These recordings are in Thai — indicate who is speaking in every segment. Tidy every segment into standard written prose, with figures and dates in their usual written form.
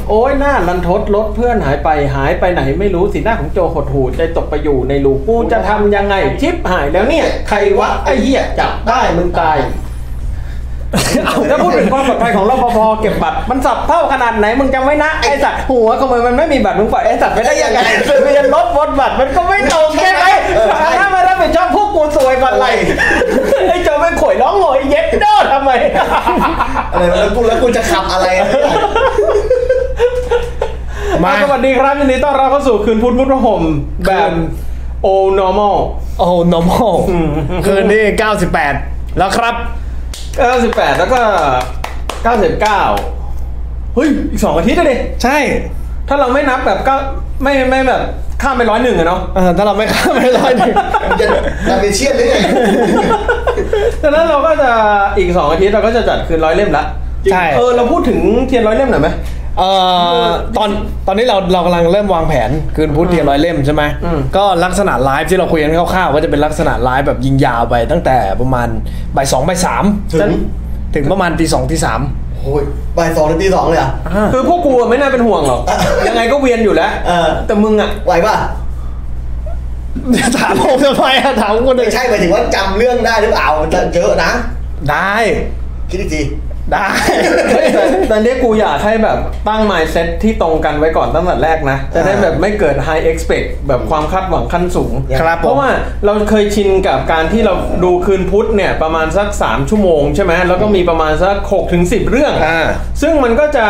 Speaker 1: โอ้ยหน้ารันทดรถเพื่อนหายไปไหนไม่รู้สีหน้าของโจหดหูใจตกไปอยู่ในรูกูจะทำยังไงชิปหายแล้วเนี่ยใครวะไอ้เหี้ยจับได้มึงตายถ้าพูดถึงความปลอดภัยของรปภเก็บบัตรมันสับเท่าขนาดไหนมึงจำไว้นะไอ้สัตว์หัวขโมยมันไม่มีบัตรมึงปล่อยไอ้สัตว์ไปได้ยังไงทะเบียนรถบนบัตรมันก็ไม่ตรงใช่ไหมถ้ามารับผิดชอบพวกกูสวยบัตรไรไอ้โจไม่ข่อยร้องโหยเย็ดโดดทำไม
Speaker 2: อะไรแล้วกูจะขับอะไร
Speaker 1: มาสวัสดีครับยินดีต้อนรับเข้าสู่คืนพุธมุดระห่มแบบโอ normal
Speaker 3: โอ้ normal คืนนี้98แล้วครับ
Speaker 1: 98แล้วก็99เฮ้ยอีก2อาทิตย์เลย
Speaker 3: ใช่
Speaker 1: ถ้าเราไม่นับแบบก็ไม่แบบข้ามไป101อะเนาะ
Speaker 3: ถ้าเราไม่ข้ามไป101
Speaker 2: จะเป็นเชี่ยนหรือไง
Speaker 1: ดังนั้นเราก็จะอีก2อาทิตย์เราก็จะจัดคืน100เล่มละ
Speaker 3: ใช่
Speaker 1: เราพูดถึงเทียน100เล่มหน่อยไหม
Speaker 3: ตอนนี้เรากำลังเริ่มวางแผนคืนพุธเทียน100เล่มใช่ไหมก็ลักษณะไลฟ์ที่เราคุยกันคร่าวๆก็จะเป็นลักษณะไลฟ์แบบยิงยาวไปตั้งแต่ประมาณบ่าย2บ่าย3ถึงประมาณตี 2ตี 3
Speaker 2: โอ้ยบ่าย2ถึงตี 2เลยอ่ะ
Speaker 1: คือพวกกูไม่น่าเป็นห่วงหรอกยังไงก็เวียนอยู่แล้วแต่มึงอ่ะ
Speaker 2: ไหวป่ะ
Speaker 3: ถามผมทำไมถามคน
Speaker 2: ไม่ใช่หมายถึงว่าจำเรื่องได้หรือเปล่ามันเยอะนะ
Speaker 3: ได้
Speaker 2: คิดอีกที
Speaker 3: ได้
Speaker 1: แต่นี้กูอยากให้แบบตั้ง mindset ที่ตรงกันไว้ก่อนตั้งแต่แรกนะจะได้แบบไม่เกิด high expect แบบความคาดหวังขั้นสูงเพราะว่าเราเคยชินกับการที่เราดูคืนพุธเนี่ยประมาณสัก3ชั่วโมงใช่ไหมแล้วก็มีประมาณสัก6ถึง10เรื่องซึ่งมันก็จะ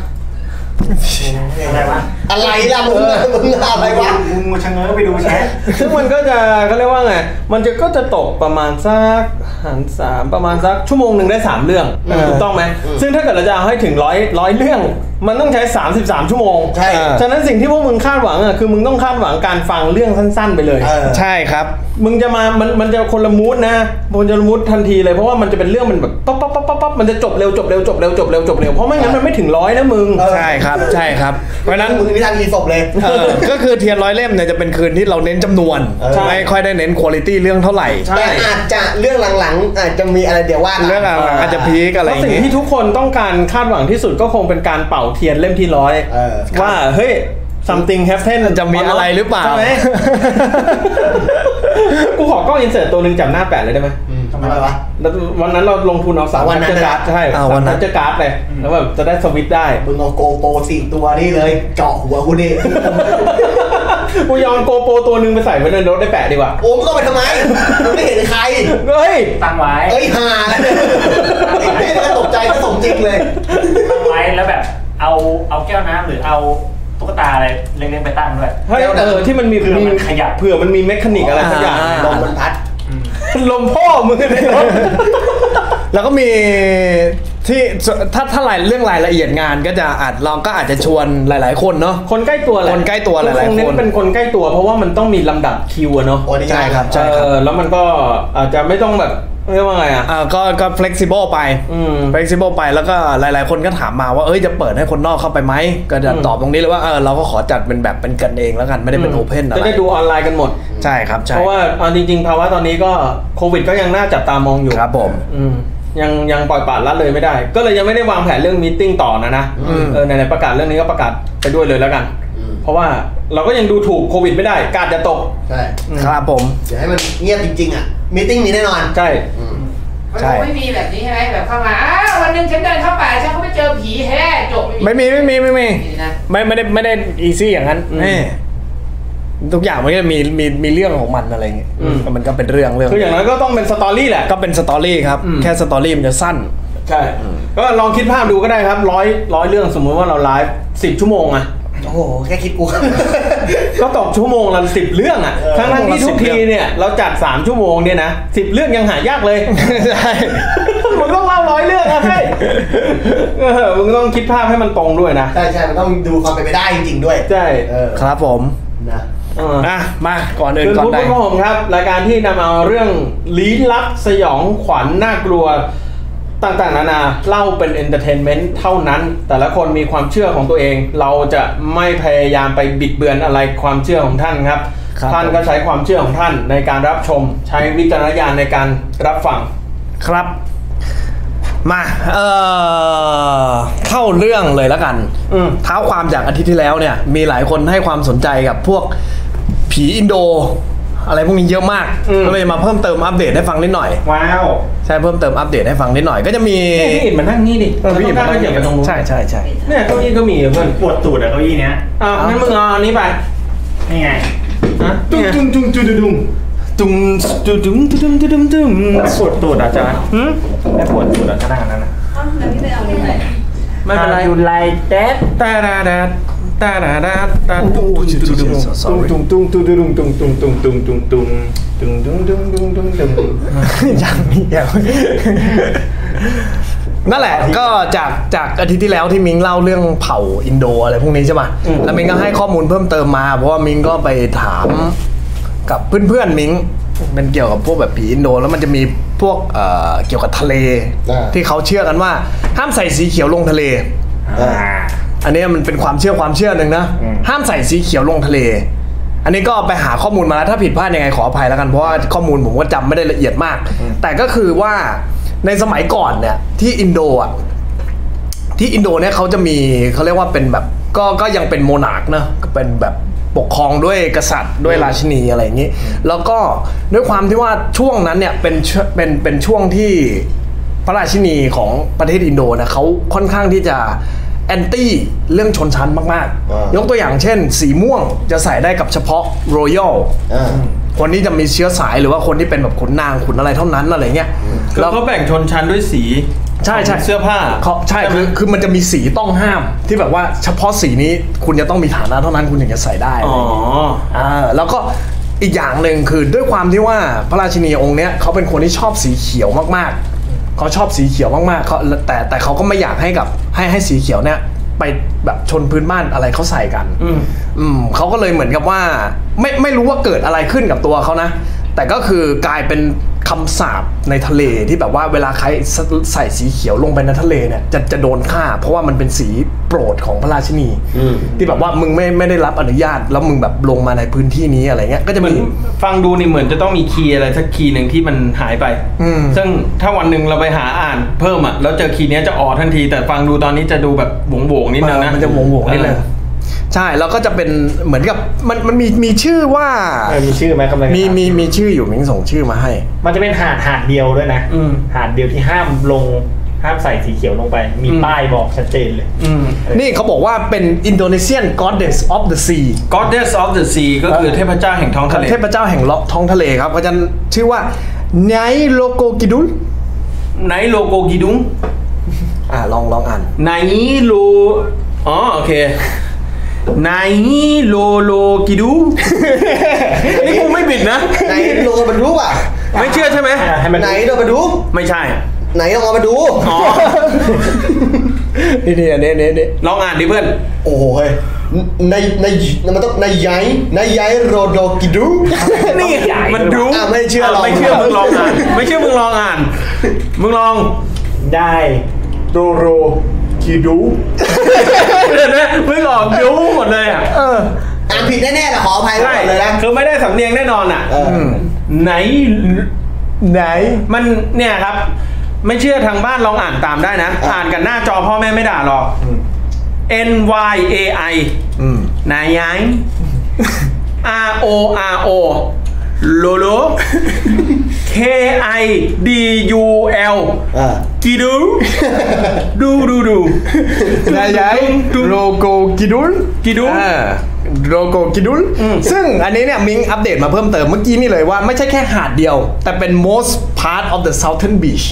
Speaker 2: อะไรวะอะไรล่ะมึงอะไรวะ
Speaker 4: มึงชะเง้อไปดูแชท
Speaker 1: ซึ่งมันก็จะเขาเรียกว่าไงมันก็จะตกประมาณสักหัน3ประมาณสักชั่วโมงนึงได้3เรื่องถูกต้องไหมซึ่งถ้าเกิดเราจะให้ถึง100เรื่องมันต้องใช้33ชั่วโมง
Speaker 2: ใช่
Speaker 1: ฉะนั้นสิ่งที่พวกมึงคาดหวังคือมึงต้องคาดหวังการฟังเรื่องสั้นๆไปเลย
Speaker 3: ใช่ครับ
Speaker 1: มึงจะมามันจะคนละมูดนะคนจะมูดทันทีเลยเพราะว่ามันจะเป็นเรื่องมันแบบป๊อปมันจะจบเร็วเพราะไม่งั้นมันไม่ถึง100นะมึง
Speaker 3: ใช่ครับเพราะนั้น
Speaker 2: มึงนิทานอีสปเลย
Speaker 3: ก็คือเทียน100เล่มเนี่ยจะเป็นคืนที่เราเน้นจำนวนไม่ค่อยได้เน้นคุณภาพเรื่องเท่าไหร่
Speaker 2: แต่อาจจะเรื่องหลังๆอาจจะมีอะไรเดี๋ยวว่า
Speaker 3: เรื่องหลังอาจจะพีคอะไรอย่าง
Speaker 1: งี้สิ่งที่ทุกคนต้องการคาดหวังที่สุดก็คงเป็นการเป่าเทียนเล่มที่100ว่าเฮ้ย something happen
Speaker 3: จะมีอะไรหรือเปล่า
Speaker 1: ใช่ไหมกูขอกล้องอินเสิร์ตตัวนึงจับหน้าแปะเลยได้ไหม
Speaker 2: ทำไมวะ
Speaker 1: วันนั้นเราลงทุนเอา3พันเจอการ์ดใช่3พันเจอการ์ดเลยแล้วแบบจะได้สวิตได้
Speaker 2: มึงเอาโกโปร4ตัวนี่เลยเจาะหัวกูนี่
Speaker 1: กูยอมโกโปรตัวนึงไปใส่ไว้ในรถได้แปะดีกว่า
Speaker 2: โอ้มึงก็ไปทำไมมึงไม่เห็นใคร
Speaker 1: เฮ้ย
Speaker 4: ตั้งไว้
Speaker 2: ฮาแล้วเนี่ยไม่ตกใจก็สมจริงเลย
Speaker 4: ตั้งไว้แล้วแบบเอาแก้วน้ำหรือเอาตุ๊กตาอะไรเล็กๆไปตั้งด้วย
Speaker 1: ที่มันมี
Speaker 4: ขยับ
Speaker 1: เผื่อมันมีเมคานิกอะไรสักอย่าง
Speaker 2: ลมมันพัด
Speaker 1: ลมพ่อมึงเลย
Speaker 3: แล้วก็มีที่ถ้าเรื่องรายละเอียดงานก็จะเราก็อาจจะชวนหลายๆคนเนาะ
Speaker 1: คนใกล้ตัวหลายคนเป็นคนใกล้ตัวเพราะว่ามันต้องมีลำดับคิวเนาะ
Speaker 3: ใช่ครับ
Speaker 1: แล้วมันก็อาจจะไม่ต้องแบบเรียกว่าไง
Speaker 3: ก็ flexible ไปflexible ไปแล้วก็หลายๆคนก็ถามมาว่าจะเปิดให้คนนอกเข้าไปไหมก็จะตอบตรงนี้เลยว่าเราก็ขอจัดเป็นแบบเป็นกันเองแล้วกันไม่ได้เป็น open อะไร
Speaker 1: จะได้ดูออนไลน์กันหมด
Speaker 3: ใช่ครับ
Speaker 1: เพราะว่าจริงๆภาวะตอนนี้ก็โควิดก็ยังน่าจับตามองอยู่
Speaker 3: ครับผม
Speaker 1: ยังปล่อยปละละเลยไม่ได้ก็เลยยังไม่ได้วางแผนเรื่องมีตติ้งต่อนะในประกาศเรื่องนี้ก็ประกาศไปด้วยเลยแล้วกันเพราะว่าเราก็ยังดูถูกโควิดไม่ได้กาดจะตก
Speaker 2: ใช่
Speaker 3: ครับผม
Speaker 2: เดี๋ยวให้มันเงียบจริงๆมีตติ้งมีแน่นอน
Speaker 1: ใช่
Speaker 5: มันไม่มีแบบนี้ใช่ไหมแบบเข้ามาวันนึงฉันเดินเข้าป่าฉันก็ไม่เจอผีแฮ่จบ
Speaker 3: ไม่มีไม่ได้อีซี่อย่างนั้นทุกอย่างมันก็มีเรื่องของมันอะไรเงี้ยมันก็เป็นเรื่อง
Speaker 1: คืออย่างนั้นก็ต้องเป็นสตอรี่แหละ
Speaker 3: ก็เป็นสตอรี่ครับแค่สตอรี่มันจะสั้น
Speaker 1: ใช่ก็ลองคิดภาพดูก็ได้ครับ100เรื่องสมมติว่าเราไลฟ์10ชั่วโมง
Speaker 2: โอ้โหแค่คิดกู
Speaker 1: ก็ตกชั่วโมงละ10เรื่องทั้งที่ทุกทีเนี่ยเราจัด3ชั่วโมงเนี่ยนะ10เรื่องยังหายากเลยใช่มึงต้องเล่า100เรื่องนะให้มึงต้องคิดภาพให้มันตรงด้วยนะ
Speaker 2: ใช่มันต้องดูความเป็นไปได้จริงๆด้วย
Speaker 1: ใช่
Speaker 3: ครับผมนะมาก่อนอื่นก่อน
Speaker 1: ใดคุณผู้ชมครับรายการที่นำเอาเรื่องลี้ลับสยองขวัญน่ากลัวต่างๆนานาเล่าเป็นเอนเตอร์เทนเมนต์เท่านั้นแต่ละคนมีความเชื่อของตัวเองเราจะไม่พยายามไปบิดเบือนอะไรความเชื่อของท่านครับท่านก็ใช้ความเชื่อของท่านในการรับชมใช้วิจารณญาณในการรับฟัง
Speaker 3: ครับมาเข้าเรื่องเลยแล้วกันเท้าความจากอาทิตย์ที่แล้วเนี่ยมีหลายคนให้ความสนใจกับพวกผีอินโดอะไรพวกนี้เยอะมากก็เลยมาเพิ่มเติมอัปเดตให้ฟังนิดหน่อย
Speaker 1: ว้าว
Speaker 3: ใช่เพิ่มเติมอัปเดตให้ฟังนิดหน่อยก็จะมี
Speaker 1: พี่อินมานั่งนี่ดิ
Speaker 3: พี่อินมานั่ง
Speaker 1: ไปตรงนู้น
Speaker 3: ใช่
Speaker 1: เนี่ยเก้าอี้ก็มีเพื่อน
Speaker 4: ปวดตูดอะเก้าอี้เนี้ย
Speaker 1: งั้นมึงเอาอันนี้ไป
Speaker 4: นี่ไง
Speaker 1: ตุ้งตุ้งตุ้งตุ้งตุ้งตุ้งตุ้งตุ้งตุ้งตุ้งตุ้งตุ้ง
Speaker 4: ปวดตูดอาจารย์ไม่ปวดตูดอาจารย์นั่นน่ะ
Speaker 1: ไม่เป็นไร
Speaker 4: อยู่ไรเด็ด
Speaker 1: ตาดาดาตาดาดาตาตุ้งตุ้งตุ้งตุ้งตุ้งตุ้งตุ้งตุ้งตุ้งตุ้งตุ้งตุ้งตุ้งตุ้งตุ้งตุ้งตุ้งตุ้งตุ้ง
Speaker 3: ยังนั่นแหละก็จากอาทิตย์ที่แล้วที่มิงเล่าเรื่องเผ่าอินโดอะไรพวกนี้ใช่ป่ะแล้วมิงก็ให้ข้อมูลเพิ่มเติมมาเพราะว่ามิงก็ไปถามกับเพื่อนๆมิงเป็นเกี่ยวกับพวกแบบผีอินโดแล้วมันจะมีพวกเกี่ยวกับทะเลที่เขาเชื่อกันว่าห้ามใส่สีเขียวลงทะเลอันนี้มันเป็นความเชื่อหนึ่งนะห้ามใส่สีเขียวลงทะเลอันนี้ก็ไปหาข้อมูลมาแล้วถ้าผิดพลาดยังไงขออภัยแล้วกันเพราะว่าข้อมูลผมก็จำไม่ได้ละเอียดมากแต่ก็คือว่าในสมัยก่อนเนี่ยที่อินโดเนี่ยเขาจะมีเขาเรียกว่าเป็นแบบก็ยังเป็นโมนาร์คนะก็เป็นแบบปกครองด้วยกษัตริย์ด้วยราชินีอะไรอย่างนี้แล้วก็ด้วยความที่ว่าช่วงนั้นเนี่ยเป็นช่วงที่พระราชินีของประเทศอินโดนะเขาค่อนข้างที่จะแอนตี้เรื่องชนชั้นมากๆยกตัวอย่างเช่นสีม่วงจะใส่ได้กับเฉพาะรอยัลคนที่จะมีเชื้อสายหรือว่าคนที่เป็นแบบขุนนางขุนอะไรเท่านั้นอะไรเงี้ย
Speaker 1: แล้วเขาแบ่งชนชั้นด้วยสี
Speaker 3: ใช่
Speaker 1: เสื้อผ้า
Speaker 3: ใช่คือมันจะมีสีต้องห้ามที่แบบว่าเฉพาะสีนี้คุณจะต้องมีฐานะเท่านั้นคุณถึงจะใส่ได้แล้วก็อีกอย่างหนึ่งคือด้วยความที่ว่าพระราชินีองค์เนี้ยเขาเป็นคนที่ชอบสีเขียวมากๆเขาชอบสีเขียวมากๆเขาแต่เขาก็ไม่อยากให้กับให้สีเขียวเนี้ยไปแบบชนพื้นบ้านอะไรเขาใส่กันเขาก็เลยเหมือนกับว่าไม่รู้ว่าเกิดอะไรขึ้นกับตัวเขานะแต่ก็คือกลายเป็นคำสาปในทะเลที่แบบว่าเวลาใครใส่สีเขียวลงไปในทะเลเนี่ยจะโดนฆ่าเพราะว่ามันเป็นสีโปรดของพระราชินีที่แบบว่ามึงไม่ได้รับอนุญาตแล้วมึงแบบลงมาในพื้นที่นี้อะไรเงี้ยก็จะมี
Speaker 1: ฟังดูนี่เหมือนจะต้องมีคีย์อะไรสักคีย์หนึ่งที่มันหายไปซึ่งถ้าวันหนึ่งเราไปหาอ่านเพิ่มอ่ะแล้วเจอคีย์นี้จะอ๋อทันทีแต่ฟังดูตอนนี้จะดูแบบโหวงนิดนึงนะ
Speaker 3: มันจะโหวงนิดนึงใช่แล้วก็จะเป็นเหมือนกับมันมีชื่อว่า
Speaker 2: มีชื่อไหมกำลัง
Speaker 3: มีชื่ออยู่มิ้งส่งชื่อมาให้
Speaker 4: มันจะเป็นหาดเดียวด้วยนะหาดเดียวที่ห้ามใส่สีเขียวลงไปมีป้ายบอกชัดเจนเลย
Speaker 3: นี่เขาบอกว่าเป็น Indonesian Goddess of the Sea
Speaker 1: Goddess of the Sea ก็คือเทพเจ้าแห่งท้องทะเล
Speaker 3: เทพเจ้าแห่งท้องทะเลครับเขาจะชื่อว่าไนโลโกกิดุล
Speaker 1: ไนโลโกกิดุง
Speaker 3: ลองอ่าน
Speaker 1: ไนโลโอเคไนโลโลกิดูนี่กูไม่ผิดนะ
Speaker 2: ไนโลบรรลุอ่ะ
Speaker 1: ไม่เชื่อใช่ไหม
Speaker 2: ไนโลบรรลุ
Speaker 1: ไม่ใช่
Speaker 2: ไหนลองมาดู
Speaker 3: นี่อันนี้
Speaker 1: ลองอ่านดิเพื่อน
Speaker 2: โอ้โหเฮ้ยในมันต้องในย้ายโรโดกิดู
Speaker 1: นี่มันดู
Speaker 2: ไม่เชื่อ
Speaker 1: มึงลองอ่านไม่เชื่อมึงลองอ่านมึงลอง
Speaker 2: ได้โรกิดู
Speaker 1: เห็นไหมมึงออกดูหมดเลย
Speaker 2: อ่านผิดแน่ๆแหละขออภัยไว้เลยนะ
Speaker 1: คือไม่ได้สำเนียงแน่นอนไหนมันเนี่ยครับไม่เชื่อทางบ้านลองอ่านตามได้นะอ่านกันหน้าจอพ่อแม่ไม่ด่าหรอก NYAI นายยัย RORO โลโล KIDUL กิดูดู
Speaker 3: นายยัยโลโกกิดูโลโกกิดุลซึ่งอันนี้เนี่ยมิงอัปเดตมาเพิ่มเติมเมื่อกี้นี่เลยว่าไม่ใช่แค่หาดเดียวแต่เป็น most part of the southern beach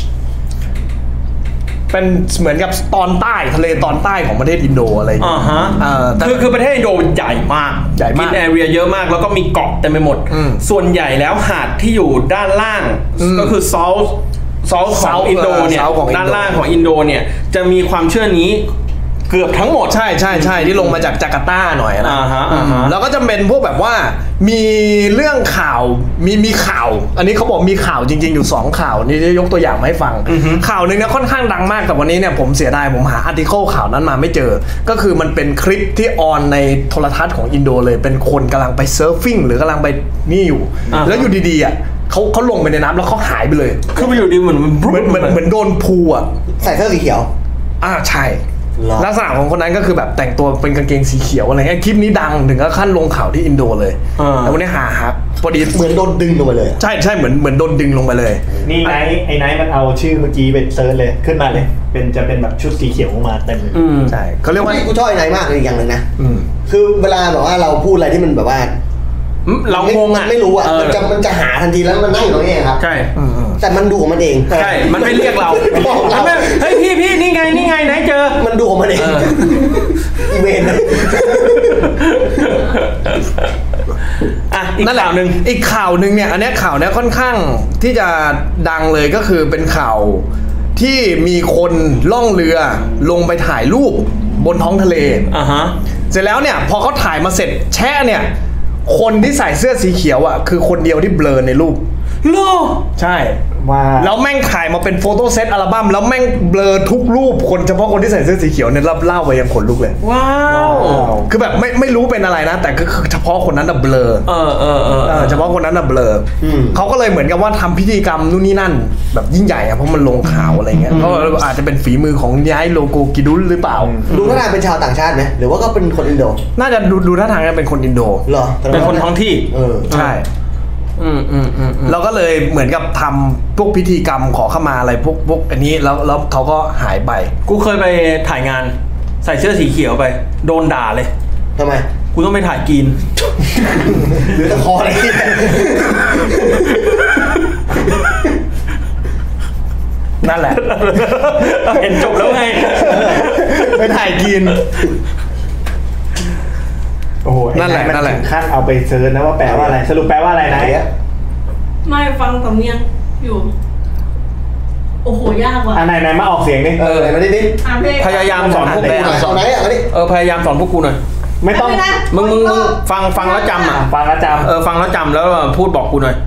Speaker 3: เป็นเหมือนกับตอนใต้ทะเลตอนใต้ของประเทศอินโดอะไรอย่างเงี้ย
Speaker 1: คือประเทศอินโดใหญ่มากกินแอเรียเยอะมากแล้วก็มีเกาะเต็มไปหมดส่วนใหญ่แล้วหาดที่อยู่ด้านล่างก็คือเซาท์ของอินโดเนี่ยด้านล่างของอินโดเนี่ยจะมีความเชื่อนี้เกือบทั้งหมด
Speaker 3: ใช่ที่ลงมาจากจาการ์ตาหน่อยนะแล้วก็จะเป็นพวกแบบว่ามีเรื่องข่าวมีข่าวอันนี้เขาบอกมีข่าวจริงๆอยู่2ข่าวนี่จะยกตัวอย่างมาให้ฟังข่าวนึงเนี่ยค่อนข้างดังมากแต่วันนี้เนี่ยผมเสียดายผมหาอาร์ติเคิลข่าวนั้นมาไม่เจอก็คือมันเป็นคลิปที่ออนในโทรทัศน์ของอินโดเลยเป็นคนกำลังไปเซิร์ฟฟิ้งหรือกำลังไปนี่อยู่แล้วอยู่ดีๆอ่ะเขาลงไปในน้ำแล้วเขาหายไปเลย
Speaker 1: คือไปอยู่ดีเหมื
Speaker 3: อนโดนพูอ่ะ
Speaker 2: ใส่เสื้อสีเขียว
Speaker 3: ใช่ลักษณะของคนนั้นก็คือแบบแต่งตัวเป็นกางเกงสีเขียวอะไรเงี้ยคลิปนี้ดังถึงกับขั้นลงข่าวที่อินโดเลยแล้ววันนี้หาพอดี
Speaker 2: เหมือนโดนดึงลงไปเลย
Speaker 3: ใช่เหมือนโดนดึงลงไปเลย
Speaker 4: นี่ไนท์มันเอาชื่อเมื่อกี้เป็นเซิร์ชเลยขึ้นมาเลยจะเป็นแบบชุดสีเขียวมาเต็มเลย
Speaker 3: ใช่เขาเรียกว่า
Speaker 2: กูชอบไอ้ไนท์มากเลยอย่างหนึ่งนะคือเวลาแบบว่าเราพูดอะไรที่มันแบบว่า
Speaker 3: เรางงอ่ะ
Speaker 2: ไม่รู้อ่ะมันจะหาทันทีแล้วมันนั่งอยู่ตรงนี้ครับ
Speaker 3: ใช่
Speaker 2: แต่มันดูของมันเอง
Speaker 3: ใช่มันไม่เรียกเรา
Speaker 1: เฮ้ยพี่นี่ไงไหนเจอ
Speaker 2: มันดูของมันเองอีเวนต์
Speaker 3: นั่นแหละอีกข่าวหนึ่งเนี่ยอันนี้ข่าวเนี้ยค่อนข้างที่จะดังเลยก็คือเป็นข่าวที่มีคนล่องเรือลงไปถ่ายรูปบนท้องทะเลเสร็จแล้วเนี่ยพอเขาถ่ายมาเสร็จแช่เนี่ยคนที่ใส่เสื้อสีเขียวอ่ะคือคนเดียวที่เบลอในรูปใช่แล้วแม่งถ่ายมาเป็นโฟโต้เซตอัลบั้มแล้วแม่งเบลอทุกรูปคนเฉพาะคนที่ใส่เสื้อสีเขียวเนี่ยเล่าไปยังขนลุกเลย
Speaker 1: ว้าว
Speaker 3: คือแบบไม่รู้เป็นอะไรนะแต่ก็คือเฉพาะคนนั้นน่ะเบลอเฉพาะคนนั้นน่ะเบลอเขาก็เลยเหมือนกับว่าทำพิธีกรรมนู่นนี่นั่นแบบยิ่งใหญ่อะเพราะมันลงข่าวอะไรเงี้ยก็อาจจะเป็นฝีมือของย้ายโลโกกิดุลหรือเปล่า
Speaker 2: ดูท่าทางเป็นชาวต่างชาติไหมหรือว่าก็เป็นคนอินโด
Speaker 3: น่าจะดูท่าทางเป็นคนอินโด
Speaker 2: เหรอ
Speaker 1: เป็นคนท้องที่
Speaker 3: ใช่เราก็เลยเหมือนกับทำพวกพิธีกรรมขอเข้ามาอะไรพวกอันนี้แล้วเขาก็หายไป
Speaker 1: กูเคยไปถ่ายงานใส่เสื้อสีเขียวไปโดนด่าเลย
Speaker 2: ทำไม
Speaker 1: กูต้องไปถ่ายกิน
Speaker 2: หรือตะคออะไร
Speaker 3: นั่นแหละ
Speaker 1: เห็นจบแล้วไง
Speaker 3: ไปถ่ายกิน
Speaker 4: โอ้โหนั่นแหละขั้นเอาไปเซิร์ชนะว่าแปลว่าอะไรสรุปแปลว่าอะไรนะ
Speaker 6: ไม่ฟังสำเนียงอยู่โอ้โหยากว่ะ
Speaker 4: ไหนมาออกเสียงดิ
Speaker 2: มาดิ
Speaker 1: พยายามสอนพวกกูหน่อยพยายามสอนพวกกูหน่อย
Speaker 4: ไม่ต้อง
Speaker 1: มึงฟังแล้วจำ
Speaker 4: ฟังแล้วจำ
Speaker 1: ฟังแล้วจำแล้วพูดบอกกูหน่อย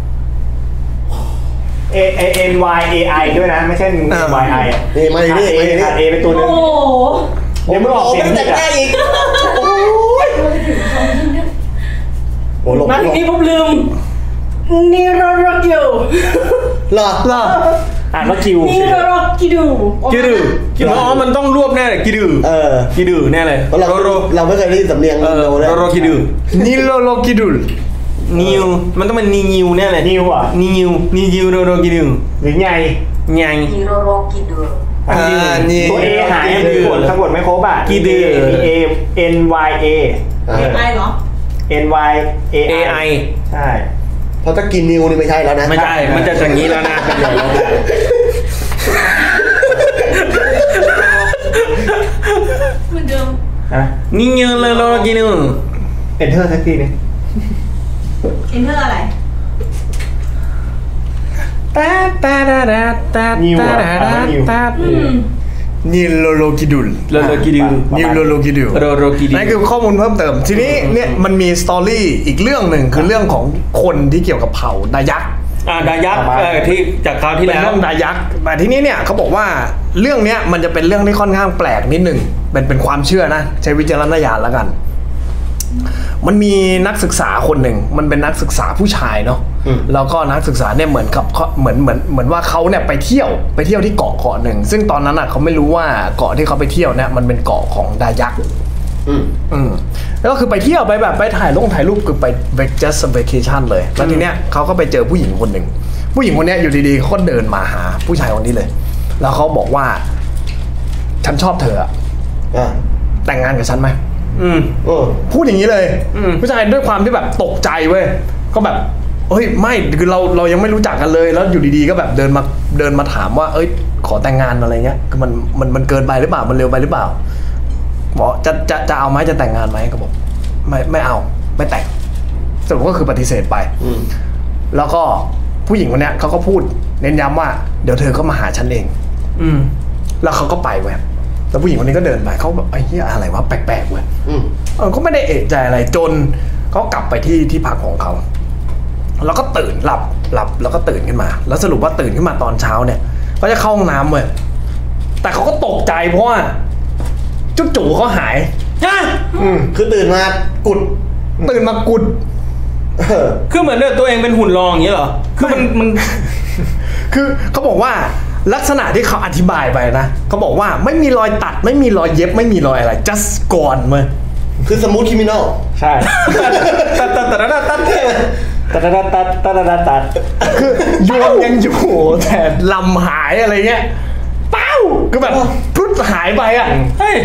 Speaker 4: NYAI ด้วยนะไม่ใช่ YI
Speaker 2: มาดิ
Speaker 4: A เป็นตัวนึงเดี๋ยวมึงออกเสียง
Speaker 2: อีกโอ้โห
Speaker 6: มาทีนี้ผมลืมนิโรโรกิดู
Speaker 2: เหรอ
Speaker 4: อ่านว่าคิว
Speaker 6: นิโรโรกิดู
Speaker 1: มันต้องรวบแน่เลยกิดูแน่เลย
Speaker 2: เราไม่เคยได้ยินสำเนียง
Speaker 1: โรโรกิดู
Speaker 3: นิโรโรกิดู
Speaker 1: นิวมันต้องเป็นนิวแน่เลย
Speaker 4: นิวอ่ะ
Speaker 1: นิวโรโรกิดู
Speaker 4: หรือไง
Speaker 6: นิโรโรกิดู
Speaker 4: ตัว A หายสะกดไม่ครบอ่ะ
Speaker 1: กิดู
Speaker 4: NYA
Speaker 6: เหรอ
Speaker 4: NYAI ใช่
Speaker 2: เพราะถ้ากินนิวนี่ไม่ใช่แล้วนะ
Speaker 1: ไม่ใช่มันจะอย่างนี้แล้วนะ
Speaker 6: เหมือนเดิม
Speaker 1: นิวโรโรกิดู
Speaker 4: Enter สักทีนึง
Speaker 6: Enter อะไร
Speaker 4: นิว
Speaker 3: นิโรโรกิดูนิโรโรกิดูนั่นคือข้อมูลเพิ่มเติมทีนี้เนี่ยมันมีสตอรี่อีกเรื่องหนึ่งคือเรื่องของคนที่เกี่ยวกับเผ่าดายัก
Speaker 1: ดายักที่จากคราวที่แล้ว
Speaker 3: เรื่องดายักแต่ทีนี้เนี่ยเขาบอกว่าเรื่องเนี้ยมันจะเป็นเรื่องที่ค่อนข้างแปลกนิดหนึ่งเป็นความเชื่อนะใช้วิจารณญาณแล้วกันมันมีนักศึกษาคนหนึ่งมันเป็นนักศึกษาผู้ชายเนาะแล้วก็นักศึกษาเนี่ยเหมือนว่าเขาเนี่ยไปเที่ยวที่เกาะหนึ่งซึ่งตอนนั้นอ่ะเขาไม่รู้ว่าเกาะที่เขาไปเที่ยวเนี่ยมันเป็นเกาะของดายักแล้วก็คือไปเที่ยวไปแบบไปถ่ายรูปคือไป just vacation เลยแล้วทีเนี้ยเขาก็ไปเจอผู้หญิงคนหนึ่งผู้หญิงคนนี้อยู่ดีๆเขาก็เดินมาหาผู้ชายคนนี้เลยแล้วเขาบอกว่าฉันชอบเธอแต่งงานกับฉันไหมพูดอย่างนี้เลยผู้ชายด้วยความที่แบบตกใจเว้ยก็แบบเฮ้ยไม่คือเรายังไม่รู้จักกันเลยแล้วอยู่ดีๆก็แบบเดินมาถามว่าเอ้ยขอแต่งงานอะไรเงี้ยคือมันเกินไปหรือเปล่ามันเร็วไปหรือเปล่าบอกจะเอาไหมจะแต่งงานไหมก็บอกไม่เอาไม่แต่งสรุปก็คือปฏิเสธไปแล้วก็ผู้หญิงคนเนี้ยเขาก็พูดเน้นย้ำว่าเดี๋ยวเธอก็มาหาฉันเองแล้วเขาก็ไปเว้ยแล้วผู้หญิงคนนี้ก็เดินไปเขาแบบไอ้เหี้ยอะไรวะแปลกๆเว้ย
Speaker 2: อืม
Speaker 3: ก็ไม่ได้เอะใจอะไรจนเขากลับไปที่พักของเขาแล้วก็ตื่นหลับแล้วก็ตื่นขึ้นมา แล้วสรุปว่าตื่นขึ้นมาตอนเช้าเนี่ยก็จะเข้าห้องน้ำเว้ยแต่เขาก็ตกใจเพราะว่าจุ๊จู่เขาหายฮะ
Speaker 2: คือตื่นมากุด
Speaker 3: ตื่นมากุด
Speaker 1: คือเหมือนตัวเองเป็นหุ่นรองอย่างนี้เหรอคือมัน
Speaker 3: คือเขาบอกว่าลักษณะที่เขาอธิบายไปนะเขาบอกว่าไม่มีรอยตัดไม่มีรอยเย็บไม่มีรอยอะไร just gone เว้ย
Speaker 2: คือสมูทคริมินอล
Speaker 4: ใช่ตัด
Speaker 3: คือยวงยังอยู่แต่ลำหายอะไรเงี้ยเป้าคือแบบพุทธหายไปอ่ะเฮ้ย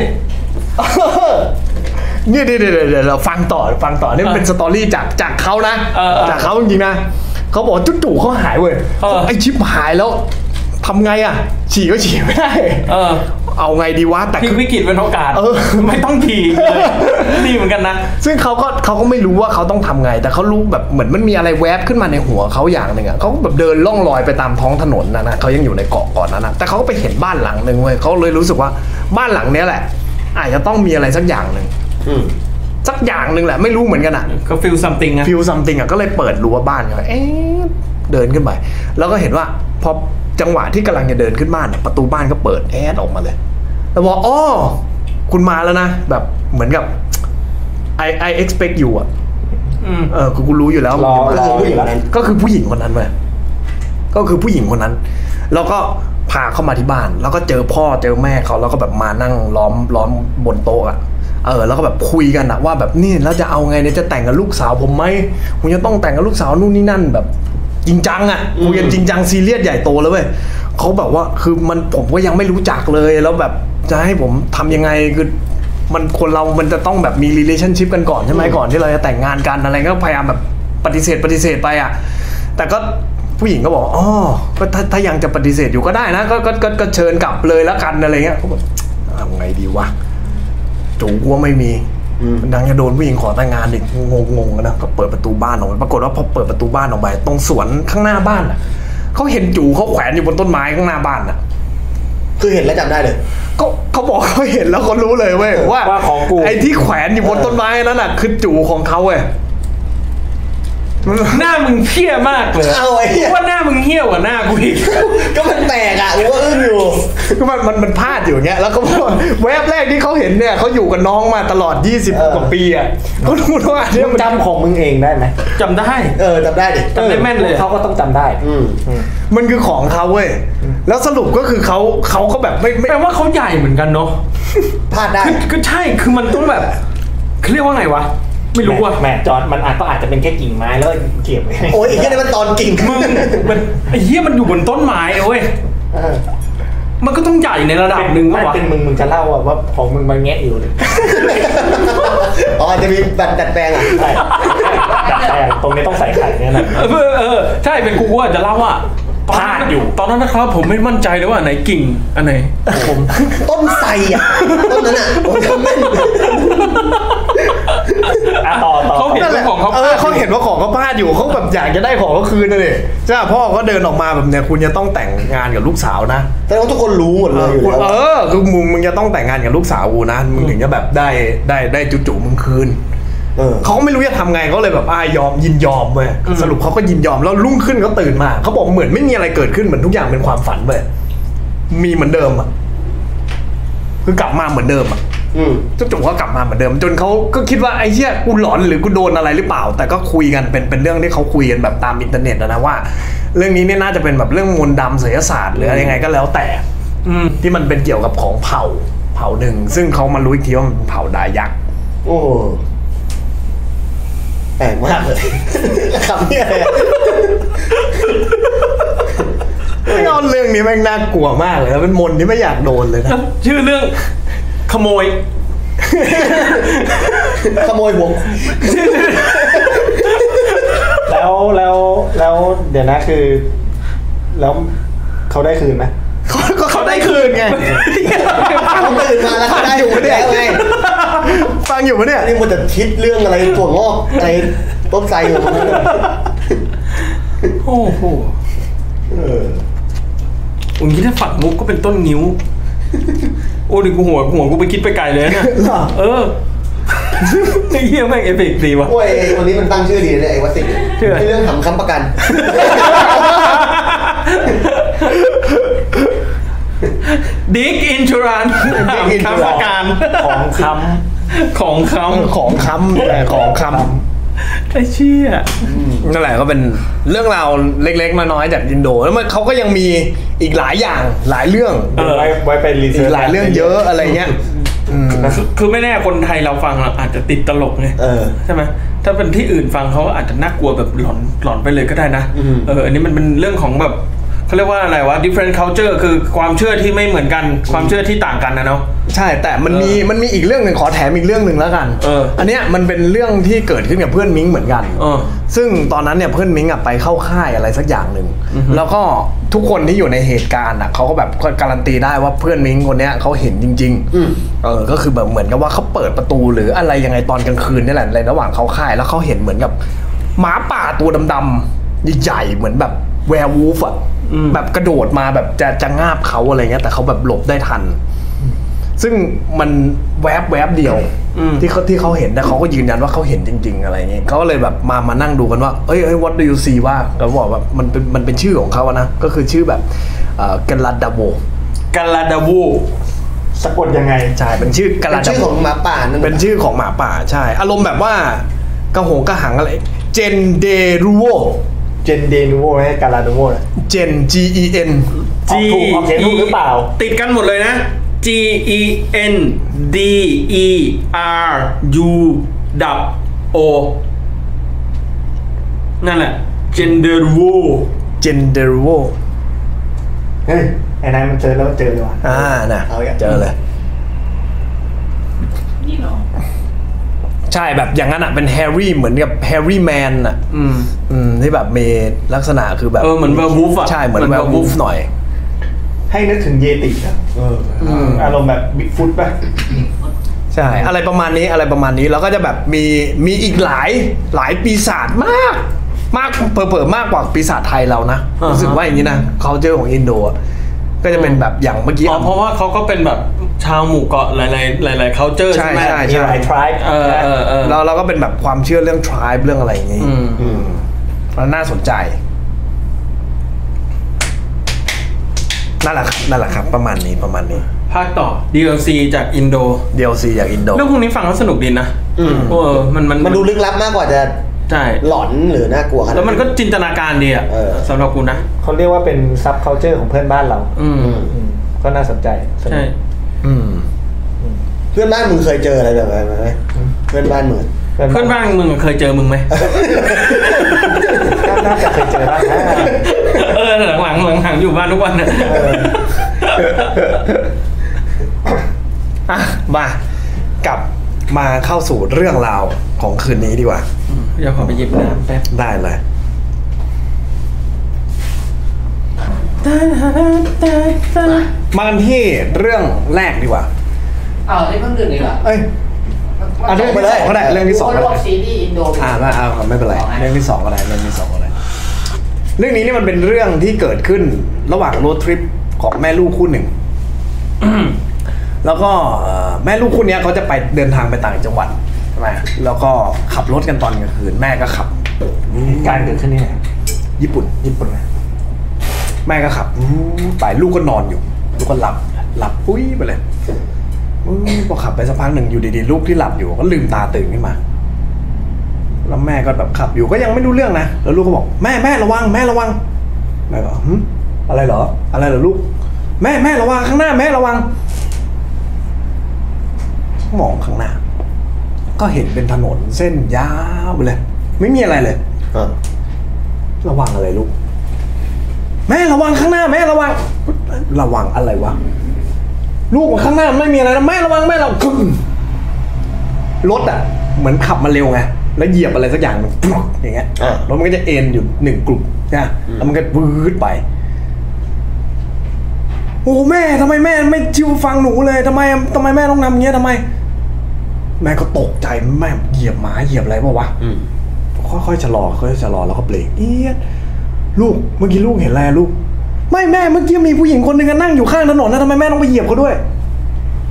Speaker 3: เนี่ยเดี๋ยวเราฟังต่อนี่เป็นสตอรี่จากเขานะจากเขาจริงๆนะเขาบอกจู่ๆเขาหายเว้ยไอชิปหายแล้วทำไงอ่ะฉี่ก็ฉี่ไม่ได้เอาไงดีวะแต่
Speaker 1: วิกฤตเป็นโอกาสไม่ต้องฉี่เลยดีเหมือนกันนะ
Speaker 3: ซึ่งเขาก็ไม่รู้ว่าเขาต้องทำไงแต่เขารู้แบบเหมือนมันมีอะไรแวบขึ้นมาในหัวเขาอย่างหนึ่งอ่ะเขาแบบเดินล่องลอยไปตามท้องถนนนะเขายังอยู่ในเกาะก่อนนะแต่เขาก็ไปเห็นบ้านหลังนึงเว้ยเขาเลยรู้สึกว่าบ้านหลังเนี้ยแหละอาจจะต้องมีอะไรสักอย่างหนึ่งสักอย่างหนึ่งแหละไม่รู้เหมือนกันอ่ะ
Speaker 1: ก็ฟีลซัมติงอ่
Speaker 3: ะก็เลยเปิดรั้วบ้านเขาเดินขึ้นไปแล้วก็เห็นว่าพอจังหวะที่กำลังจะเดินขึ้นบ้านประตูบ้านก็เปิดออกมาเลยแล้วบอกอ๋อคุณมาแล้วนะแบบเหมือนกับ I expect you อ่ะกูรู้อยู่แล้วก็คือผู้หญิงคนนั้นเว้ยก็คือผู้หญิงคนนั้นแล้วก็พาเข้ามาที่บ้านแล้วก็เจอพ่อเจอแม่เขาแล้วก็แบบมานั่งล้อมบนโต๊ะอ่ะแล้วก็แบบคุยกันอะว่าแบบนี่แล้วจะเอาไงเนี่ยจะแต่งกับลูกสาวผมไหมคุณจะต้องแต่งกับลูกสาวนู่นนี่นั่นแบบจริงจังอ่ะคุยกันจริงจังซีเรียสใหญ่โตเลยเว้ยเขาแบบว่าคือผมก็ยังไม่รู้จักเลยแล้วแบบจะให้ผมทำยังไงคือมันคนเรามันจะต้องแบบมี relationship กันก่อนใช่ไหมก่อนที่เราจะแต่งงานกันอะไรก็พยายามแบบปฏิเสธไปอ่ะแต่ก็ผู้หญิงก็บอกอ๋อก็ถ้ายังจะปฏิเสธอยู่ก็ได้นะก็เชิญกลับเลยแล้วกันอะไรเงี้ยเขาบอกเอาไงดีวะจู่กลัวไม่มีดังจะโดนผู้หญิงขอแต่งงานอีกงงนะก็เปิดประตูบ้านออกไปปรากฏว่าพอเปิดประตูบ้านออกไปตรงสวนข้างหน้าบ้านอ่ะเขาเห็นจู่เขาแขวนอยู่บนต้นไม้ข้างหน้าบ้านอ่ะ
Speaker 2: คือเห็นแล้วจำได้เลย
Speaker 3: ก็เขาบอกเขาเห็นแล้วเขารู้เลยเว้ยว่า
Speaker 1: ของกู
Speaker 3: ไอ้ที่แขวนอยู่บนต้นไม้นั่นน่ะคือจู่ของเขาเว้ย
Speaker 1: หน้ามึงเหี้ยมากเลย
Speaker 2: เอาไอ้
Speaker 1: ว่าหน้ามึงเหี้ยกว่าหน้ากูอีก
Speaker 2: ก็มันแปลกอ่ะกูว่าอึ้งอยู่
Speaker 3: ก็มันพลาดอยู่อย่างเงี้ยแล้วก็แวบแรกที่เขาเห็นเนี่ยเขาอยู่กับน้องมาตลอด20กว่าปีอ่ะก็รู้ว่า
Speaker 4: เนี่ยจำของมึงเองได้ไหม
Speaker 1: จำได้
Speaker 2: จำได้ดิ
Speaker 1: จำได้แม่นเลย
Speaker 4: เขาก็ต้องจำได้
Speaker 3: มันคือของเขาเว้ยแล้วสรุปก็คือเขาก็แบบไม่
Speaker 1: แปลว่าเขาใหญ่เหมือนกันเนาะ
Speaker 2: พลาดได้
Speaker 1: คือใช่คือมันต้องแบบเขาเรียกว่าไงวะไม่รู้ว่า
Speaker 4: แม่จอดมันอาจจะเป็นแค่กิ่งไม้แล้วเก็บไว้
Speaker 2: โอ้ยไอ้เหี้ยนี่มันตอนกิ่ง
Speaker 1: มึงมันไอ้เหี้ยมันอยู่บนต้นไม้เว้ยมันก็ต้องใหญ่ในระดับหนึ่ง
Speaker 4: ว่ะเป็นมึงจะเล่าว่าของมึงมันแงะอยู่เลย
Speaker 2: อ๋อจะมีแบบดัดแปลงอ่ะ
Speaker 4: ใช่ดัดแปลงตรงนี้ต้องใส่ไข่เนี่ยนะ
Speaker 1: ใช่เป็นกูว่าจะเล่าว่าพลาดอยู่ตอนนั้นนะครับผมไม่มั่นใจเลยว่าไหนกิ่งอันไหน
Speaker 2: ผมต้นไทรอ่ะต้นนั้นอ่ะผมจำแม่น
Speaker 3: ต่อเขาเห็นว่าของเขาเห็นว่าของเขาพลาดอยู่เขาแบบอยากจะได้ของก็คืนนั่นเองใช่ป่ะพ่อก็เดินออกมาแบบเนี่ยคุณจะต้องแต่งงานกับลูกสาวนะ
Speaker 2: แต่ว่าทุกคนรู้หมดเลย
Speaker 3: คือมึงจะต้องแต่งงานกับลูกสาวกูนะมึงถึงจะแบบได้จุ๋มึงคืนเขาก็ไม่รู้จะทำไงเขาเลยแบบยินยอมเว้ยสรุปเขาก็ยินยอมแล้วรุ่งขึ้นเขาตื่นมาเขาบอกเหมือนไม่มีอะไรเกิดขึ้นเหมือนทุกอย่างเป็นความฝันเว้ยมีเหมือนเดิมอ่ะคือกลับมาเหมือนเดิมอ่ะจุ๋ก็กลับมาเหมือนเดิมจนเขาก็คิดว่าไอ้เหี้ยกูหลอนหรือกูโดนอะไรหรือเปล่าแต่ก็คุยกันเป็นเรื่องที่เขาคุยกันแบบตามอินเทอร์เน็ตนะว่าเรื่องนี้เนี่ยน่าจะเป็นแบบเรื่องมนต์ดำศิลปศาสตร์หรืออะไรยังไงก็แล้วแต่ที่มันเป็นเกี่ยวกับของเผ่าหนึ่งซึ่งเขามารู้อีกทีว่ามันเผ่าดายักษ์
Speaker 2: โอ้แปลกมากเลยคำนี้อะไร
Speaker 3: ไม่เอาเรื่องนี้แม่งน่ากลัวมากเลยแล้วเป็นมนที่ไม่อยากโดนเลยนะ
Speaker 1: ชื่อเรื่องขโมย
Speaker 2: หัว
Speaker 4: แล้วเดี๋ยวนะคือแล้วเขาได้คืนไหม
Speaker 3: เขาได้คืนไง
Speaker 2: เขาตื่นมาแล้วเขาได้อยู่เนี่ยไง
Speaker 3: ฟังอยู่ปะเนี่ย
Speaker 2: นี่มันจะคิดเรื่องอะไรถั่วงอกอะไรต้นไทรอยู่
Speaker 1: โอ้โหผมคิดถ้าฝักมุกก็เป็นต้นนิ้วโอ้ดิกูหัวกูไปคิดไปไกลเลยเนี่ยเออไอ้เหี้ยแม่งเอฟเฟกต์ดีวะ
Speaker 2: โอ้ยไอ้คนนี้มันตั้งชื่อดีเลยไอ้วัสิไอ้เรื่องทำค้ำประกัน
Speaker 1: ดิ๊กอินชูรันค้ำประกันของค้ำ
Speaker 3: แต่ของคำ
Speaker 1: ไอ้เชี่ย
Speaker 3: นั่นแหละก็เป็นเรื่องราวเล็กๆน้อยๆจากอินโดแล้วมันเขาก็ยังมีอีกหลายอย่างหลายเรื่อง
Speaker 4: ไว้ไปรีเสิร์ช
Speaker 3: หลายเรื่องเยอะอะไรเงี้ย
Speaker 1: คือไม่แน่คนไทยเราฟังเราอาจจะติดตลกไงใช่ไหมถ้าเป็นที่อื่นฟังเขาอาจจะน่ากลัวแบบหลอนไปเลยก็ได้นะอันนี้มันเป็นเรื่องของแบบเขาเรียกว่าอะไรวะ different culture คือความเชื่อที่ไม่เหมือนกันความเชื่อที่ต่างกันนะเนาะ
Speaker 3: ใช่แต่มันมีอีกเรื่องหนึ่งขอแถมอีกเรื่องหนึ่งแล้วกันอันเนี้ยมันเป็นเรื่องที่เกิดขึ้นกับเพื่อนมิ้งเหมือนกันซึ่งตอนนั้นเนี่ยเพื่อนมิ้งไปเข้าค่ายอะไรสักอย่างหนึ่งแล้วก็ทุกคนที่อยู่ในเหตุการณ์เขาก็แบบการันตีได้ว่าเพื่อนมิ้งคนเนี้ยเขาเห็นจริงๆก็คือแบบเหมือนกับว่าเขาเปิดประตูหรืออะไรยังไงตอนกลางคืนนี่แหละในระหว่างเข้าค่ายแล้วเขาเห็นเหมือนกับหมาป่าตัวดำๆใหญ่ๆเหมือนแบบแวร์วูฟอะแบบกระโดดมาแบบจะงาบเขาอะไรเงี้ยแต่เขาแบบหลบได้ทันซึ่งมันแวบเดียวที่เขาเห็นแต่เขาก็ยืนยันว่าเขาเห็นจริงๆอะไรเงี้ยเขาก็เลยแบบมานั่งดูกันว่าเอ้ย what do you see ว่าเขาบอกแบบมันเป็นชื่อของเขาอะนะก็คือชื่อแบบกัลลาดาโว
Speaker 4: สะกดยังไง
Speaker 3: ใช่เป็นชื่อกัลลาดาโว
Speaker 2: ของหมาป่านั่น
Speaker 3: เป็นชื่อของหมาป่าใช่อารมณ์แบบว่ากระหงกระหังอะไรเจนเดรูโว
Speaker 4: ไม่ใช่กาลาโดโวนะ
Speaker 3: เจน GEN
Speaker 4: ถูกเขียนถูกหรือเปล่า
Speaker 1: ติดกันหมดเลยนะ GEN DERUO นั่นแหละ
Speaker 3: Genderuo
Speaker 4: เฮ้ยไอ้นายมันเจอแล้วเจอเลยว่ะ
Speaker 3: น่ะเจอเลย
Speaker 6: นี่เหรอ
Speaker 3: ใช่แบบอย่างนั้นอ่ะเป็นแฮร์รี่เหมือนกับแฮร์รี่แมนอ่ะที่แบบมีลักษณะคือแบบ
Speaker 1: เหมือนแวร์วูฟอ่ะ
Speaker 3: ใช่เหมือนแวร์วูฟหน่อย
Speaker 4: ให้นึกถึงเยติอ่ะอารมณ์แบบบิ๊กฟุตป่ะ
Speaker 3: ใช่อะไรประมาณนี้แล้วก็จะแบบมีอีกหลายปีศาจมากเปิดมากกว่าปีศาจไทยเรานะรู้สึกว่าอย่างนี้นะเขาเจอของอินโดก็จะเป็นแบบอย่างเมื่อกี้
Speaker 1: เพราะว่าเขาก็เป็นแบบชาวหมู่เกาะหลาย culture ใช่ไหม
Speaker 3: มี
Speaker 4: หลาย tribe
Speaker 3: เราก็เป็นแบบความเชื่อเรื่อง tribe เรื่องอะไรอย่างงี้แล้วน่าสนใจนั่นแหละครับประมาณนี้
Speaker 1: ภาคต่อ DLC จากอินโดเรื่องพวกนี้ฟังแล้วสนุกดีนะ
Speaker 2: มันดูลึกลับมากกว่าจะ
Speaker 1: ใช่
Speaker 2: หลอนหรือน่ากลัว
Speaker 1: แล้วมันก็จินตนาการดีอ่ะสำหรับกูนะ
Speaker 4: เขาเรียกว่าเป็นซับคัลเจอร์ของเพื่อนบ้านเราก็น่าสนใจ
Speaker 1: ใช่
Speaker 2: เพื่อนบ้านมึงเคยเจออะไรแบบไหมเพื่อนบ้านมึง
Speaker 1: เคยเจอมึงไหม
Speaker 4: น่าจะเคยเจอบ้าง
Speaker 1: หลังอยู่บ้านทุกวันนะ
Speaker 3: มากลับมาเข้าสู่เรื่องราวของคืนนี้ดีกว่า
Speaker 1: เดี๋ยวขอไปหยิบน้ำแป๊บ
Speaker 3: ได้เลยมากันที่เรื่องแรกดีกว่า
Speaker 5: นี่เพิ่งดื่มอีกเหรอ
Speaker 3: เรื่องที่สองก็ได้เรื่องที่สองก็ได้
Speaker 5: ซีรีส์อินโด
Speaker 3: ไม่เป็นไรเรื่องที่สองก็ได้เรื่องนี้นี่มันเป็นเรื่องที่เกิดขึ้นระหว่างโรดทริปของแม่ลูกคู่หนึ่งแล้วก็แม่ลูกคู่นี้เขาจะไปเดินทางไปต่างจังหวัดใช่ไหมแล้วก็ขับรถกันตอนกลางคืนแม่ก็ขับ
Speaker 4: การเกิดขึ้นนี่
Speaker 3: ญี่ปุ่นนะแม่ก็ขับไปลูกก็นอนอยู่ลูกก็หลับปุ้ยไปเลยพอขับไปสักพักหนึ่งอยู่ดีๆลูกที่หลับอยู่ก็ลืมตาตื่นขึ้นมาแล้วแม่ก็แบบขับอยู่ก็ยังไม่รู้เรื่องนะแล้วลูกก็บอกแม่ระวังแม่ก็อะไรเหรอลูกแม่ระวังข้างหน้าแม่ระวังมองข้างหน้าก็เห็นเป็นถนนเส้นยาวไปเลยไม่มีอะไรเลยระวังอะไรลูกแม่ระวังข้างหน้าแม่ระวังอะไรวะลูกข้างหน้าไม่มีอะไรนะแม่ระวังรถอ่ะเหมือนขับมาเร็วไงแล้วเหยียบอะไรสักอย่างมันอย่างเงี้ยรถมันก็จะเอ็นอยู่หนึ่งกลุ่มนะแล้วมันก็วืดไปโอ้แม่ทำไมแม่ไม่ชิวฟังหนูเลยทำไมแม่ต้องทำอย่างเงี้ยทำไมแม่ก็ตกใจแม่เหยียบหมาเหยียบอะไรป่าววะค่อยๆชะลอแล้วก็เบรกลูกเมื่อกี้ลูกเห็นอะไรลูกไม่แม่เมื่อกี้มีผู้หญิงคนหนึ่งนั่งอยู่ข้างถนนนะทำไมแม่ต้องไปเหยียบเขาด้วย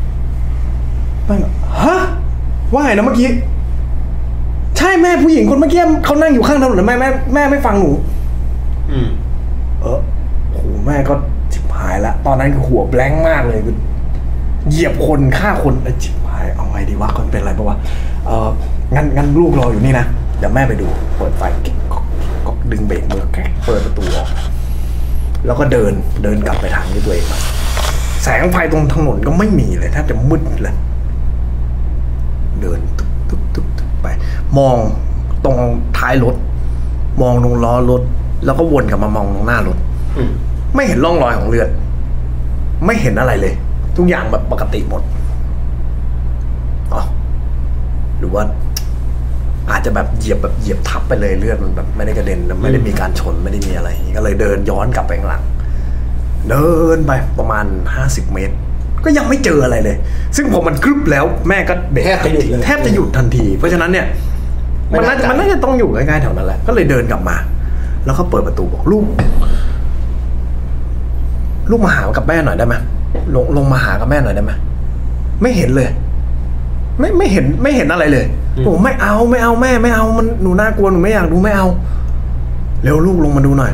Speaker 3: แม่งฮะว่าไงนะเมื่อกี้ใช่แม่ผู้หญิงคนเมื่อกี้เขานั่งอยู่ข้างถนนแม่ไม่ฟังหนูโอ้โหแม่ก็จิบหายละตอนนั้นคือหัวแบงค์มากเลยคือเหยียบคนฆ่าคนจิบหายเอาไงดีวะคนเป็นอะไรปะวะงั้นลูกรออยู่นี่นะเดี๋ยวแม่ไปดูเปิดไฟก็ดึงเบรกมือแกเปิดประตูออกแล้วก็เดินกลับไปทางที่ตัวเองแสงไฟตรงถนนก็ไม่มีเลยแทบจะมืดเลยเดินตุ๊บไปมองตรงท้ายรถมองตรงล้อรถแล้วก็วนกลับมามองตรงหน้ารถไม่เห็นร่องรอยของเลือดไม่เห็นอะไรเลยทุกอย่างแบบปกติหมดอ๋อหรือว่าอาจจะแบบเหยียบทับไปเลยเลือดมันแบบไม่ได้กระเด็นไม่ได้มีการชนไม่ได้มีอะไรก็เลยเดินย้อนกลับไปข้างหลังเดินไปประมาณ50 เมตรก็ยังไม่เจออะไรเลยซึ่งพอมันกรึบแล้วแม่ก็เบรกแทบจะหยุดทันทีเพราะฉะนั้นเนี่ยมันน่าจะต้องอยู่ใกล้ๆแถวนั้นแหละก็เลยเดินกลับมาแล้วก็เปิดประตูบอกลูกมาหากับแม่หน่อยได้ไหมลงมาหากับแม่หน่อยได้ไหมไม่เห็นเลยไม่เห็นอะไรเลยโอ้ไม่เอาแม่ไม่เอามันหนูน่ากลัวหนูไม่อยากดูไม่เอาเร็วลูกลงมาดูหน่อย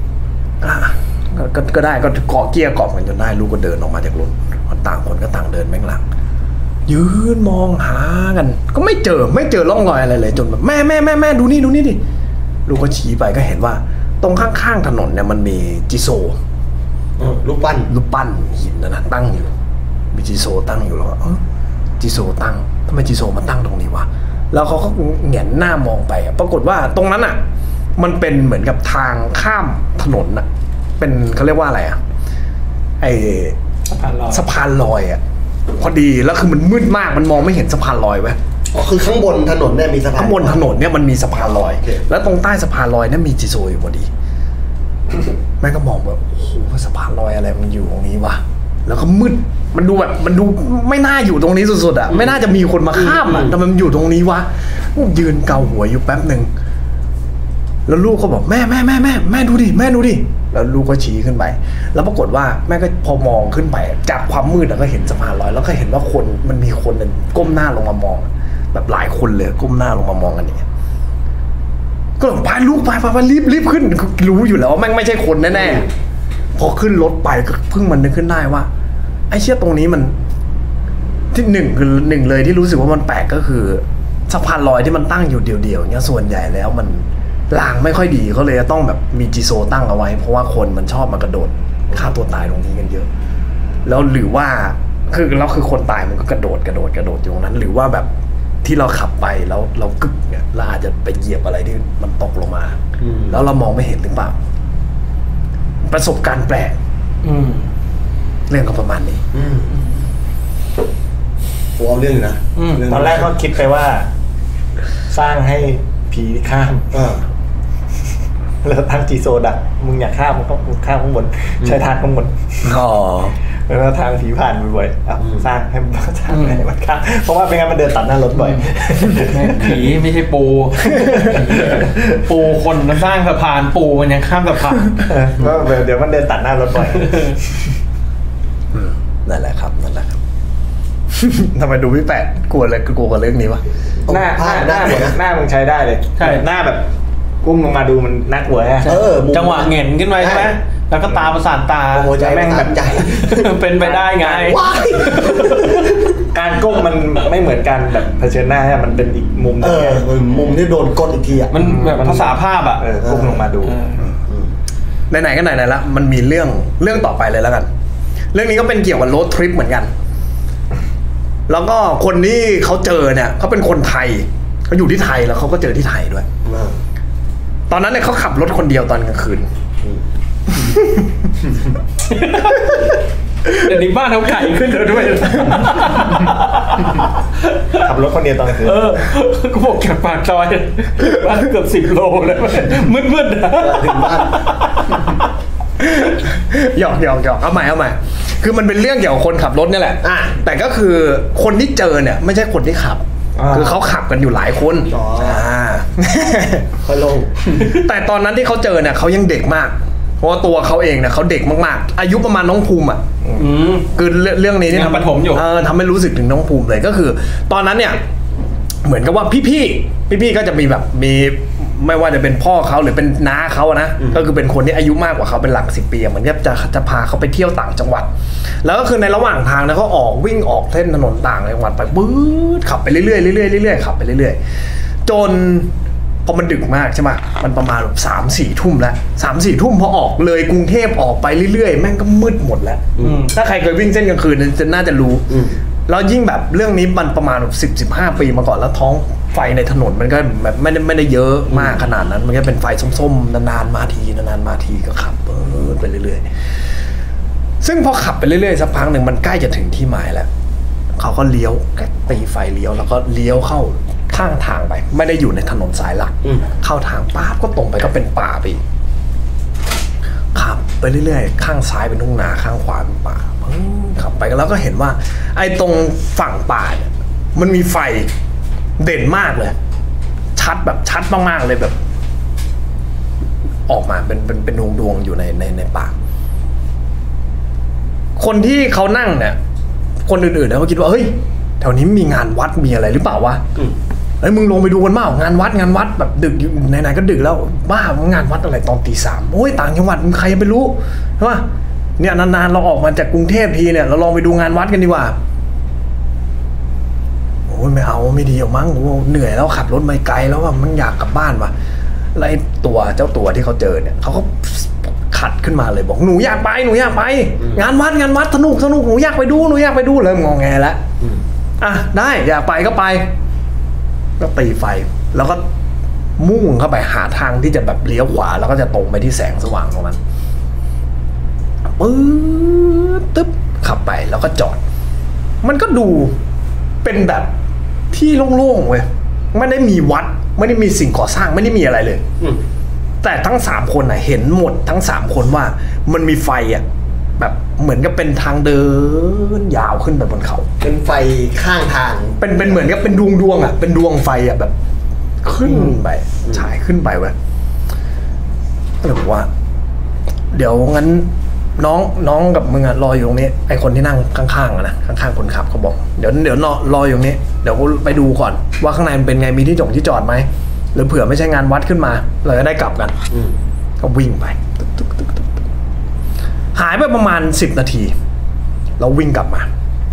Speaker 3: ก็ได้ก็เกาะเกียร์เกาะกันจนได้ลูกก็เดินออกมาจากรถต่างคนก็ต่างเดินแม่งหลังยืนมองหากันก็ไม่เจอร่องรอยอะไรเลยจนแบบแม่ดูนี่ดิลูกก็ชี้ไปก็เห็นว่าตรงข้างๆถนนเนี่ยมันมีจิโซ
Speaker 2: รูปปั้น
Speaker 3: หินนะตั้งอยู่มีจิโซตั้งอยู่แล้วจิโซตั้งทำไมจิโซมาตั้งตรงนี้วะแล้วเขาก็แงนหน้ามองไปปรากฏว่าตรงนั้นอ่ะมันเป็นเหมือนกับทางข้ามถนนอ่ะเป็นเขาเรียกว่าอะไรอ่ะไอสะพานลอยอ่ะพอดีแล้วคือมันมืดมากมันมองไม่เห็นสะพานลอยไว้
Speaker 2: คือข้างบนถนนเนี่ยมีสะพาน
Speaker 3: ข้างบนถนนเนี่ยมันมีสะพานลอยแล้วตรงใต้สะพานลอยเนี่ยมีจิโซอยู่พอดีแม่ก็มองแบบโอ้โหสะพานลอยอะไรมันอยู่ตรงนี้วะแล้วก็มืดมันดูไม่น่าอยู่ตรงนี้สุดๆอ่ะไม่น่าจะมีคนมาข้ามอ่ะทำไมมันอยู่ตรงนี้วะยืนเกาหัวอยู่แป๊บหนึ่งแล้วลูกก็บอกแม่ดูดิแล้วลูกก็ชี้ขึ้นไปแล้วปรากฏว่าแม่ก็พอมองขึ้นไปจากความมืดก็เห็นสะพานลอยแล้วก็เห็นว่าคนมันมีคนก้มหน้าลงมามองแบบหลายคนเลยก้มหน้าลงมามองกันอย่างเงี้ยก็ไปลูกไปรีบขึ้นรู้อยู่แล้วว่าแม่งไม่ใช่คนแน่ๆพอขึ้นรถไปก็เพิ่งมันนึกขึ้นได้ว่าไอ้เชี่ยตรงนี้มันที่หนึ่งเลยที่รู้สึกว่ามันแปลกก็คือสะพานลอยที่มันตั้งอยู่เดี่ยวๆเงี้ยส่วนใหญ่แล้วมันรางไม่ค่อยดีเขาเลยต้องแบบมีจิโซตั้งเอาไว้เพราะว่าคนมันชอบมากระโดดฆ่าตัวตายตรงนี้กันเยอะแล้วหรือว่าคือคนตายมันก็กระโดดอยู่ตรงนั้นหรือว่าแบบที่เราขับไปแล้วเรากึกเนี่ยเราอาจจะไปเหยียบอะไรที่มันตกลงมาแล้วเรามองไม่เห็นหรือเปล่าประสบการณ์แปลกเรื่องก็ประมาณนี้
Speaker 2: โอ้เอาเรื่องนะ
Speaker 4: ตอนแรกก็คิดไปว่าสร้างให้ผีข้ามแล้วตั้งจีโซดักมึงอยากข้ามมึงก็ข้ามข้างบนใช้ทางข้างบนแล้วทางผีผ่านบ่อยๆสร้างให้มันข้ามเพราะว่าเป็นไงมันเดินตัดหน้ารถบ่อย
Speaker 1: ผีไม่ใช่ปูคนมันสร้างสะพานปูมันยังข้ามสะพาน
Speaker 4: ก็เดี๋ยวมันเดินตัดหน้ารถบ่อย
Speaker 3: นั่นแหละครับทำไมดูพี่แปดกลัวกับเรื่องนี้วะ
Speaker 4: หน้ามึงใช้ได้เลยใช่หน้าแบบกุ้มลงมาดูมันน่ากลัวฮะ
Speaker 1: จังหวะเง่นขึ้นไปใช่ไหมแล้วก็ตาประสานตา
Speaker 2: โอ้ใจแม่งแบบใจ
Speaker 1: เป็นไปได้ไง
Speaker 4: การก้มมันไม่เหมือนกันแบบเผชิญหน้ามันเป็นอีกมุมนึง
Speaker 2: มุมที่โดนกดอีกทีอ่ะ
Speaker 1: มันแบบภาษาภาพอ่ะ
Speaker 4: ก้มลงมาดู
Speaker 3: ไหนๆก็ไหนๆละมันมีเรื่องต่อไปเลยแล้วกันเรื่องนี้ก็เป็นเกี่ยวกับโรดทริปเหมือนกันแล้วก็คนที่เขาเจอเนี่ยเขาเป็นคนไทยเขาอยู่ที่ไทยแล้วเขาก็เจอที่ไทยด้วยตอนนั้นเนี่ยเขาขับรถคนเดียวตอนกลางคืน
Speaker 1: เดี๋ยวนี้บ้านเขาไก่ขึ้นเธอด้วย
Speaker 4: ขับรถคนเดียวตอนกลางคืน
Speaker 1: ก็บอกจากปากซอยบ้านเกือบ10 โลเลยมืดๆนะถึงบ้าน
Speaker 3: หยอกเอาใหม่คือมันเป็นเรื่องเกี่ยวกับคนขับรถนี่แหละแต่ก็คือคนที่เจอเนี่ยไม่ใช่คนที่ขับคือเขาขับกันอยู่หลายคน
Speaker 2: ค่อยลง
Speaker 3: แต่ตอนนั้นที่เขาเจอเนี่ยเขายังเด็กมากเพราะว่าตัวเขาเองเนี่ยเขาเด็กมากๆอายุประมาณน้องภูมิอ่ะคือเรื่องนี้เนี่ย
Speaker 1: ยังประถมอยู่
Speaker 3: ทำให้รู้สึกถึงน้องภูมิเลยก็คือตอนนั้นเนี่ยเหมือนกับว่าพี่ก็จะมีแบบมีไม่ว่าจะเป็นพ่อเขาหรือเป็นน้าเขานะก็คือเป็นคนที่อายุมากกว่าเขาเป็นหลัก10 ปีเหมือนกับจะพาเขาไปเที่ยวต่างจังหวัดแล้วก็คือในระหว่างทางนะเขาวิ่งออกเส้นถนนต่างจังหวัดไปปื๊ดขับไปเรื่อยๆเรื่อยๆขับไปเรื่อยๆจนพอมันดึกมากใช่ไหมมันประมาณแบบ3-4 ทุ่มแล้ว3-4 ทุ่มพอออกเลยกรุงเทพออกไปเรื่อยๆแม่งก็มืดหมดแล้วถ้าใครเคยวิ่งเส้นกลางคืนจะน่าจะรู้แล้วยิ่งแบบเรื่องนี้มันประมาณแบบ10-15 ปีมาก่อนแล้วท้องไฟในถนนมันก็แบบไม่ได้เยอะมากขนาดนั้นมันก็เป็นไฟส้มๆนานๆมาทีก็ขับไปเรื่อยๆซึ่งพอขับไปเรื่อยๆสักพักหนึ่งมันใกล้จะถึงที่หมายแล้วเขาก็เลี้ยวตีไฟเลี้ยวแล้วก็เลี้ยวเข้าข้างทางไปไม่ได้อยู่ในถนนสายหลักเข้าทางป้าก็ตรงไปก็เป็นป่าไปขับไปเรื่อยๆข้างซ้ายเป็นทุ่งนาข้างขวาเป็นป่าขับไปแล้วก็เห็นว่าไอ้ตรงฝั่งป่าเนี่ยมันมีไฟเด่นมากเลยชัดมากๆเลยแบบออกมาเป็นดวงอยู่ในป่าคนที่เขานั่งเนี่ยคนอื่นๆเนี่ยเขาคิดว่าเฮ้ยแถวนี้มีงานวัดมีอะไรหรือเปล่าวะเฮ้ยมึงลงไปดูกันเปล่างานวัดแบบดึกไหนๆก็ดึกแล้วบ้างานวัดอะไรตอนตี 3โอ้ยต่างจังหวัดใครจะไปรู้ใช่ปะเนี่ยนานๆเราออกมาจากกรุงเทพทีเนี่ยเราลองไปดูงานวัดกันดีกว่าโอ้ยไม่เอาไม่ดีหรอกมั้งเหนื่อยแล้วขับรถมาไกลแล้วว่ามันอยากกลับบ้านว่ะแล้วไอ้เจ้าตัวที่เขาเจอเนี่ยเขาก็ขัดขึ้นมาเลยบอกหนูอยากไปงานวัดสนุกหนูอยากไปดูเริ่มงอแงแล้วอ่ะได้อยากไปก็ไปก็ตีไฟแล้วก็มุ่งเข้าไปหาทางที่จะแบบเลี้ยวขวาแล้วก็จะตรงไปที่แสงสว่างตรงนั้นตึ๊บขับไปแล้วก็จอดมันก็ดูเป็นแบบที่โล่งๆเว้ยไม่ได้มีวัดไม่ได้มีสิ่งก่อสร้างไม่ได้มีอะไรเลยแต่ทั้ง3 คนน่ะเห็นหมดทั้ง3 คนว่ามันมีไฟอ่ะแบบเหมือนกับเป็นทางเดินยาวขึ้นไปบนเขา
Speaker 2: เป็นไฟข้างทาง
Speaker 3: เป็นเหมือนกับเป็นดวงอ่ะเป็นดวงไฟอ่ะแบบขึ้นไปฉายขึ้นไปเว้ยก็เลยบอกว่าเดี๋ยวงั้นน้องกับมึงอะรออยู่ตรงนี้ไอคนที่นั่งข้างๆนะข้างๆคนขับเขาบอกเดี๋ยวรออยู่ตรงนี้เดี๋ยวกูไปดูก่อนว่าข้างในมันเป็นไงมีที่จอดไหมหรือเผื่อไม่ใช่งานวัดขึ้นมาเราจะได้กลับกันก็วิ่งไปหายไปประมาณ10 นาทีเราวิ่งกลับมา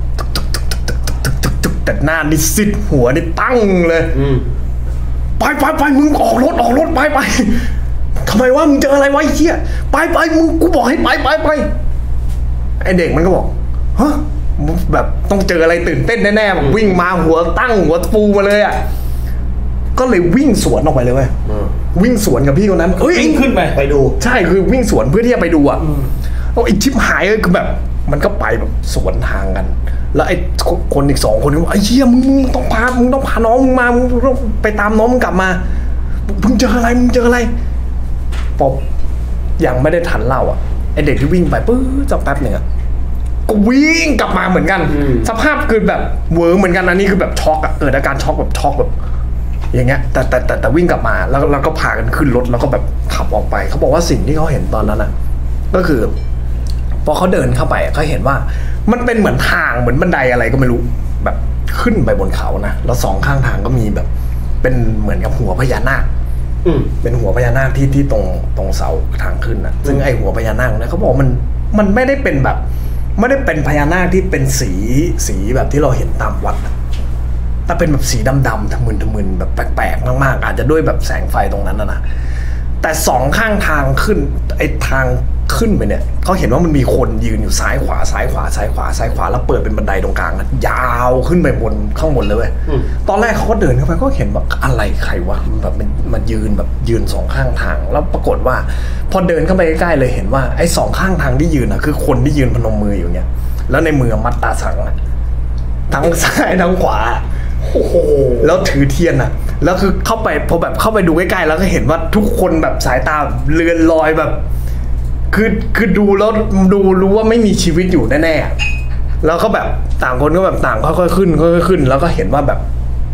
Speaker 3: แต่หน้านี่ซิดหัวนี่ตั้งเลยไปมึงออกรถไปทำไมว่ามึงเจออะไรวะไอ้เหี้ยไปมึงกูบอกให้ไปไอเด็กมันก็บอกฮะแบบต้องเจออะไรตื่นเต้นแน่ๆแบบวิ่งมาหัวตั้งหัวฟูมาเลยอ่ะก็เลยวิ่งสวนออกไปเลยเว้ยวิ่งสวนกับพี่คนนั้น
Speaker 1: วิ่งขึ้นไปดู
Speaker 3: ใช่คือวิ่งสวนเพื่อที่จะไปดูอ่ะไอ้ชิบหายเลยคือแบบมันก็ไปแบบสวนทางกันแล้วไอ้คนอีก2 คนนี่ว่าไอ้เหี้ยมึงต้องพาน้องมึงมามึงต้องไปตามน้องมึงกลับมามึงเจออะไรพอยังไม่ได้ทันเล่าอ่ะไอเด็กที่วิ่งไปปื๊ดสักแป๊บหนึ่งอ่ะก็วิ่งกลับมาเหมือนกันสภาพคือแบบเวอร์เหมือนกันอันนี้คือแบบช็อกอ่ะเกิดอาการช็อกแบบอย่างเงี้ยแต่วิ่งกลับมาแล้วก็พากันขึ้นรถแล้วก็แบบขับออกไปเขาบอกว่าสิ่งที่เขาเห็นตอนนั้นอ่ะก็คือพอเขาเดินเข้าไปเขาเห็นว่ามันเป็นเหมือนทางเหมือนบันไดอะไรก็ไม่รู้แบบขึ้นไปบนเขานะแล้ว2 ข้างทางก็มีแบบเป็นเหมือนกับหัวพญานาคเป็นหัวพญานาคที่ตรงเสาทางขึ้นนะซึ่งไอหัวพญานาคเนี่ยเขาบอกมันไม่ได้เป็นแบบไม่ได้เป็นพญานาคที่เป็นสีแบบที่เราเห็นตามวัดแต่เป็นแบบสีดำๆทะมึนแบบแปลกๆมากๆอาจจะด้วยแบบแสงไฟตรงนั้นนะแต่2 ข้างทางขึ้นไอทางขึ้นไปเนี่ยเขาเห็นว่ามันมีคนยืนอยู่ซ้ายขวาแล้วเปิดเป็นบันไดตรงกลางนะยาวขึ้นไปบนข้างบนเลยเว้ยตอนแรกเขาก็เดินเข้าไปก็เห็นแบบอะไรใครวะแบบมันยืน2 ข้างทางแล้วปรากฏว่าพอเดินเข้าไปใกล้ๆเลยเห็นว่าไอ้2 ข้างทางที่ยืนคือคนที่ยืนพนมมืออยู่เนี่ยแล้วในมือมัดตาสังทั้งซ้ายทั้งขวาโอ้โหแล้วถือเทียนแล้วคือเข้าไปพอแบบเข้าไปดูใกล้ๆแล้วก็เห็นว่าทุกคนแบบสายตาเลือนลอยแบบคือดูแล้วรู้ว่าไม่มีชีวิตอยู่แน่ๆแล้วก็แบบต่างคนก็แบบต่างค่อยๆขึ้นแล้วก็เห็นว่าแบบ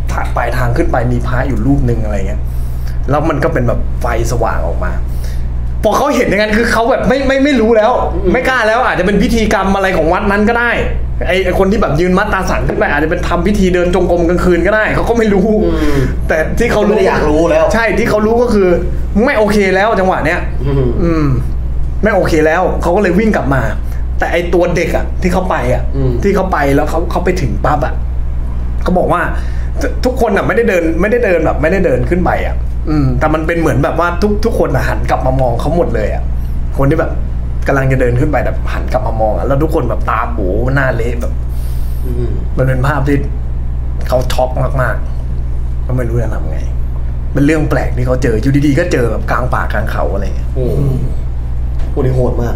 Speaker 3: ปลายทางขึ้นไปมีพระอยู่รูปนึงอะไรเงี้ยแล้วมันก็เป็นแบบไฟสว่างออกมาพอเขาเห็นอย่างนั้นคือเขาแบบไม่รู้แล้ว ไม่กล้าแล้วอาจจะเป็นพิธีกรรมอะไรของวัดนั้นก็ได้ไอคนที่แบบยืนมัดตาสั่นขึ้นไปอาจจะเป็นทำพิธีเดินจงกรมกลางคืนก็ได้เขาก็ไม่รู้แต่ที่เขารู้
Speaker 2: ไม่ได้อยากรู้แล้ว
Speaker 3: ใช่ที่เขารู้ก็คือไม่โอเคแล้วจังหวะเนี้ยไม่โอเคแล้วเขาก็เลยวิ่งกลับมา แต่ไอตัวเด็กอ่ะที่เขาไปอ่ะที่เขาไปแล้วเขาไปถึงปั๊บอ่ะเขาบอกว่าทุกคนอ่ะไม่ได้เดินแบบไม่ได้เดินขึ้นไปอ่ะแต่มันเป็นเหมือนแบบว่าทุกคนหันกลับมามองเขาหมดเลยอ่ะคนที่แบบกำลังจะเดินขึ้นไปแบบหันกลับมามองอ่ะแล้วทุกคนแบบตาโบหน้าเละแบบมันเป็นภาพที่เขาช็อกมากๆก็ไม่รู้จะทำไงเป็นเรื่องแปลกที่เขาเจออยู่ดีๆก็เจอแบบกลางป่ากลางเขาอะไรเงี้ย
Speaker 2: พวกนี้โหดมาก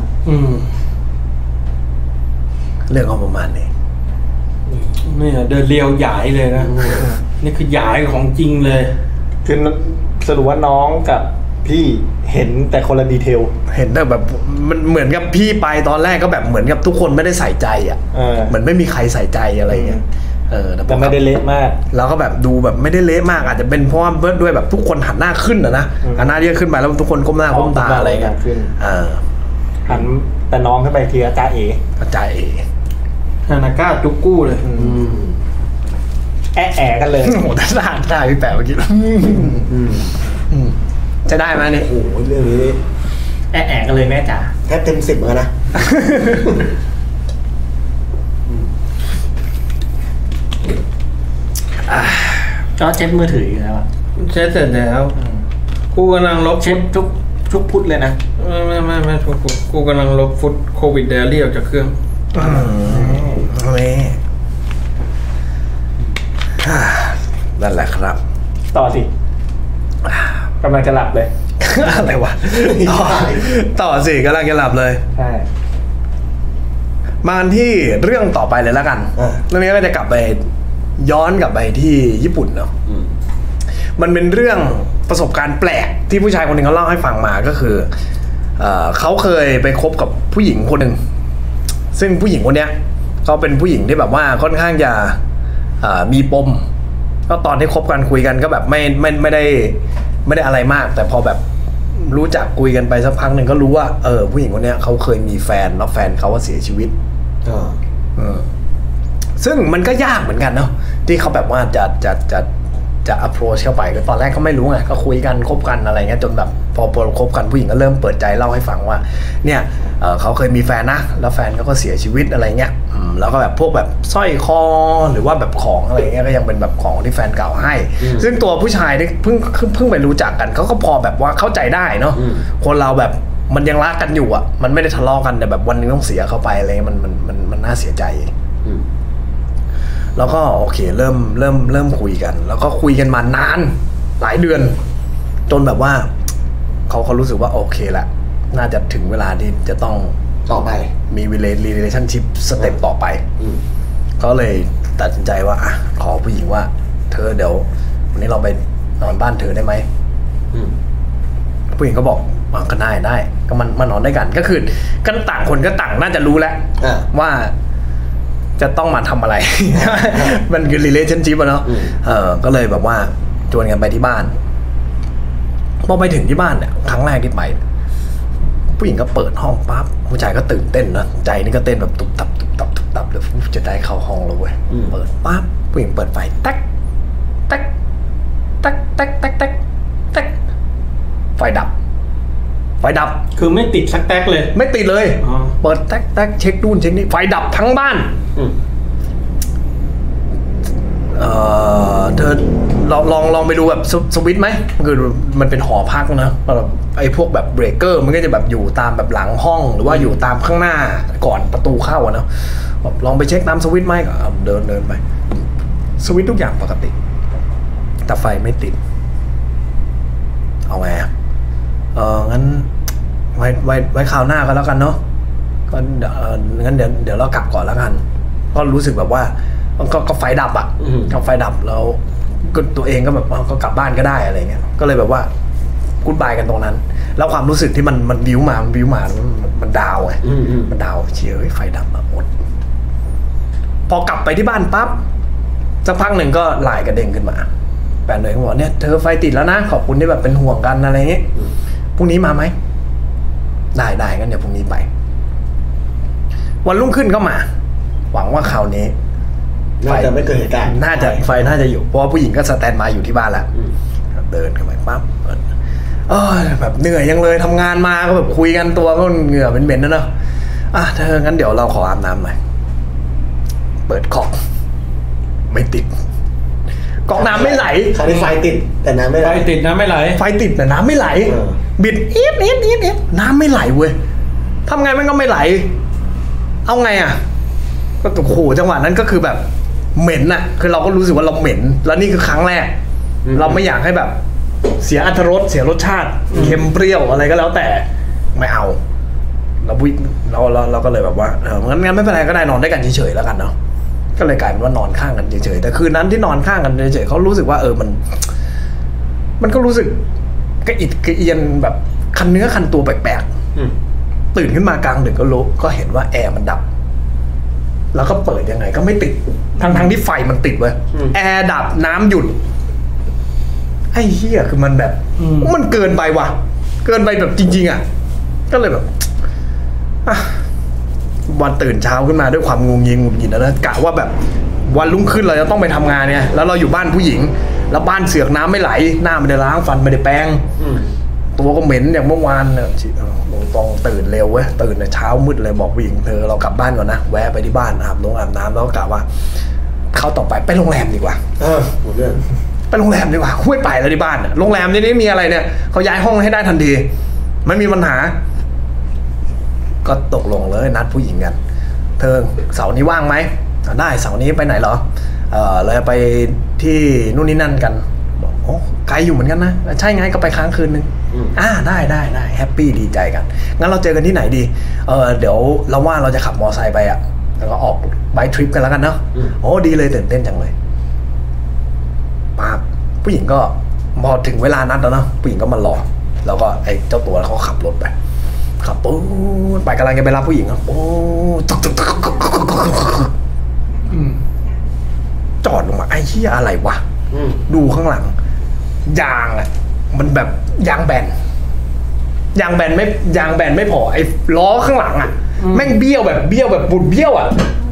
Speaker 3: เรื่องของประมาณนี้
Speaker 1: เนี่ยเดินเรียวหยายเลยนะนี่คือหยายของจริงเลย
Speaker 4: คือสรุปว่าน้องกับพี่เห็นแต่คนละดีเทล
Speaker 3: เห็นแต่แบบมันเหมือนกับพี่ไปตอนแรกก็แบบเหมือนกับทุกคนไม่ได้ใส่ใจอ่ะเหมือนไม่มีใครใส่ใจอะไรเงี้ย
Speaker 4: แต่ไม่ได้เละมาก
Speaker 3: แล้วก็แบบดูแบบไม่ได้เละมากอาจจะเป็นเพราะว่าด้วยแบบทุกคนหันหน้าขึ้นนะหันหน้าเยอะขึ้นไปแล้วทุกคนก้มหน้าก้มตาอะไรเงี้ย
Speaker 4: หันแต่น้องขึ้นไปทีอาจารย์เอ
Speaker 1: ฮานาก้าจุกกู้เลย
Speaker 4: แอะกันเลย
Speaker 3: โอ้โหแต่ได้พี่แปะเมื่อกี้จะได้ไหมเนี่ย
Speaker 2: โอ้โหเรื่องนี้
Speaker 4: แอะกันเลยแม่จ๋า
Speaker 2: แทบเต็ม10เหมือนกันนะ
Speaker 4: ก็เช็ดมือถืออยู่แล้ว
Speaker 1: เช็ดเสร็จแล้วกูกำลังลบ
Speaker 4: เช็ดทุกพุทธเลยนะ
Speaker 1: ไม่ทุกพุทธกูกำลังลบฟุตโควิดไดอารี่ออกจากเครื่อง
Speaker 3: นั่นแหละครับ
Speaker 4: ต่อสิกำลังจะหลับเลย
Speaker 3: อะไรวะต่อสิกำลังจะหลับเลย
Speaker 4: ใช่
Speaker 3: มาที่เรื่องต่อไปเลยแล้วกันเรื่องนี้ก็จะกลับไปย้อนกลับไปที่ญี่ปุ่นเนาะมันเป็นเรื่องประสบการณ์แปลกที่ผู้ชายคนหนึ่งเขาเล่าให้ฟังมาก็คือเขาเคยไปคบกับผู้หญิงคนหนึ่งซึ่งผู้หญิงคนเนี้ยเขาเป็นผู้หญิงที่แบบว่าค่อนข้างจะมีปมก็ตอนที่คบกันคุยกันก็แบบไม่ได้อะไรมากแต่พอแบบรู้จักคุยกันไปสักพักหนึ่งก็รู้ว่าผู้หญิงคนเนี้ยเขาเคยมีแฟนแล้วแฟนเขาเสียชีวิตซึ่งมันก็ยากเหมือนกันเนาะที่เขาแบบว่าจะ approach เข้าไปก็ตอนแรกเขาไม่รู้ไงก็คุยกันคบกันอะไรเงี้ยจนแบบพอคบกันผู้หญิงก็เริ่มเปิดใจเล่าให้ฟังว่าเนี่ยเขาเคยมีแฟนนะแล้วแฟนเขาก็เสียชีวิตอะไรเงี้ยแล้วก็แบบพวกแบบสร้อยคอหรือว่าแบบของอะไรเงี้ยก็ยังเป็นแบบของที่แฟนเก่าให้ซึ่งตัวผู้ชายที่เพิ่งไปรู้จักกันเขาก็พอแบบว่าเข้าใจได้เนาะคนเราแบบมันยังรักกันอยู่อ่ะมันไม่ได้ทะเลาะกันแต่แบบวันนึงต้องเสียเข้าไปอะไรมันน่าเสียใจแล้วก็โอเคเริ่มคุยกันแล้วก็คุยกันมานานหลายเดือนจนแบบว่าเขารู้สึกว่าโอเคแหละน่าจะถึงเวลาที่จะต้อง
Speaker 2: ต่อไป
Speaker 3: มี relationship สเต็ปต่อไปก็เลยตัดสินใจว่าขอผู้หญิงว่าเธอเดี๋ยววันนี้เราไปนอนบ้านเธอได้ไหมผู้หญิงก็บอกก็ได้ก็มานอนด้วยกันก็คือกันต่างคนก็ต่างน่าจะรู้แล้วว่าจะต้องมาทำอะไร มันคือ relationship อะเนาะก็เลยแบบว่าชวนกันไปที่บ้านพอไปถึงที่บ้านเนี่ยครั้งแรกที่ไปผู้หญิงก็เปิดห้องปั๊บผู้ชายก็ตื่นเต้นนะใจนี่ก็เต้นแบบตุบตับเลยจะได้เข้าห้องแล้วเว้ยเปิดปั๊บผู้หญิงเปิดไฟแต๊กไฟดับ
Speaker 1: คือไม่ติดสักแต๊กเลย
Speaker 3: ไม่ติดเลยเปิดแต๊กเช็คนู่นเช็คนี่ไฟดับทั้งบ้านเธอลองไปดูแบบสวิตช์ไหมคือมันเป็นหอพักนะแบบไอ้พวกแบบเบรกเกอร์มันก็จะแบบอยู่ตามแบบหลังห้องหรือว่าอยู่ตามข้างหน้าก่อนประตูเข้าอะเนาะแบบลองไปเช็คตามสวิตช์ไหมก็เดินไปสวิตช์ทุกอย่างปกติแต่ไฟไม่ติดเอาไงงั้นไว้คราวหน้าก็แล้วกันเนาะก็งั้นเดี๋ยวเรากลับก่อนแล้วกันก็รู้สึกแบบว่าก็ไฟดับอ่ะก็ไฟดับแล้วก็ตัวเองก็แบบก็กลับบ้านก็ได้อะไรเงี้ยก็เลยแบบว่ากู๊ดบายกันตรงนั้นแล้วความรู้สึกที่มันบิ้วมามันดาวไงมันดาวเชียร์ไฟดับมาหมดพอกลับไปที่บ้านปั๊บสักพักหนึ่งก็ไลน์กระเด้งขึ้นมาแฟนเลยบอกเนี่ยเธอไฟติดแล้วนะขอบคุณที่แบบเป็นห่วงกันอะไรเงี้ยพรุ่งนี้มาไหมได้งั้นเดี๋ยวพรุ่งนี้ไปวันรุ่งขึ้นก็มาหวังว่าคราวนี้
Speaker 2: น่าจะไม่เกิดเหตุการณ์
Speaker 3: น่าจะอยู่เพราะว่าผู้หญิงก็สแตนบายอยู่ที่บ้านแล้วเดินเข้าไปปั๊บแบบเหนื่อยยังเลยทำงานมาก็แบบคุยกันตัวก็เหงื่อเป็นๆนะเนาะเธองั้นเดี๋ยวเราขออาบน้ำหน่อยเปิดก๊อกไม่ติดก๊อกน้ำไม่ไหล
Speaker 2: คราวนี้ไฟติดแต่น้ำไม่ไหล
Speaker 1: ไฟติดน้ำไม่ไหล
Speaker 3: ไฟติดแต่น้ำไม่ไหลบิดเอี๊ยดน้ำไม่ไหลเว้ยทำไงมันก็ไม่ไหลเอาไงก็โอ้โหจังหวะนั้นก็คือแบบเหม็นอะคือเราก็รู้สึกว่าเราเหม็นแล้วนี่คือครั้งแรกเราไม่อยากให้แบบเสียอรรถรสเสียรสชาติเค็มเปรี้ยวอะไรก็แล้วแต่ไม่เอาเราก็เลยแบบว่างั้นไม่เป็นไรก็ได้นอนด้วยกันเฉยๆแล้วกันเนาะก็เลยกลายเป็นว่านอนข้างกันเฉยๆแต่คืนนั้นที่นอนข้างกันเฉยๆเขารู้สึกว่ามันก็รู้สึกกระอิดกระเอียนแบบคันเนื้อคันตัวแปลกๆตื่นขึ้นมากลางดึกก็เห็นว่าแอร์มันดับแล้วก็เปิดยังไงก็ไม่ติดทั้งที่ไฟมันติดเว้ยแอร์ดับน้ำหยุดไอ้เหี้ยคือมันแบบมันเกินไปว่ะเกินไปแบบจริงๆก็เลยแบบวันตื่นเช้าขึ้นมาด้วยความงุนงิดนะกะว่าแบบวันรุ่งขึ้นเราจะต้องไปทำงานเนี่ยแล้วเราอยู่บ้านผู้หญิงแล้วบ้านเสือกน้ำไม่ไหลหน้าไม่ได้ล้างฟันไม่ได้แปรงตัวก็เหม็นอย่างเมื่อวานเนี่ยต้องตื่นเร็วเว้ยตื่นในเช้ามืดเลยบอกผู้หญิงเธอเรากลับบ้านก่อนนะแวะไปที่บ้านอาบน้ำแล้วก็กะว่าเขาต่อไปโรงแรมดีกว่า
Speaker 2: หมดเรื่อง
Speaker 3: ไปโรงแรมดีกว่าไม่ไปแล้วที่บ้านโรงแรมนี่ไม่มีอะไรเนี่ยเขาย้ายห้องให้ได้ทันทีไม่มีปัญหาก็ตกลงเลยนัดผู้หญิงกันเธอเสาร์นี้ว่างไหมได้เสาร์นี้ไปไหนเหรอเราจะไปที่นู่นนี่นั่นกันบอกโอ้ไกลอยู่เหมือนกันนะใช่ไงก็ไปค้างคืนนึงได้แฮปปี้ดีใจกันงั้นเราเจอกันที่ไหนดีเดี๋ยวเราว่าเราจะขับมอไซค์ไปแล้วก็ออกไบค์ทริปกันแล้วกันเนาะโอ้ดีเลยตื่นเต้นจังเลยปั๊บผู้หญิงก็พอถึงเวลานัดแล้วเนาะผู้หญิงก็มารอแล้วก็ไอ้เจ้าตัวเขาขับรถไปขับปุ๊บไปกำลังจะไปรับผู้หญิงโอ้จอดลงมาไอ้เหี้ยอะไรวะดูข้างหลังยางมันแบบยางแบนไม่พอไอ้ล้อข้างหลังแม่งเบี้ยวแบบบุดเบี้ยว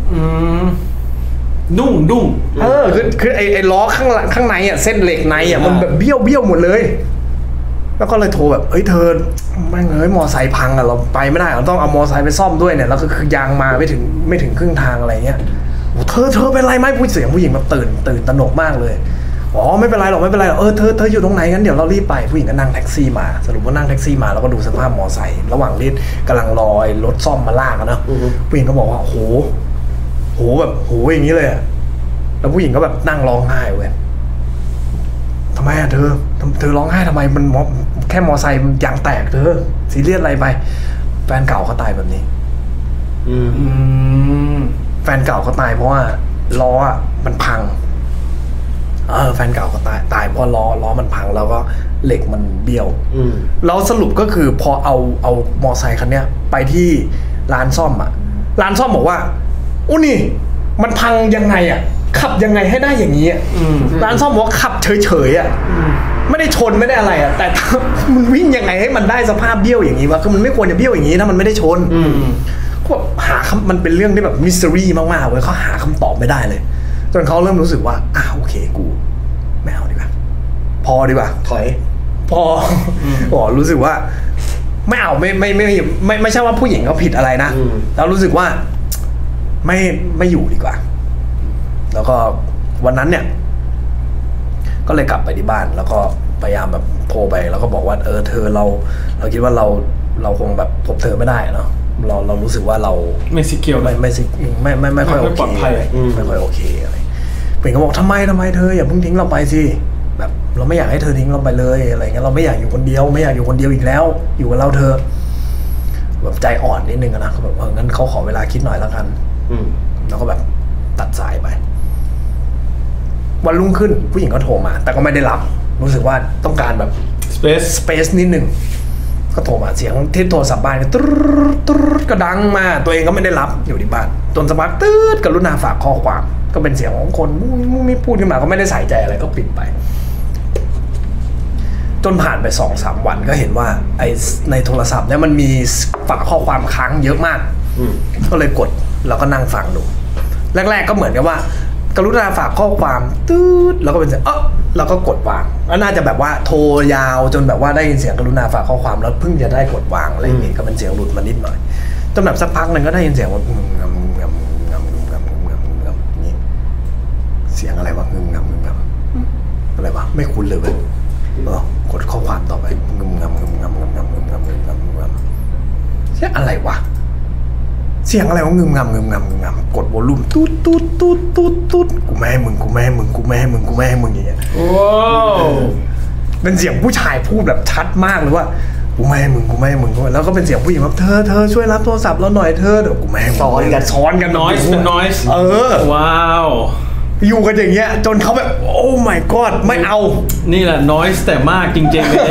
Speaker 1: ดุ้ง
Speaker 3: คือไอ้ล้อข้างในเส้นเหล็กในมันแบบเบี้ยวหมดเลยแล้วก็เลยโทรแบบเฮ้ยเธอแม่งมอไซค์พังเราไปไม่ได้เราต้องเอามอไซค์ไปซ่อมด้วยเนี่ยแล้วก็คือยางมาไม่ถึงครึ่งทางอะไรเงี้ยเธอเป็นไรไหมผู้หญิงแบบตื่นตระหนกมากเลยอ๋อไม่เป็นไรหรอกเธออยู่ตรงไหนงั้นเดี๋ยวเรารีบไปผู้หญิงก็นั่งแท็กซี่มาสรุปว่านั่งแท็กซี่มาแล้วก็ดูสภาพมอไซค์ระหว่างรีดกำลังรอรถซ่อมมาลากนะผู้หญิงก็บอกว่าโหแบบโหอย่างนี้เลยแล้วผู้หญิงก็แบบนั่งร้องไห้เว้ยทำไมเธอร้องไห้ทำไมมันแค่มอไซค์มันยางแตกเธอซีเรียสอะไรไปแฟนเก่าเขาตายแบบนี้แฟนเก่าเขาตายเพราะว่าล้อมันพังแฟนเก่าเขาตายเพราะล้อมันพังแล้วก็เหล็กมันเบี้ยวแล้วสรุปก็คือพอเอามอไซค์คันเนี้ยไปที่ร้านซ่อมร้านซ่อมบอกว่าอู้นี่มันพังยังไงขับยังไงให้ได้อย่างนี้ร้านซ่อมบอกว่าขับเฉยไม่ได้ชนไม่ได้อะไรแต่มันวิ่งยังไงให้มันได้สภาพเบี้ยวอย่างนี้วะคือมันไม่ควรจะเบี้ยวอย่างนี้ถ้ามันไม่ได้ชนก็มันเป็นเรื่องที่แบบมิสทีรี่มากๆเว้ยเขาหาคำตอบไม่ได้เลยจนเขาเริ่มรู้สึกว่าโอเคกูไม่เอาดีกว่าพอดีกว่า
Speaker 2: ถอย
Speaker 3: พอรู้สึกว่าไม่เอาไม่ใช่ว่าผู้หญิงเขาผิดอะไรนะแล้วรู้สึกว่าไม่อยู่ดีกว่าแล้วก็วันนั้นเนี่ยก็เลยกลับไปที่บ้านแล้วก็พยายามแบบโทรไปแล้วก็บอกว่าเธอเราคิดว่าเราคงแบบพบเธอไม่ได้เนาะเรารู้สึกว่าเรา
Speaker 1: ไม่ซิเกียว
Speaker 3: ไม่ค่อยโอเคไม่ค่อยโอเคอะไรเพื่อนก็บอกทำไมเธออย่าเพิ่งทิ้งเราไปสิแบบเราไม่อยากให้เธอทิ้งเราไปเลยอะไรเงี้ยเราไม่อยากอยู่คนเดียวไม่อยากอยู่คนเดียวอีกแล้วอยู่กับเราเธอแบบใจอ่อนนิดนึงนะเขาแบบงั้นเขาขอเวลาคิดหน่อยแล้วกันแล้วก็แบบตัดสายไปวันรุ่งขึ้นผู้หญิงก็โทรมาแต่ก็ไม่ได้รับรู้สึกว่าต้องการแบบ space นิดนึงก็โทรมาเสียงที่โทรศัพท์บ้านก็ก็ดังมาตัวเองก็ไม่ได้รับอยู่ที่บ้านจนสักพักกรุณาฝากข้อความก็เป็นเสียงของคนมุ้งพูดขึ้นมาก็ไม่ได้ใส่ใจอะไรก็ปิดไปจนผ่านไป 2-3 วันก็เห็นว่าไอ้ในโทรศัพท์เนี่ยมันมีฝากข้อความค้างเยอะมากก็เลยกดแล้วก็นั่งฟังดูแรกๆก็เหมือนกับว่ากรุณาฝากข้อความตืดแล้วก็เป็นเสียงแล้วก็กดวางแล้วน่าจะแบบว่าโทรยาวจนแบบว่าได้ยินเสียงกรุณาฝากข้อความแล้วเพิ่งจะได้กดวางอะไรอย่างงี้ก็เป็นเสียงหลุดมานิดหน่อยจนแบบสักพักหนึ่งก็ได้ยินเสียงว่านี่เสียงอะไรวะอะไรวะไม่คุ้นเลยเว้ยกดข้อความต่อไปเสียงอะไรวะเสียงอะไรวะงึมงำกดวอลลุ่มตุ๊ดกูไม่ให้มึงอย่างเงี้ยเป็นเสียงผู้ชายพูดแบบชัดมากเลยว่ากูไม่ให้มึงแล้วก็เป็นเสียงผู้หญิงว่าเธอช่วยรับโทรศัพท์เราหน่อยเธอเดี๋ยวกูไม่ให้ซ้อนกันน้อย
Speaker 1: ว้าว
Speaker 3: อยู่กันอย่างเงี้ยจนเขาแบบโอ้ my god ไม่เอา
Speaker 1: นี่แหละน้อยแต่มากจริงๆเลย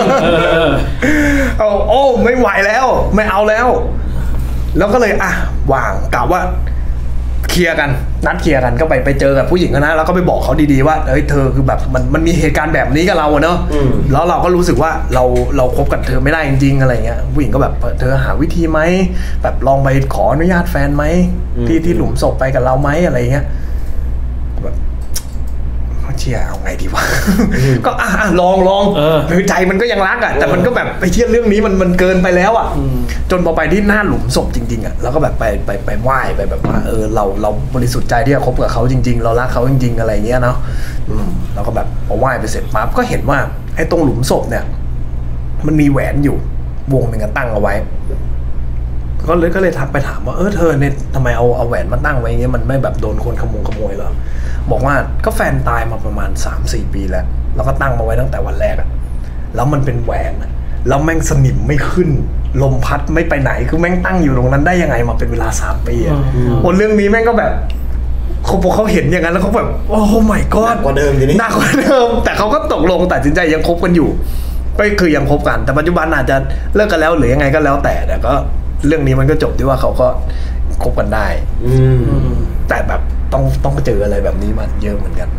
Speaker 3: โอ้ไม่ไหวแล้วไม่เอาแล้วก็เลยวางกะว่าเคลียร์กันนัดเคลียร์กันก็ไปเจอกับผู้หญิงนะแล้วก็ไปบอกเขาดีๆว่าเฮ้ยเธอคือแบบมันมีเหตุการณ์แบบนี้กับเราเนอะแล้วเราก็รู้สึกว่าเราคบกับเธอไม่ได้จริงๆอะไรเงี้ยผู้หญิงก็แบบเธอหาวิธีไหมแบบลองไปขออนุญาตแฟนไหมที่หลุมศพไปกับเราไหมอะไรเงี้ยแบบเชี่ยเอาไงดีวะก็ลองคือใจมันก็ยังรักแต่มันก็แบบไปเชื่อเรื่องนี้มันเกินไปแล้วจนพอไปที่หน้าหลุมศพจริงๆแล้วก็แบบไปไหว้ไปแบบว่าเราบริสุทธิ์ใจที่จะคบกับเขาจริงๆเรารักเขาจริงๆอะไรเงี้ยเนาะเราก็แบบพอไหว้ไปเสร็จปั๊บก็เห็นว่าไอ้ตรงหลุมศพเนี่ยมันมีแหวนอยู่วงหนึ่งตั้งเอาไว้ก็เลยทักไปถามว่าเธอเนี่ยทำไมเอาแหวนมาตั้งไว้เงี้ยมันไม่แบบโดนคนขโมยเหรอบอกว่าก็แฟนตายมาประมาณ 3-4 ปีแล้วก็ตั้งมาไว้ตั้งแต่วันแรกแล้วมันเป็นแหวนแล้วแม่งสนิมไม่ขึ้นลมพัดไม่ไปไหนคือแม่งตั้งอยู่ตรงนั้นได้ยังไงมาเป็นเวลา3 ปีเรื่องนี้แม่งก็แบบเขาเห็นอย่างนั้นแล้วเขาแบบโอ้ my god
Speaker 2: หนักกว่าเดิมทีนี้
Speaker 3: หนักกว่าเดิมแต่เขาก็ตกลงตัดสินใจยังคบกันอยู่ก็คือยังคบกันแต่ปัจจุบันอาจจะเลิกกันแล้วหรือยังไงก็แล้วแต่ก็เรื่องนี้มันก็จบที่ว่าเขาก็คบกันได้แต่แบบต้องเจออะไรแบบนี้มาเยอะเหมือนกัน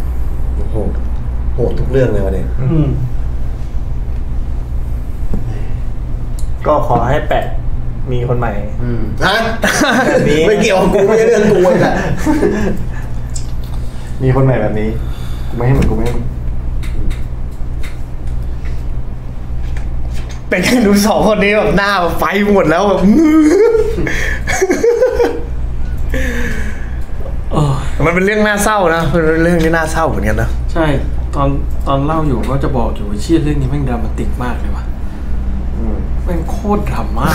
Speaker 2: โหดทุกเรื่องเลยวันนี้
Speaker 4: ก็ขอให้แปะมีคนใหม่
Speaker 2: ฮะไม่เกี่ยวกับกูไม่ใช่เรื่องกูแหละ
Speaker 4: มีคนใหม่แบบนี้กูไม่ให้มึง
Speaker 3: เป็นแค่ดู2 คนนี้แบบหน้าไฟหมดแล้วแบบมันเป็นเรื่องน่าเศร้านะเป็นเรื่องที่น่าเศร้าเหมือนกันนะ
Speaker 1: ใช่ตอนเล่าอยู่ก็จะบอกอยู่ว่าเรื่องนี้แม่งดรามาติกมากเลยว่ะแม่งโคตรดราม่า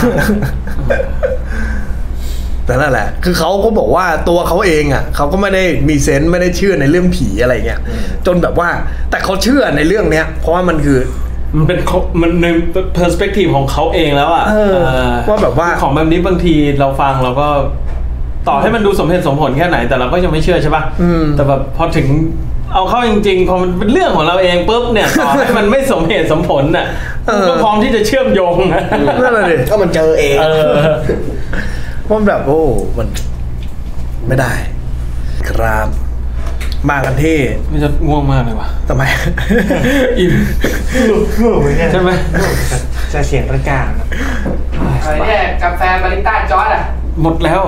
Speaker 3: แต่นั่นแหละคือเขาก็บอกว่าตัวเขาเองเขาก็ไม่ได้มีเซนส์ไม่ได้เชื่อในเรื่องผีอะไรเงี้ยจนแบบว่าแต่เขาเชื่อในเรื่องเนี้ยเพราะว่ามันคือ
Speaker 1: มันใน perspective ของเขาเองแล้ว
Speaker 3: ว่าแบบว่า
Speaker 1: ของแบบนี้บางทีเราฟังเราก็ต่อให้มันดูสมเหตุสมผลแค่ไหนแต่เราก็ยังไม่เชื่อใช่ป่ะแต่แบบพอถึงเอาเข้าจริงๆพอมันเป็นเรื่องของเราเองปุ๊บเนี่ยต่อให้มันไม่สมเหตุสมผลก็พร้อมที่จะเชื่อมโยง
Speaker 3: นั่นแหละดิ
Speaker 2: ก็มันเจอเอง
Speaker 3: มันแบบมันไม่ได้ครับมากันที่
Speaker 1: ไม่จะง่วงมากเลยว่ะ
Speaker 3: ทำไม
Speaker 1: อิ่มใช่ไหม
Speaker 4: จะเสียงประกาศ
Speaker 5: อะไรเนี่ยกาแฟบาริสต้าจอร์ด
Speaker 1: หมดแล้ว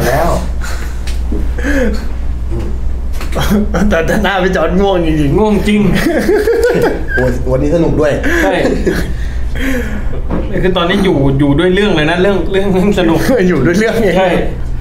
Speaker 3: แต่หน้าพี่จอร์ดง่วงจริง
Speaker 1: ง่วงจริง
Speaker 2: วันนี้สนุกด้วย
Speaker 1: ใช่คือตอนนี้อยู่ด้วยเรื่องเลยนะเรื่องสนุก
Speaker 3: อยู่ด้วยเรื่อง
Speaker 1: ใช่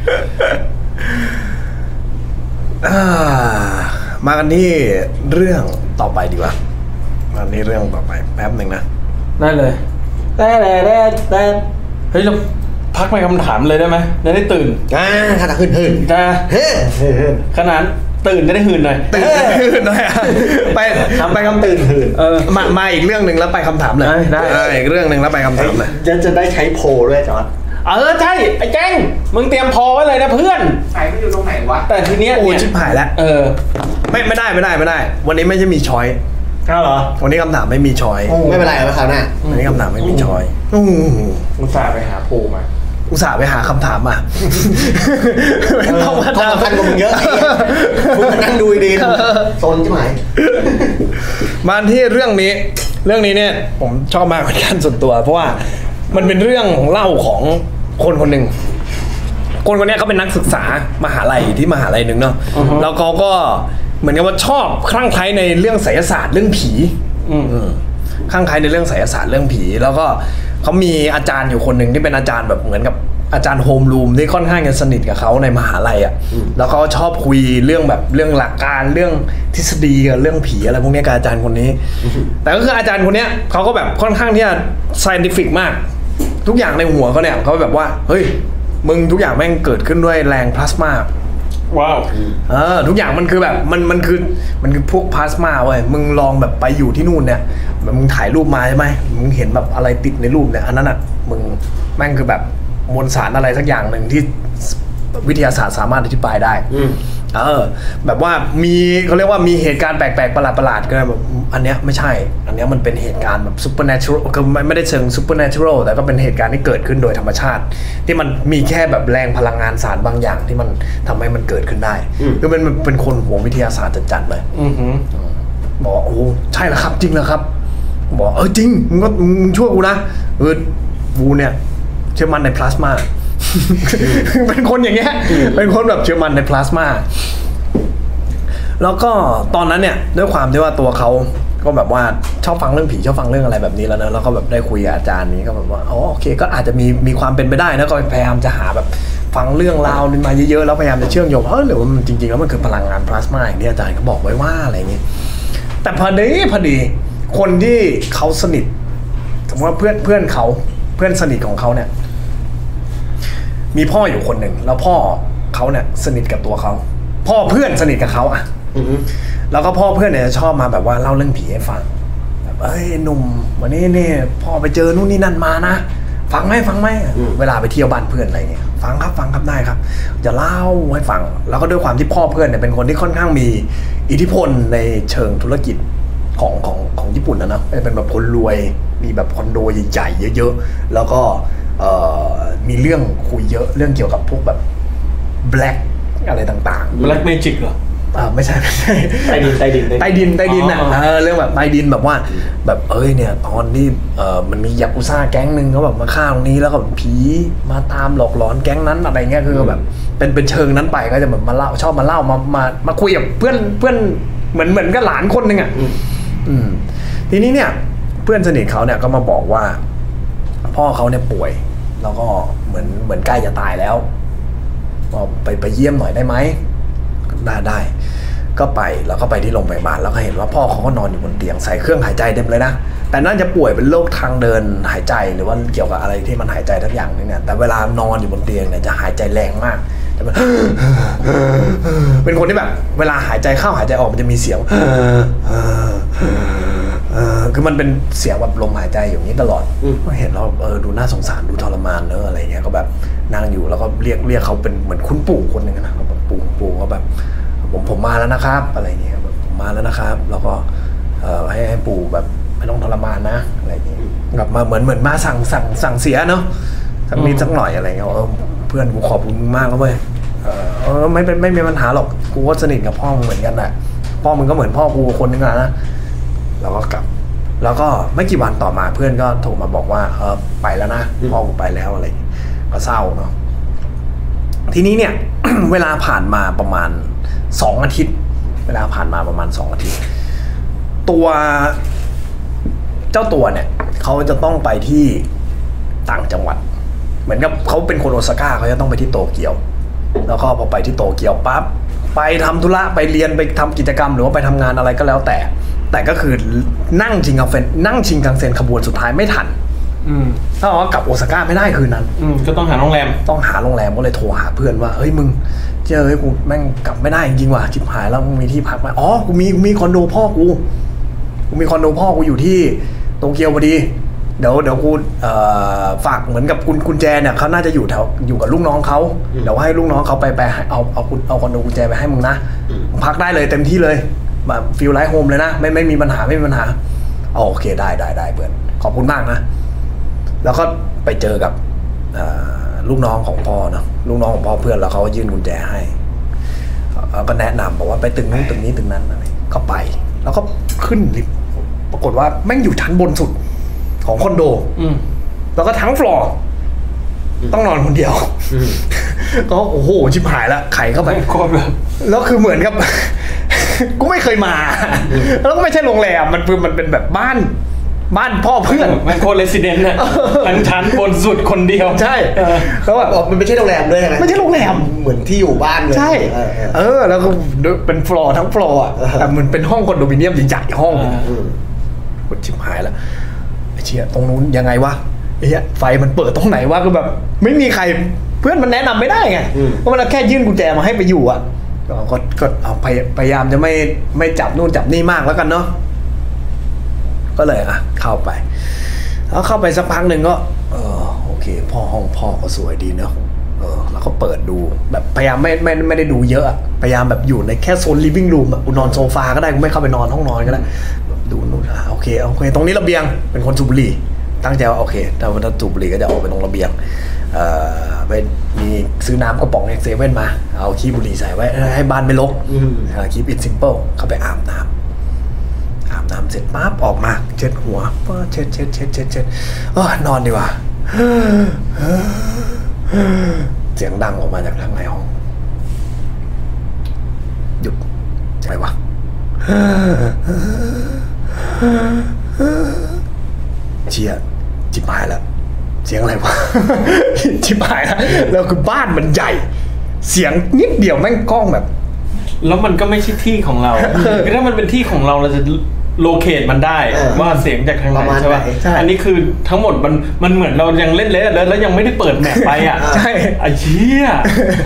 Speaker 3: มากันที่เรื่องต่อไปดีกว่ามาที่เรื่องต่อไปแป๊บหนึ่งนะ
Speaker 1: ได้เลยแต่เฮ้ยเราพักไปคำถามเลยได้ไหมได้ตื่น
Speaker 2: ขนาดหื่น
Speaker 1: ขนาดตื่นจะได้หื่นหน่อย
Speaker 3: ตื่นหื่นหน่อยไปคำตื่นหื่นมาอีกเรื่องหนึ่งแล้วไปคำถามเลยได้อีกเรื่องหนึ่งแล้วไปคำถามเลย
Speaker 2: จะได้ใช้โพลด้วยจอร์ด
Speaker 1: ใช่ไอ้แจ้งมึงเตรียมพอไว้เลยนะเพื่อน
Speaker 5: ใส่ไม่อยู่ตรงไหนวะ
Speaker 1: แต่ทีเนี้ย
Speaker 3: โอ้ชิบหายแล้วไม่ได้วันนี้ไม่ใช่มีช้อย
Speaker 4: เหรอ
Speaker 3: วันนี้คำถามไม่มีช้อย
Speaker 2: ไม่เป็นไรครับคราวหน้า
Speaker 3: วันนี้คำถามไม่มีช้อย
Speaker 4: อุตส่าห์ไปหาโพลมา
Speaker 3: อุตส่าห์ไปหาคำถามมา
Speaker 2: ต้องมาถามกันกับมึงเยอะมึงนั่งดูดีๆโซนใช่ไหม
Speaker 3: มาที่เรื่องนี้เรื่องนี้เนี่ยผมชอบมากเหมือนกันส่วนตัวเพราะว่ามันเป็นเรื่องเล่าของคนคนหนึ่งคนคนนี้เขาเป็นนักศึกษามหาลัยที่มหาลัยหนึ่งเนาะแล้วเขาก็เหมือนกับว่าชอบคลั่งไคล้ในเรื่องไสยศาสตร์เรื่องผีคลั่งไคล้ในเรื่องไสยศาสตร์เรื่องผีแล้วก็เขามีอาจารย์อยู่คนหนึ่งที่เป็นอาจารย์แบบเหมือนกับอาจารย์โฮมรูมที่ค่อนข้างจะสนิทกับเขาในมหาลัยอ่ะแล้วเขาชอบคุยเรื่องแบบเรื่องหลักการเรื่องทฤษฎีกับเรื่องผีอะไรพวกนี้กับอาจารย์คนนี้แต่ก็คืออาจารย์คนนี้เขาก็แบบค่อนข้างที่จะ scientific มากทุกอย่างในหัวเขาเนี่ยเขาแบบว่าเฮ้ยมึงทุกอย่างแม่งเกิดขึ้นด้วยแรงพลาสมา
Speaker 1: ว้าว
Speaker 3: ทุกอย่างมันคือแบบมันคือพวกพลาสมาเว้ยมึงลองแบบไปอยู่ที่นู่นเนี่ยมึงถ่ายรูปมาใช่ไหมมึงเห็นแบบอะไรติดในรูปเนี่ยอันนั้นอ่ะมึงแม่งคือแบบมวลสารอะไรสักอย่างหนึ่งที่วิทยาศาสตร์สามารถอธิบายได้แบบว่ามีเขาเรียกว่ามีเหตุการณ์แปลกๆประหลาดๆก็แบบอันเนี้ยไม่ใช่อันเนี้ยมันเป็นเหตุการณ์แบบ supernatural คือไม่ได้เชิง supernatural แต่ก็เป็นเหตุการณ์ที่เกิดขึ้นโดยธรรมชาติที่มันมีแค่แบบแรงพลังงานสารบางอย่างที่มันทำให้มันเกิดขึ้นได้คือเป็นคนหัววิทยาศาสตร์จัดๆเลยบอกโอ้ใช่เหรอครับจริงเหรอครับบอกจริงมึงช่วยกูนะกูเนี่ยเชื่อมั่นในพลาสมาเป็นคนอย่างเงี้ยเป็นคนแบบเชื่อมั่นในพลาสมาแล้วก็ตอนนั้นเนี่ยด้วยความที่ว่าตัวเขาก็แบบว่าชอบฟังเรื่องผีชอบฟังเรื่องอะไรแบบนี้แล้วนะแล้วก็แบบได้คุยกับอาจารย์นี้ก็แบบว่าอ๋อโอเคก็อาจจะมีความเป็นไปได้นะก็พยายามจะหาแบบฟังเรื่องราวมาเยอะๆแล้วพยายามจะเชื่อมโยงหรือว่ามันจริงๆแล้วมันคือพลังงานพลาสมาอย่างที่อาจารย์เขาบอกไว้ว่าอะไรอย่างนี้แต่พอดีคนที่เขาสนิทสมมติว่าเพื่อนเขาเพื่อนสนิทของเขาเนี่ยมีพ่ออยู่คนหนึ่งแล้วพ่อเขาเนี่ยสนิทกับตัวเขาพ่อเพื่อนสนิทกับเขาอ่ะแล้วก็พ่อเพื่อนเนี่ยชอบมาแบบว่าเล่าเรื่องผีให้ฟังแบบหนุ่มวันนี้เนี่ยพ่อไปเจอนู่นนี่นั่นมานะฟังไหมเวลาไปเที่ยวบ้านเพื่อนอะไรเงี้ยฟังครับได้ครับจะเล่าให้ฟังแล้วก็ด้วยความที่พ่อเพื่อนเนี่ยเป็นคนที่ค่อนข้างมีอิทธิพลในเชิงธุรกิจของญี่ปุ่นนะเป็นแบบคนรวยมีแบบคอนโดใหญ่ๆเยอะๆแล้วก็มีเรื่องคุยเยอะเรื่องเกี่ยวกับพวกแบบ black อะไรต่างๆ
Speaker 1: black magic เหรอ
Speaker 3: ไม่ใช่ใต้ดินอ่ะเรื่องแบบใต้ดินแบบว่าแบบเนี่ยตอนที่มันมียากุซ่าแก๊งนึงเขาแบบมาฆ่าตรงนี้แล้วก็ผีมาตามหลอกหลอนแก๊งนั้นอะไรเงี้ยคือแบบเป็นเชิงนั้นไปก็จะแบบมาเล่าชอบมาเล่ามาคุยกับเพื่อนเหมือนกับหลานคนนึงอ่ะทีนี้เนี่ยเพื่อนสนิทเขาเนี่ยก็มาบอกว่าพ่อเขาเนี่ยป่วยแล้วก็เหมือนใกล้จะตายแล้วไปเยี่ยมหน่อยได้ไหมได้ก็ไปแล้วก็ไปที่โรงพยาบาลแล้วก็เห็นว่าพ่อเขาก็นอนอยู่บนเตียงใส่เครื่องหายใจเต็มเลยนะแต่น่าจะป่วยเป็นโรคทางเดินหายใจหรือว่าเกี่ยวกับอะไรที่มันหายใจทั้งอย่างนี่เนี่ยแต่เวลานอนอยู่บนเตียงเนี่ยจะหายใจแรงมากเป็นคนที่แบบเวลาหายใจเข้าหายใจออกมันจะมีเสียงคือมันเป็นเสียงแบบลมหายใจอย่างนี้ตลอดเห็นแล้วดูน่าสงสารดูทรมานเนอะอะไรเงี้ยก็แบบนั่งอยู่แล้วก็เรียกเขาเป็นเหมือนคุณปู่คนหนึ่งนะแบบปู่ก็แบบผมมาแล้วนะครับอะไรเงี้ยแบบผมมาแล้วนะครับแล้วก็ให้ปู่แบบไม่ต้องทรมานนะอะไรเงี้ยกลับมาเหมือนมาสั่งเสียเนาะสักนิดสักหน่อยอะไรเงี้ยเพื่อนกูขอบคุณมากแล้วเว้ยไม่มีปัญหาหรอกกูก็สนิทกับพ่อมึงเหมือนกันแหละพ่อมึงก็เหมือนพ่อกูคนนึงนะแล้วก็กลับแล้วก็ไม่กี่วันต่อมาเพื่อนก็โทรมาบอกว่าไปแล้วนะพ่อกูไปแล้วอะไรก็เศร้าเนาะทีนี้เนี่ย เวลาผ่านมาประมาณ2 อาทิตย์ตัวเจ้าตัวเนี่ยเขาจะต้องไปที่ต่างจังหวัดเหมือนกับเขาเป็นคนโอซาก้าเขาจะต้องไปที่โตเกียวแล้วก็พอไปที่โตเกียวปั๊บไปทำธุระไปเรียนไปทำกิจกรรมหรือว่าไปทำงานอะไรก็แล้วแต่ก็คือนั่งชิงคังเซ็นขบวนสุดท้ายไม่ทันถ้าบอกว่ากลับโอซาก้าไม่ได้คืนนั้น
Speaker 1: ก็ต้องหาโรงแรม
Speaker 3: ก็เลยโทรหาเพื่อนว่าเฮ้ยมึงเจอกูแม่งกลับไม่ได้จริงๆว่ะชิบหายแล้วมึงมีที่พักไหมอ๋อกูมีคอนโดพ่อกูมีคอนโดพ่อกูอยู่ที่โตเกียวพอดีเดี๋ยวกูฝากเหมือนกับกุญแจเนี่ยเขาน่าจะอยู่กับลูกน้องเขาเดี๋ยวให้ลูกน้องเขาไปเอาคอนโดกุญแจไปให้มึงนะพักได้เลยเต็มที่เลยแบบฟีลไลท์โฮมเลยนะไม่มีปัญหาโอเคได้เพื่อนขอบคุณมากนะแล้วก็ไปเจอกับลูกน้องของพ่อเนาะลูกน้องของพ่อเพื่อนแล้วเขาก็ยื่นกุญแจให้ก็แนะนำบอกว่าไปตึกนู้นตึกนี้ตึกนั้นอะไรก็ไปแล้วก็ขึ้นลิฟต์ปรากฏว่าแม่งอยู่ชั้นบนสุดของคอนโดแล้วก็ทั้งฟลอร์ต้องนอนคนเดียวก็โอ้โหชิบหายละไขเข้าไปแล้วคือเหมือนกับ กูไม่เคยมาแล้วก็ไม่ใช่โรงแรมมันเป็นแบบบ้านพ่อเพื่อน
Speaker 1: มันโคเรสซิเดนต์น่ะชั้นบนสุดคนเดียว
Speaker 3: ใช่แล้วแบบ
Speaker 2: มันไม่ใช่โรงแรมด้วยนะ
Speaker 3: ไม่ใช่โรงแรม
Speaker 2: เหมือนที่อยู่บ้านเลย
Speaker 3: ใช่แล้วก็เป็นฟลอร์ทั้งฟลอร์อ่ะแต่มันเป็นห้องคอนโดมิเนียมใหญ่ๆห้องกดชิบหายแล้วไอ้เชี่ยตรงนู้นยังไงวะไอ้เหี้ยไฟมันเปิดตรงไหนวะก็แบบไม่มีใครเพื่อนมันแนะนำไม่ได้ไงเพราะมันแค่ยื่นกุญแจมาให้ไปอยู่อ่ะก็เอาพยายามจะไม่จับนู่นจับนี่มากแล้วกันเนาะก็เลยเข้าไปแล้วเข้าไปสักพักหนึ่งก็โอเคห้องพ่อก็สวยดีเนาะแล้วก็เปิดดูแบบพยายามไม่ได้ดูเยอะพยายามแบบอยู่ในแค่โซนลิฟวิ่งรูมกูนอนโซฟาก็ได้กูไม่เข้าไปนอนห้องนอนก็ได้ดูนู่นโอเคตรงนี้ระเบียงเป็นคนสูบบุหรี่ตั้งใจว่าโอเคถ้าสูบบุหรี่ก็จะออกไปตรงระเบียงไปมีซื้อน้ำกระป๋องเซเว่นมาเอาขี้บุหรี่ใส่ไว้ให้บ้านไม่รกคีปอิทซิมเปิลเข้าไปอาบน้ำเสร็จปั๊บออกมาเช็ดหัวเช็ดนอนดีกว่าเสียงดังออกมาจากทางในห้องหยุดอะไรวะเชี่ยจิบหายแล้วเสียงอะไรวะจิบหายแล้วคือบ้านมันใหญ่เสียงนิดเดียวแม่งก้องแบบ
Speaker 1: แล้วมันก็ไม่ใช่ที่ของเราถ้ามันเป็นที่ของเราจะโลเคทมันได้ว่าเสียงจากทางไหนใช่ป่ะอันนี้คือทั้งหมดมันเหมือนเรายังเล่นเละแล้วยังไม่ได้เปิดแมปไปอ่ะ
Speaker 3: ใช่
Speaker 1: ไอ้เชี่ย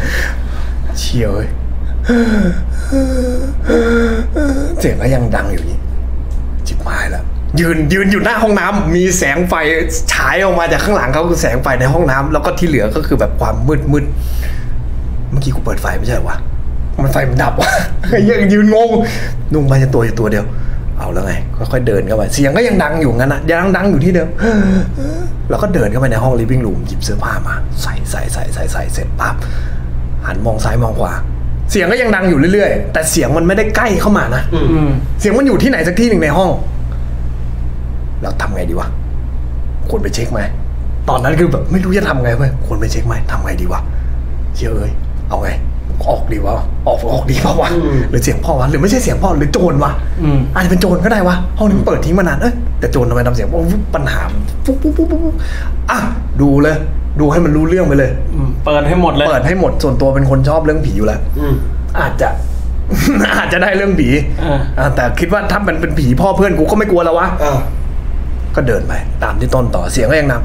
Speaker 3: เสียงก็ยังดังอยู่นี่จิบหายแล้วยืนอยู่หน้าห้องน้ำมีแสงไฟฉายออกมาจากข้างหลังเขาคือแสงไฟในห้องน้ำแล้วก็ที่เหลือก็คือแบบความมืดเมื่อกี้กูเปิดไฟไม่ใช่วะมันไฟมันดับวะยังยืนงงนุ่งมาจะตัวเดียวเอาแล้วไงค่อยๆเดินเข้าไปเสียงก็ยังดังอยู่งั้นนะยังดังอยู่ที่เดิมแล้วก็เดินเข้าไปในห้องลิฟวิ่งรูมหยิบเสื้อผ้ามาใส่เสร็จปั๊บหันมองซ้ายมองขวาเสียงก็ยังดังอยู่เรื่อยๆแต่เสียงมันไม่ได้ใกล้เข้ามานะเสียงมันอยู่ที่ไหนสักที่หนึ่งในห้องแล้วทำไงดีวะควรไปเช็คไหมตอนนั้นคือแบบไม่รู้จะทำไงเว้ยควรไปเช็คไหมทำไงดีวะเชื่อเอาไงออกดีวะออกดีป่าวะหรือเสียงพ่อวะหรือไม่ใช่เสียงพ่อหรือโจรวะอาจจะเป็นโจรก็ได้วะห้องนี้เปิดทิ้งมานานแต่โจรทำไมทำเสียงปัญหาปุ๊บดูเลยดูให้มันรู้เรื่องไปเลย
Speaker 1: เปิดให้หมดเลย
Speaker 3: เปิดให้หมดส่วนตัวเป็นคนชอบเรื่องผีอยู่แล้วอาจจะได้เรื่องผีแต่คิดว่าถ้ามันเป็นผีพ่อเพื่อนกูก็ไม่กลัวแล้ววะก็เดินไปตามที่ต้นต่อเสียงก็ยังนำ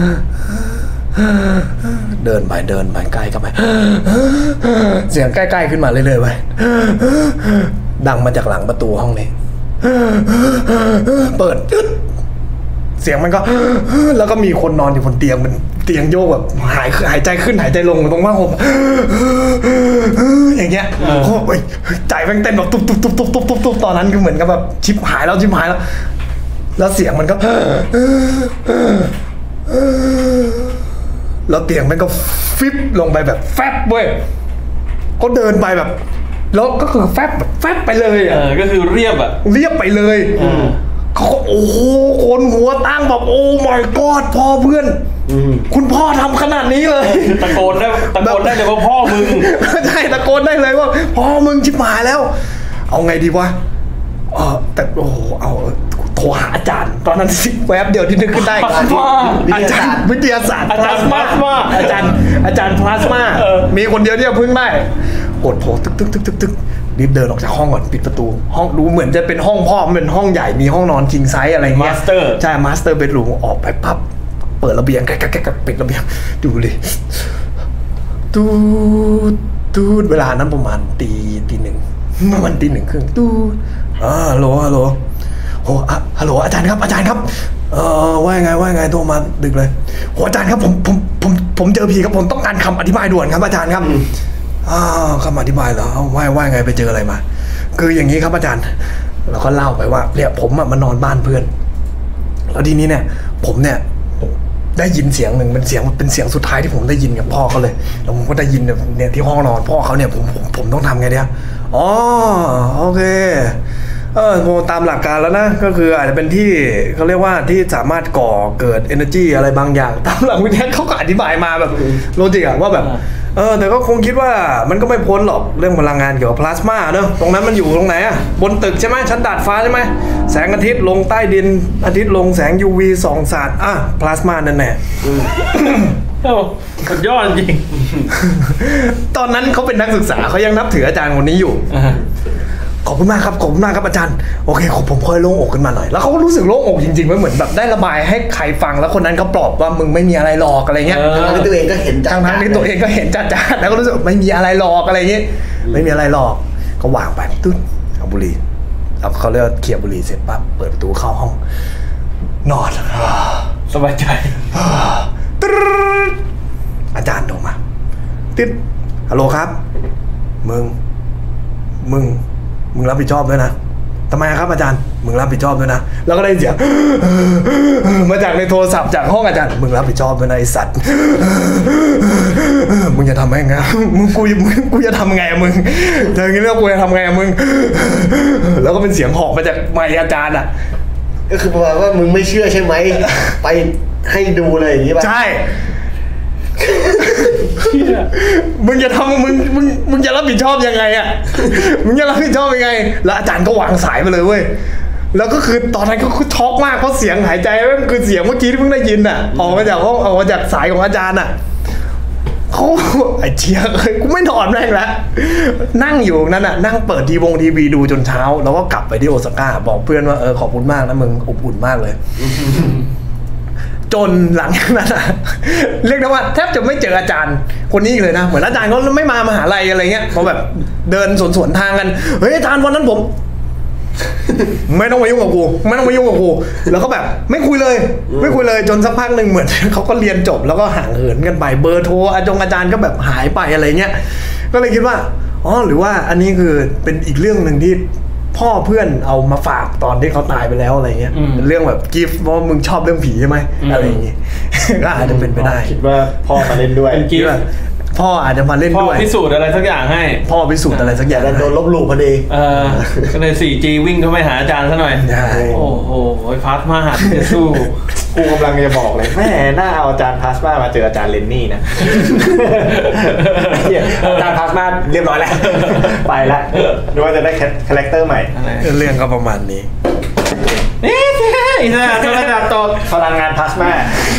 Speaker 3: เดินไปใกล้เข้าไปเสียงใกล้ๆขึ้นมาเรื่อยๆไปดังมาจากหลังประตูห้องนี้เปิดเสียงมันก็แล้วก็มีคนนอนอยู่บนเตียงเป็นเตียงโยกแบบหายใจขึ้นหายใจลงตรงผ้าห่มอย่างเงี้ยโอ้ยใจแม่งเต้นแบบตุ๊บตอนนั้นคือเหมือนกับแบบชิบหายแล้วแล้วเสียงมันก็แล้วเตียงมันก็ฟิปลงไปแบบแฟบเว้ยก็เดินไปแบบแล้วก็คือแฟบไปเลย
Speaker 1: ก็คือเรียบ
Speaker 3: ไปเลยเขาก็โอ้โหคนหัวตั้งแบบโอ้ my god พ่อเพื่อนคุณพ่อทำขนาดนี้เลย
Speaker 1: ตะโกนได้เลยว่าพ่อมึง
Speaker 3: ใช่ตะโกนได้เลยว่าพ่อมึงชิบหายแล้วเอาไงดีวะแต่โอ้โหเอาโทรหาอาจารย์ตอนนั้นแวบเดียวที่นึกขึ้นได้อาจารย์วิทยาศาสตร์
Speaker 1: อาจารย์พลาสมา
Speaker 3: อาจารย์พลาสมามีคนเดียวที่จะพึ่งได้กดโทรตึกรีบเดินออกจากห้องก่อนปิดประตูห้องดูเหมือนจะเป็นห้องพ่อมันเป็นห้องใหญ่มีห้องนอนคิงไซส์อะไรเงี้ยใช่มาสเตอร์เบดรูมออกไปปั๊บเปิดระเบียงแกปิดระเบียงดูเลยตูดเวลานั้นประมาณตีหนึ่งประมาณตีหนึ่งครึ่งตูดฮัลโหลโอ้ฮัลโหลอาจารย์ครับว่าไงโทรมาดึกเลยโอ้อาจารย์ครับผมเจอผีครับผมต้องการคำอธิบายด่วนครับอาจารย์ครับคำอธิบายเหรอว่าไงไปเจออะไรมาคืออย่างนี้ครับอาจารย์เราก็เล่าไปว่าเนี่ยผมมานอนบ้านเพื่อนแล้วทีนี้เนี่ยผมเนี่ยได้ยินเสียงหนึ่งเป็นเสียงสุดท้ายที่ผมได้ยินกับพ่อเขาเลยแล้วผมก็ได้ยินเนี่ยที่ห้องนอนพ่อเขาเนี่ยผมต้องทำไงเนี่ยอ๋อโอเคตามหลักการแล้วนะก็คืออาจจะเป็นที่เขาเรียกว่าที่สามารถก่อเกิด energy อะไรบางอย่างตามหลักวิทยาเขาก็อธิบายมาแบบโลจิกอะว่าแบบแต่ก็คงคิดว่ามันก็ไม่พ้นหรอกเรื่องพลังงานเกี่ยวกับพลาสมาเนอะตรงนั้นมันอยู่ตรงไหนอะบนตึกใช่ไหมชั้นดาดฟ้าใช่ไหมแสงอาทิตย์ลงใต้ดินอาทิตย์ลงแสง UV ส่องสาดพลาสมานั่นแหละ
Speaker 1: สุดยอดจริง
Speaker 3: ตอนนั้นเขาเป็นนักศึกษาเขายังนับถืออาจารย์คนนี้อยู่ขอบคุณมากครับอาจารย์โอเคผมค่อยโล่งอกขึ้นมาหน่อยแล้วเขาก็รู้สึกโล่งอกจริงๆเหมือนแบบได้ระบายให้ใครฟังแล้วคนนั้นเขาปลอบว่ามึงไม่มีอะไรหรอกอะไรเงี้ย
Speaker 2: ทั้งที่ตัวเองก็เห็น
Speaker 3: ทั้งที่ตัวเองก็เห็นจ้าแล้วก็รู้สึกไม่มีอะไรหรอกอะไรเงี้ยไม่มีอะไรหรอกก็วางไปตึ๊ดเอาบุหรี่แล้วเขาเรียกเขี่ยบุหรี่เสร็จปั๊บเปิดประตูเข้าห้องนอน
Speaker 1: สบายใจ
Speaker 3: อาจารย์โทรมาติดฮัลโหลครับมึงรับผิดชอบด้วยนะทำไมครับอาจารย์มึงรับผิดชอบด้วยนะแล้วก็ได้เสียงมาจากในโทรศัพท์จากห้องอาจารย์มึงรับผิดชอบด้วยนะไอ้สัตว์มึงจะทำไงมึงกูจะทำไงมึงเจออย่างนี้แล้วกูจะทำไงมึงแล้วก็เป็นเสียงหอกมาจากไมค์อาจารย์อ่ะ
Speaker 2: ก็คือประมาณว่ามึงไม่เชื่อใช่ไหมไปให้ดูเลยอย่างนี้ป่ะ
Speaker 3: ใช่มึงจะทำมึงจะรับผิดชอบยังไงอ่ะมึงจะรับผิดชอบยังไงแล้วอาจารย์ก็วางสายไปเลยเว้ยแล้วก็คือตอนนั้นก็ช็อกมากเพราะเสียงหายใจมันคือเสียงเมื่อกี้ที่เพิ่งได้ยินอ่ะออกมาจากห้องออกมาจากสายของอาจารย์อ่ะเขาไอ้เชี่ยกูไม่นอนแม่งแล้วนั่งอยู่นั่นน่ะนั่งเปิดทีวีดูจนเช้าแล้วก็กลับไปที่โอซาก้าบอกเพื่อนว่าขอบคุณมากนะมึงอบอุ่นมากเลยจนหลังจากนั้นเรียกได้ว่าแทบจะไม่เจออาจารย์คนนี้เลยนะเหมือนอาจารย์ก็ไม่มามหาลัยอะไรเงี้ยพอแบบเดินสวนทางกันเฮ้ยอาจารย์วันนั้นผมไม่ต้องมายุ่งกับกูแล้วก็แบบไม่คุยเลยจนสักพักหนึ่งเหมือนเขาก็เรียนจบแล้วก็ห่างเหินกันไปเบอร์โทรอาจารย์ก็แบบหายไปอะไรเงี้ยก็เลยคิดว่าหรือว่าอันนี้คือเป็นอีกเรื่องหนึ่งที่พ่อเพื่อนเอามาฝากตอนที่เขาตายไปแล้วอะไรเงี้ยเป็นเรื่องแบบกิฟต์ว่ามึงชอบเรื่องผีใช่ไหมอะไรอย่างงี้ก็อาจจะเป็นไปได้
Speaker 4: คิดว่าพ่อมาเล่นด้วย
Speaker 1: กิฟต์
Speaker 3: พ่ออาจจะมาเล่นด้วย
Speaker 1: พ่อพิสูจน์อะไรสักอย่างให้
Speaker 3: พ่อพิสูจน์อะไรสักอย่าง
Speaker 2: โดนลบหลู่พอดี
Speaker 1: ก็เลย 4G วิ่งเข้าไปหาอาจารย์ซะหน่อยโอ้โหพาสมาหัดจะสู้
Speaker 4: กูกำลังจะบอกเลยแม่น่าเอาอาจารย์พาสมาเจออาจารย์เลนนี่นะอาจารย์พาสมาเรียบร้อยแล้วไปละดูว่าจะได้คาแรคเตอร์ใหม่
Speaker 3: เรื่องก็ประมาณนี้
Speaker 1: อีกนะระดับตก
Speaker 4: พลังงานพาสมา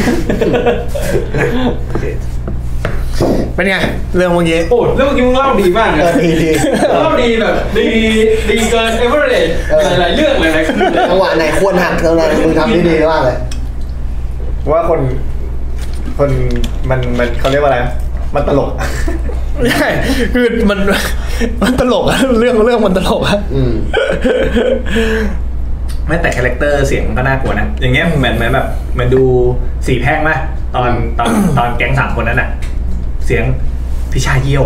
Speaker 3: เป็นไงเรื่องเมื่อกี้
Speaker 1: เรื่องเมื่อกี้มึงเล่าดีมากเลยเล่าดีแบบดีเกินเอเวอร์เรจหลายเรื่องเลยนะ
Speaker 2: จังหวะไหนควรหักตรงนั้นมึงทำได้ดีมากเลย
Speaker 4: ว่าคนมันเขาเรียกว่าอะไรมันตลก
Speaker 3: ใช่คือมันตลกอะเรื่องมันตลกอะ
Speaker 4: ไม่แต่คาแรคเตอร์เสียงก็น่ากลัวนะอย่างเงี้ยเหมือนแบบมันดูสีแพร่งไหมตอนแก๊ง3 คนนั้นอะเสียงพี่ชายเยี่ยว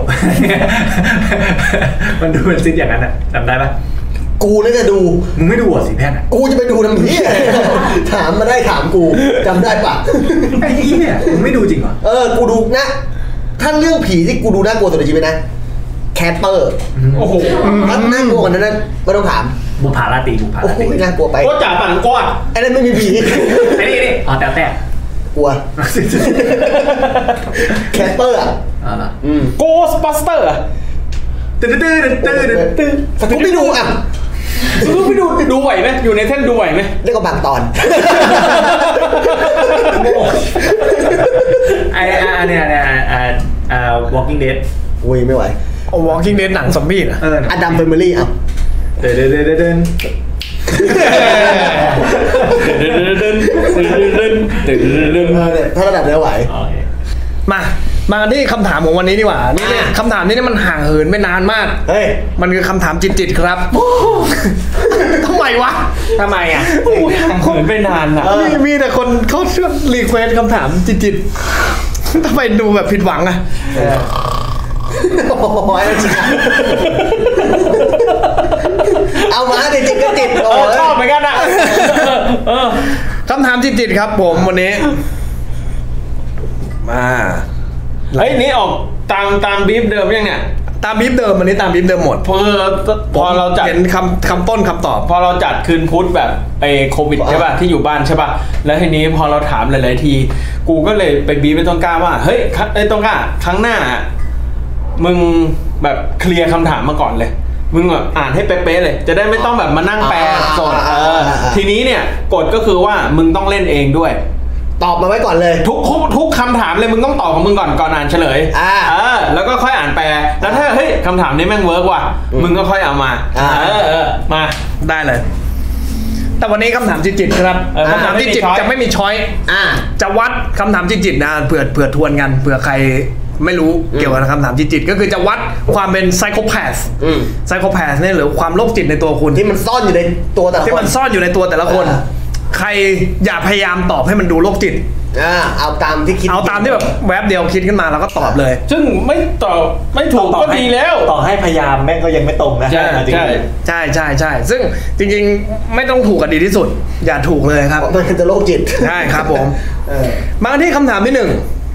Speaker 4: มันดูเป็นซิดอย่างนั้นอะจำได้ปะ
Speaker 2: กูน่าจะดู
Speaker 4: มึงไม่ดูสีแพร่ง
Speaker 2: กูจะไปดูทำพี่ถามมาได้ถามกูจำได้ปะ
Speaker 4: ไอ้นี่เนี่ยมึงไม่ดูจริงเหรอ
Speaker 2: กูดูนะถ้าเรื่องผีที่กูดูน่ากลัวสุดในชีวิตนะแคสเปอร์
Speaker 1: โอ้โห
Speaker 2: น่ากลัวกว่านั้นไม่ต้องถาม
Speaker 4: บุพาราตรี
Speaker 2: โอ้โหน่ากลัวไป
Speaker 1: ก็จ่าปั่นก้อน
Speaker 2: ไอ้นั่นไม่มีผี
Speaker 4: ไอ้นี่แต่
Speaker 2: กลัวแคสเปอร์
Speaker 1: โกสบัสเตอร์
Speaker 2: ตื่นกูไม่ดู
Speaker 1: กูไม่ดูไหวไหมอยู่ในเส้นดูไหวไหม
Speaker 2: เรียกว่าบางตอน
Speaker 4: เนี่ยWalking Dead
Speaker 2: อุ้ยไม่ไหว
Speaker 3: Walking Dead หนังซอมบี้นะ
Speaker 2: อดัมแฟมิลี่
Speaker 4: เดิน
Speaker 2: ถ้าระดับเนี้ยไหว
Speaker 3: มาที่คำถามของวันนี้ดีกว่านี่คำถามนี้มันห่างเหินไปนานมาก
Speaker 2: เฮ้ย
Speaker 3: มันคือคำถามจิตครับทำไมวะ
Speaker 1: ทำไมอ่ะห่างเหินไปนานอ่ะ
Speaker 3: มีแต่คนเขาเชื่อรีเควสคำถามจิตทำไมดูแบบผิดหวังอ่ะ
Speaker 2: โอ้ยจริงเอามาดิจิตก็จิต
Speaker 1: ชอบเหมือนกันอ่ะ
Speaker 3: คำถามจิตครับผมวันนี้มา
Speaker 1: เฮ้ยนี่ออกตามบีฟเดิมยังเนี่ย
Speaker 3: ตามบีฟเดิมอันนี้ตามบีฟเดิมหมด
Speaker 1: พอเราจัด
Speaker 3: เห็นคำต้นคำตอบ
Speaker 1: พอเราจัดคืนพุธแบบโควิดใช่ป่ะที่อยู่บ้านใช่ป่ะแล้วทีนี้พอเราถามหลายๆทีกูก็เลยไปบีบไปต้นกล้าว่าเฮ้ยต้นกล้าครั้งหน้ามึงแบบเคลียร์คำถามมาก่อนเลยมึงอ่านให้เป๊ะๆเลยจะได้ไม่ต้องแบบมานั่งแปลสดทีนี้เนี่ยกฎก็คือว่ามึงต้องเล่นเองด้วย
Speaker 2: ตอบมาไว้ก่อนเลย
Speaker 1: ทุกคำถามเลยมึงต้องตอบของมึงก่อนอ่านเฉลยแล้วก็ค่อยอ่านแปลแล้วถ้าเฮ้ยคำถามนี้แม่งเวิร์กว่ะมึงก็ค่อยเอามามา
Speaker 3: ได้เลยแต่วันนี้คำถามจิตครับคำถามจิตจะไม่มีช้อยจะวัดคำถามจิตนะเผื่อทวนกันเผื่อใครไม่รู้เกี่ยวกับคำถามจิตก็คือจะวัดความเป็นไซโคแพสเนี่ยหรือความโรคจิตในตัวคุณ
Speaker 2: ที่มันซ่อนอยู่ในตัวแต่ละคน
Speaker 3: ที่มันซ่อนอยู่ในตัวแต่ละคนใครอย่าพยายามตอบให้มันดูโรคจิต
Speaker 2: เอาตามที่คิด
Speaker 3: เอาตามที่แบบแวบเดียวคิดขึ้นมาแล้วก็ตอบเลย
Speaker 1: ซึ่งไม่ตอบไม่ถูกก็ดีแล้ว
Speaker 4: ต่อให้พยายามแม่งก็ยังไม่ตรงนะ
Speaker 3: ใช่ซึ่งจริงๆไม่ต้องถูกกันดีที่สุดอย่าถูกเลยครับ
Speaker 2: มันจะโรคจิต
Speaker 3: ใช่ครับผมมาที่คำถามที่1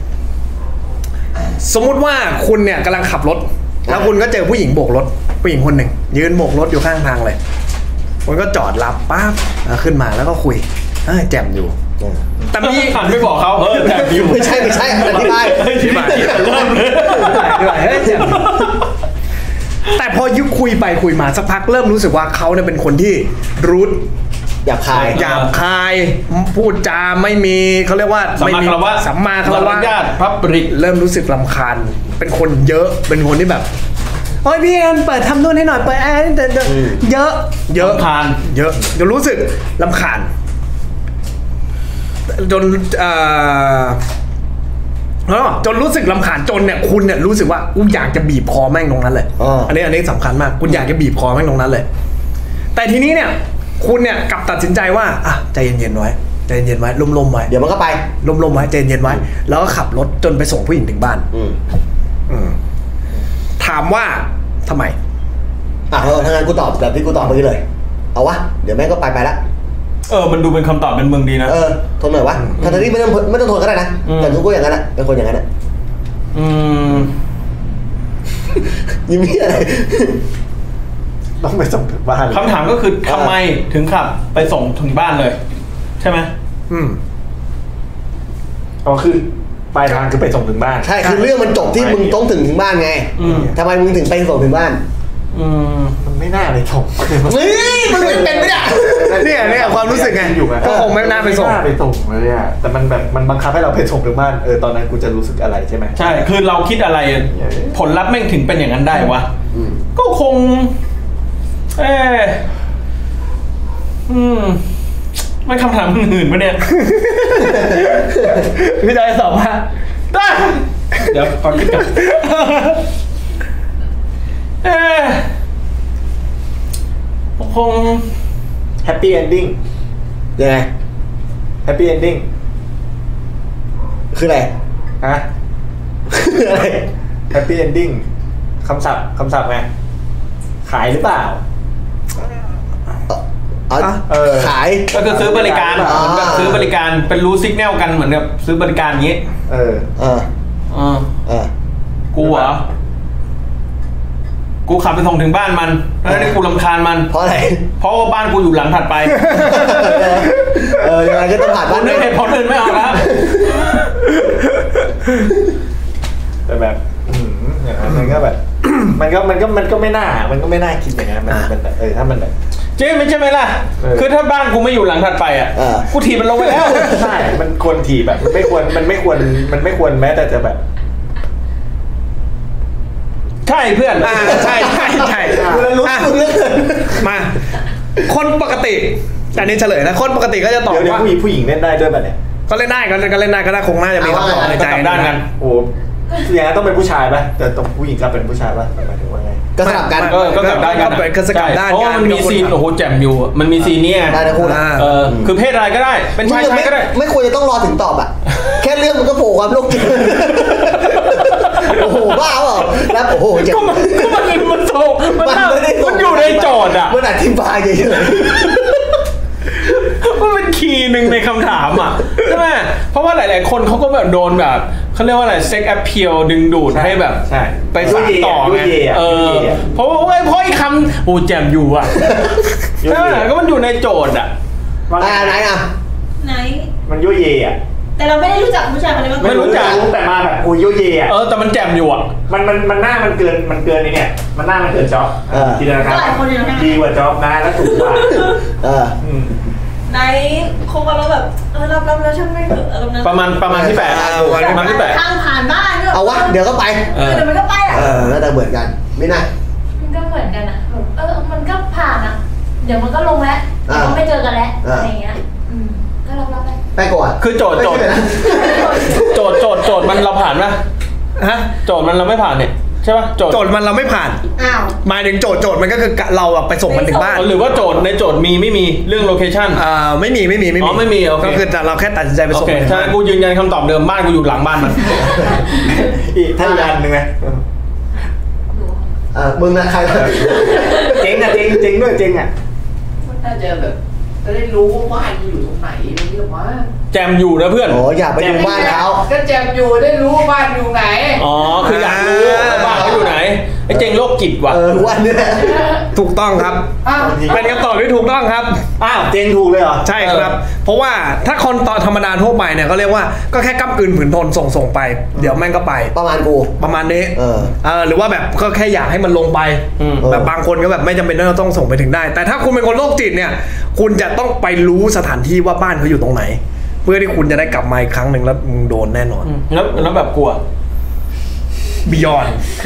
Speaker 3: สมมุติว่าคุณเนี่ยกำลังขับรถแล้วคุณก็เจอผู้หญิงโบกรถผู้หญิงคนหนึ่งยืนโบกรถอยู่ข้างทางเลยคุณก็จอดรับปั๊บขึ้นมาแล้วก็คุยแจ่มอยู่
Speaker 1: แต่มีหันไม่บอกเขาแจ่มอยู่
Speaker 2: ไม่ใช่อธิบาย
Speaker 3: เริ่มเลยแจ่มแต่พอยุคุยไปคุยมาสักพักเริ่มรู้สึกว่าเขาเนี่ยเป็นคนที่รูท
Speaker 2: หยาบ
Speaker 3: คายพูดจาไม่มีเขาเรียกว่า
Speaker 1: ไม่มีสัมมาคารวะพับริก
Speaker 3: เริ่มรู้สึกรำคาญเป็นคนเยอะเป็นคนที่แบบโอ้ยพี่เปิดทำนู่นให้หน่อยเปิดเยอะ
Speaker 1: คาน
Speaker 3: เยอะจนรู้สึกรำคาญจนรู้สึกรำคาญจนเนี่ยคุณเนี่ยรู้สึกว่ากูอยากจะบีบคอแม่งตรงนั้นเลยอันนี้สำคัญมากคุณอยากจะบีบคอแม่งตรงนั้นเลยแต่ทีนี้เนี่ยคุณเนี่ยกลับตัดสินใจว่าใจเย็นๆไว้ใจเย็นๆไว้ลมๆไว้
Speaker 2: เดี๋ยวมันก็ไป
Speaker 3: ลมๆไว้ใจเย็นๆไว้แล้วก็ขับรถจนไปส่งผู้หญิงถึงบ้านถามว่าทำไม
Speaker 2: ถ้างั้นกูตอบแบบที่กูตอบเมื่อกี้เลยเอาวะเดี๋ยวแม่งก็ไปละ
Speaker 1: มันดูเป็นคำตอบเป็นเมืองดีนะ
Speaker 2: ทนหน่อยวะทั้งที่ไม่ต้องทนก็ได้นะแต่กูอย่างนั้นเป็นคนอย่างนั้นยิ้มอะไร
Speaker 4: ต้องไปส่งถึงบ้าน
Speaker 1: คำถามก็คือทำไมถึงขับไปส่งถึงบ้านเลยใช่ไหม
Speaker 4: คือปลายทางคือไปส่งถึงบ้าน
Speaker 2: ใช่คือเรื่องมันจบที่มึงต้องถึงบ้านไงทำไมมึงถึงไปส่งถึงบ้าน
Speaker 4: มันไม่น่าไปส่ง
Speaker 2: นี่มึงเป็นไม่ได้
Speaker 3: เนี่ยความรู้สึกไงก็คงไม่น่าไปส่ง
Speaker 4: เลยอ่ะแต่มันแบบมันบังคับให้เราไปส่งถึงบ้านตอนนั้นกูจะรู้สึกอะไรใช่ไหม
Speaker 1: ใช่คือเราคิดอะไรผลลัพธ์แม่งถึงเป็นอย่างนั้นได้วะก็คงไม่คำถามอื่นๆปะเนี่ย
Speaker 3: พี่จอยตอบมา
Speaker 1: ได้เดี๋ยวขอคิดกันคง
Speaker 4: แฮปปี้เอนดิ้ง
Speaker 2: ยังไง
Speaker 4: แฮปปี้เอนดิ้ง
Speaker 2: คืออะไร
Speaker 4: อะไรแฮปปี้เอนดิ้งคำศัพท์ไงขายหรือเปล่า
Speaker 2: ขาย
Speaker 1: ก็คือซื้อบริการเหมือนกับซื้อบริการเป็นรู้ซิกแนลกันเหมือนกับซื้อบริการอย่างนี้กูเหรอกูขับไปส่งถึงบ้านมันแล้วนี่กูรำคาญมัน
Speaker 2: เพราะอะไร
Speaker 1: เพราะว่าบ้านกูอยู่หลังถัดไป
Speaker 2: ยังไงก็ต้องผ่านบ้าน
Speaker 1: ด้วยเหตุผลอื่นไม่เอาครับ
Speaker 4: แต่แบบอย่างนั้นมันก็แบบมันก็ไม่น่าคิดอย่างนั้นมันถ้ามันแบบ
Speaker 1: เจ๊ไม่ใช่ไหมล่ะคือถ้าบ้านกูไม่อยู่หลังถัดไปกูถีบมันลงไปแล้ว
Speaker 4: ใช่มันควรถีบแบบมันไม่ควรแม้แต่จะแบบ
Speaker 1: ใช่เพื่อน
Speaker 3: ใช่
Speaker 2: รู้เรื่อง
Speaker 3: มาคนปกติอันนี้เฉลยนะคนปกติก็จะตอบว่า
Speaker 4: ผู้หญิงเล่นได้ด้วยแบบเนี้ย
Speaker 3: ก็เล่นได้ก็เล่นได้ก็ได้คงน่าจะมีคำตอบในใจ
Speaker 1: ด้านกัน
Speaker 4: โอ้อย่างนั้นต้องเป็นผู้ชายป่ะแต่ต้องผู้หญิงก็เป็นผู้ชายป่ะหมายถึงว่าไง
Speaker 2: ก็สลับกัน
Speaker 1: ก็สลับได้กัน
Speaker 3: ก็สลับได้
Speaker 1: เพราะมันมีซีนโอ้โหแจ่มอยู่มันมีซีนนี้
Speaker 2: ได้นะคุณ
Speaker 1: คือเพศอะไรก็ได้เป็นชายก็ได้
Speaker 2: ไม่ควรจะต้องรอถึงตอบแค่เรื่องมันก็โผล่ความโลกจิตโอ้โหบ้าเปล่าแล้วโอ้โห
Speaker 1: ก็มันโตมันอยู่ในโจทย์
Speaker 2: มันอธิบายเฉย
Speaker 1: มันเป็นคีย์หนึ่งในคำถามอ่ะใช่ไหมเพราะว่าหลายๆคนเขาก็แบบโดนแบบเขาเรียกว่าอะไรเซ็กแอพเพีลดึงดูดให้แบบ
Speaker 4: ใช่
Speaker 1: ไปสานต่อไงเพราะว่าเพราะไอ้คำโอ้แจมอยู่อ่ะใช่ไหมก็มันอยู่ในโจทย์อ่ะ
Speaker 2: ไหนอ่ะ
Speaker 6: ไหน
Speaker 4: มันยั่วเยอ่ะ
Speaker 6: แต่เราไม่ได้รู้จักผู้ชายคนนี้มาก่อน
Speaker 1: ไม่รู้จัก
Speaker 4: แต่มาแบบกูยั่วเยอ่ะ
Speaker 1: แต่มันแจมอยู่อ่ะ
Speaker 4: มันหน้ามันเกินไอ้เนี่ยมันหน้ามันเกินจ็อบจินตนาการดีกว่าจ็อบนะแล้วถูกกว่า
Speaker 6: ไหนคงมาแล้วแบบรับแล้วฉันไม่เถอะอะไรนั้น
Speaker 1: ประมาณที่8ประมาณที่8
Speaker 6: ทางผ่านบ้านเนี่ย
Speaker 2: เอาวะเดี๋ยวก็ไป
Speaker 6: เดี๋ยวมันก็ไปอ่ะ
Speaker 2: แล้วแต่เหมือนกันไม่น่า
Speaker 5: มันก็เหมือนกันอ่ะมันก็ผ่านอ่ะเดี๋ยวมันก็ลงแล้วเดี๋ยวก็ไม่เจอกันแล้วอะไรเงี้ยก็รับไป
Speaker 2: ไปก่อน
Speaker 1: คือโจทย์มันเราผ่านป่ะฮะโจทย์มันเราไม่ผ่านเนี่ยใช่ป่ะโจทย์
Speaker 3: มันเราไม่ผ่าน
Speaker 6: อ้าว
Speaker 3: หมายถึงโจทย์มันก็คือเราไปส่งมันถึงบ้าน
Speaker 1: หรือว่าโจทย์ในโจทย์มีไม่มีเรื่องโลเคชั่น
Speaker 3: ไม่มี
Speaker 1: อ๋อไม่มีโอเค
Speaker 3: ก็คือแต่เราแค่ตัดสินใจไปส่ง
Speaker 1: ใช่กูยืนยันคำตอบเดิมบ้านกูอยู่หลังบ้านมัน
Speaker 4: อีกท่านยันหนึ่งไหม
Speaker 2: มึงนะใคร
Speaker 4: เจ๊งอะเจ๊งด้วยเจ๊งอะ
Speaker 5: น่าจะแบบจะได้รู้ว่าบ้านอยู่ตรงไหนนี่หรอวะ
Speaker 1: แจมอยู่นะเพื่อน
Speaker 2: อยากไปดูบ้านเขา
Speaker 5: ก็แจมอยู่ได้รู้บ้านอยู่ไหน
Speaker 1: คืออยากรู้บ้านเขาอยู่ไหนไอ้เจงโรคจิตว่ะ
Speaker 2: วันนี้
Speaker 3: ถูกต้องครับเป็นคำตอบที่ถูกต้องครับ
Speaker 4: เจงถูกเลยเหรอ
Speaker 3: ใช่ครับเพราะว่าถ้าคนตอนธรรมดาทั่วไปเนี่ยก็เรียกว่าก็แค่ก้ำกลืนผืนทนส่งไปเดี๋ยวแม่งก็ไป
Speaker 2: ประมาณ
Speaker 3: นี้หรือว่าแบบก็แค่อยากให้มันลงไปแบบบางคนก็แบบไม่จำเป็นต้องส่งไปถึงได้แต่ถ้าคุณเป็นคนโรคจิตเนี่ยคุณจะต้องไปรู้สถานที่ว่าบ้านเขาอยู่ตรงไหนเพื่อที่คุณจะได้กลับมาอีกครั้งหนึ่งแล้วมึงโดนแน่นอน
Speaker 1: แล้วแบบกลัว
Speaker 3: Beyond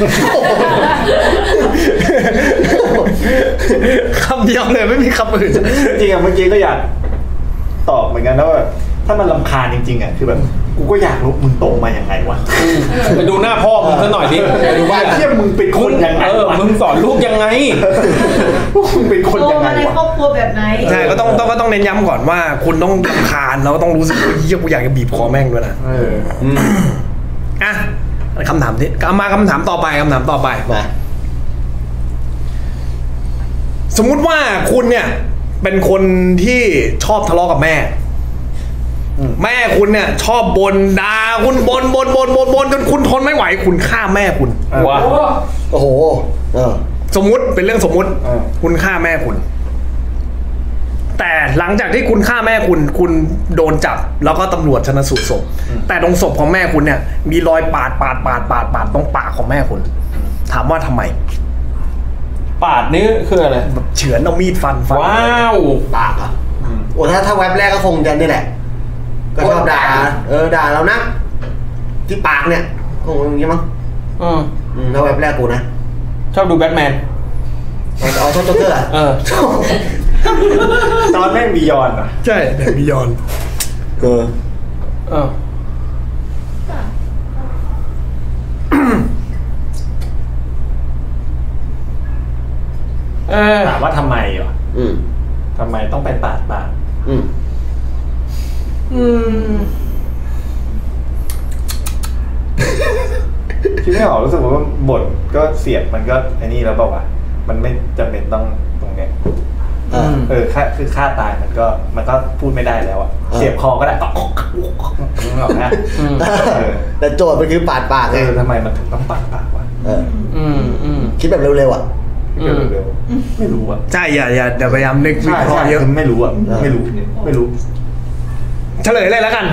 Speaker 3: คำเดียวเลยไม่มีคำอื่น
Speaker 4: จริงๆเมื่อกี้ก็อยากตอบเหมือนกันนะว่าถ้ามันรำคาญจริงๆคือแบบกูก็อยากรู้มึงโตมายังไงวะ
Speaker 1: ไปดูหน้าพ่อมึงสักหน่อยดิ
Speaker 4: ดูว่าเที่ยมึงเป็นคนยังไง
Speaker 1: มึงสอนลูกยังไง
Speaker 4: มึงเป็นคนยังไง
Speaker 6: วะในครอบครัวแบบไหน
Speaker 3: ใช่ก็ต้องเน้นย้ำก่อนว่าคุณต้องรำคาญแล้วก็ต้องรู้สึกว่าเหี้ยกูอยากจะบีบคอแม่งด้วยนะคำถามที่มาคำถามต่อไป
Speaker 2: มา
Speaker 3: สมมุติว่าคุณเนี่ยเป็นคนที่ชอบทะเลาะกับแม่คุณเนี่ยชอบบ่นด่าคุณบ่นจนคุณทนไม่ไหวคุณฆ่าแม่คุณ
Speaker 1: ว้า
Speaker 2: โอ้โห
Speaker 3: สมมุติเป็นเรื่องสมมุติคุณฆ่าแม่คุณแต่หลังจากที่คุณฆ่าแม่คุณโดนจับแล้วก็ตำรวจชันสูตรศพแต่ตรงศพของแม่คุณเนี่ยมีรอยปาดตรงปากของแม่คุณถามว่าทำไม
Speaker 1: ปาดนี่คืออะไร
Speaker 3: แบบเฉือนเอามีดฟัน
Speaker 1: ว้าว
Speaker 2: ปากอ่ะโอ้ถ้าแว็บแรกก็คงจะนี่แหละก็ชอบด่าด่าเรานะที่ปากเนี่ยคงอย่างนี้มั้งถ้าแว็บแรกกูนะ
Speaker 1: ชอบดูแบทแมน
Speaker 2: ชอบโจ๊กเกอร์
Speaker 4: ตอนแม่งบียอนอ่ะ
Speaker 3: ใช่แต่บียอน
Speaker 4: ถามว่าทำไมวะทำไมต้องไปปาดคิดไม่ออกรู้สึกว่าบทก็เสียบมันก็ไอ้นี่แล้วบอกว่ามันไม่จำเป็นต้องตรงเนี้ยคือฆ่าตายมันก็พูดไม่ได้แล้วอ่ะเสียบคอก็ได้ต่อนะ
Speaker 2: แต่โจทย์มันคือปาดปากไง
Speaker 4: ทำไมมันถึงต้องปาดปากวะ
Speaker 2: คิดแบบเร็วๆอ่ะ
Speaker 4: ไม่รู้อ่ะ
Speaker 3: ใช่อย่าพยายามนึกวิเคราะห์เยอะ
Speaker 4: ไม่รู้อ่ะไม่รู้
Speaker 3: เฉลยเลยแล้วกัน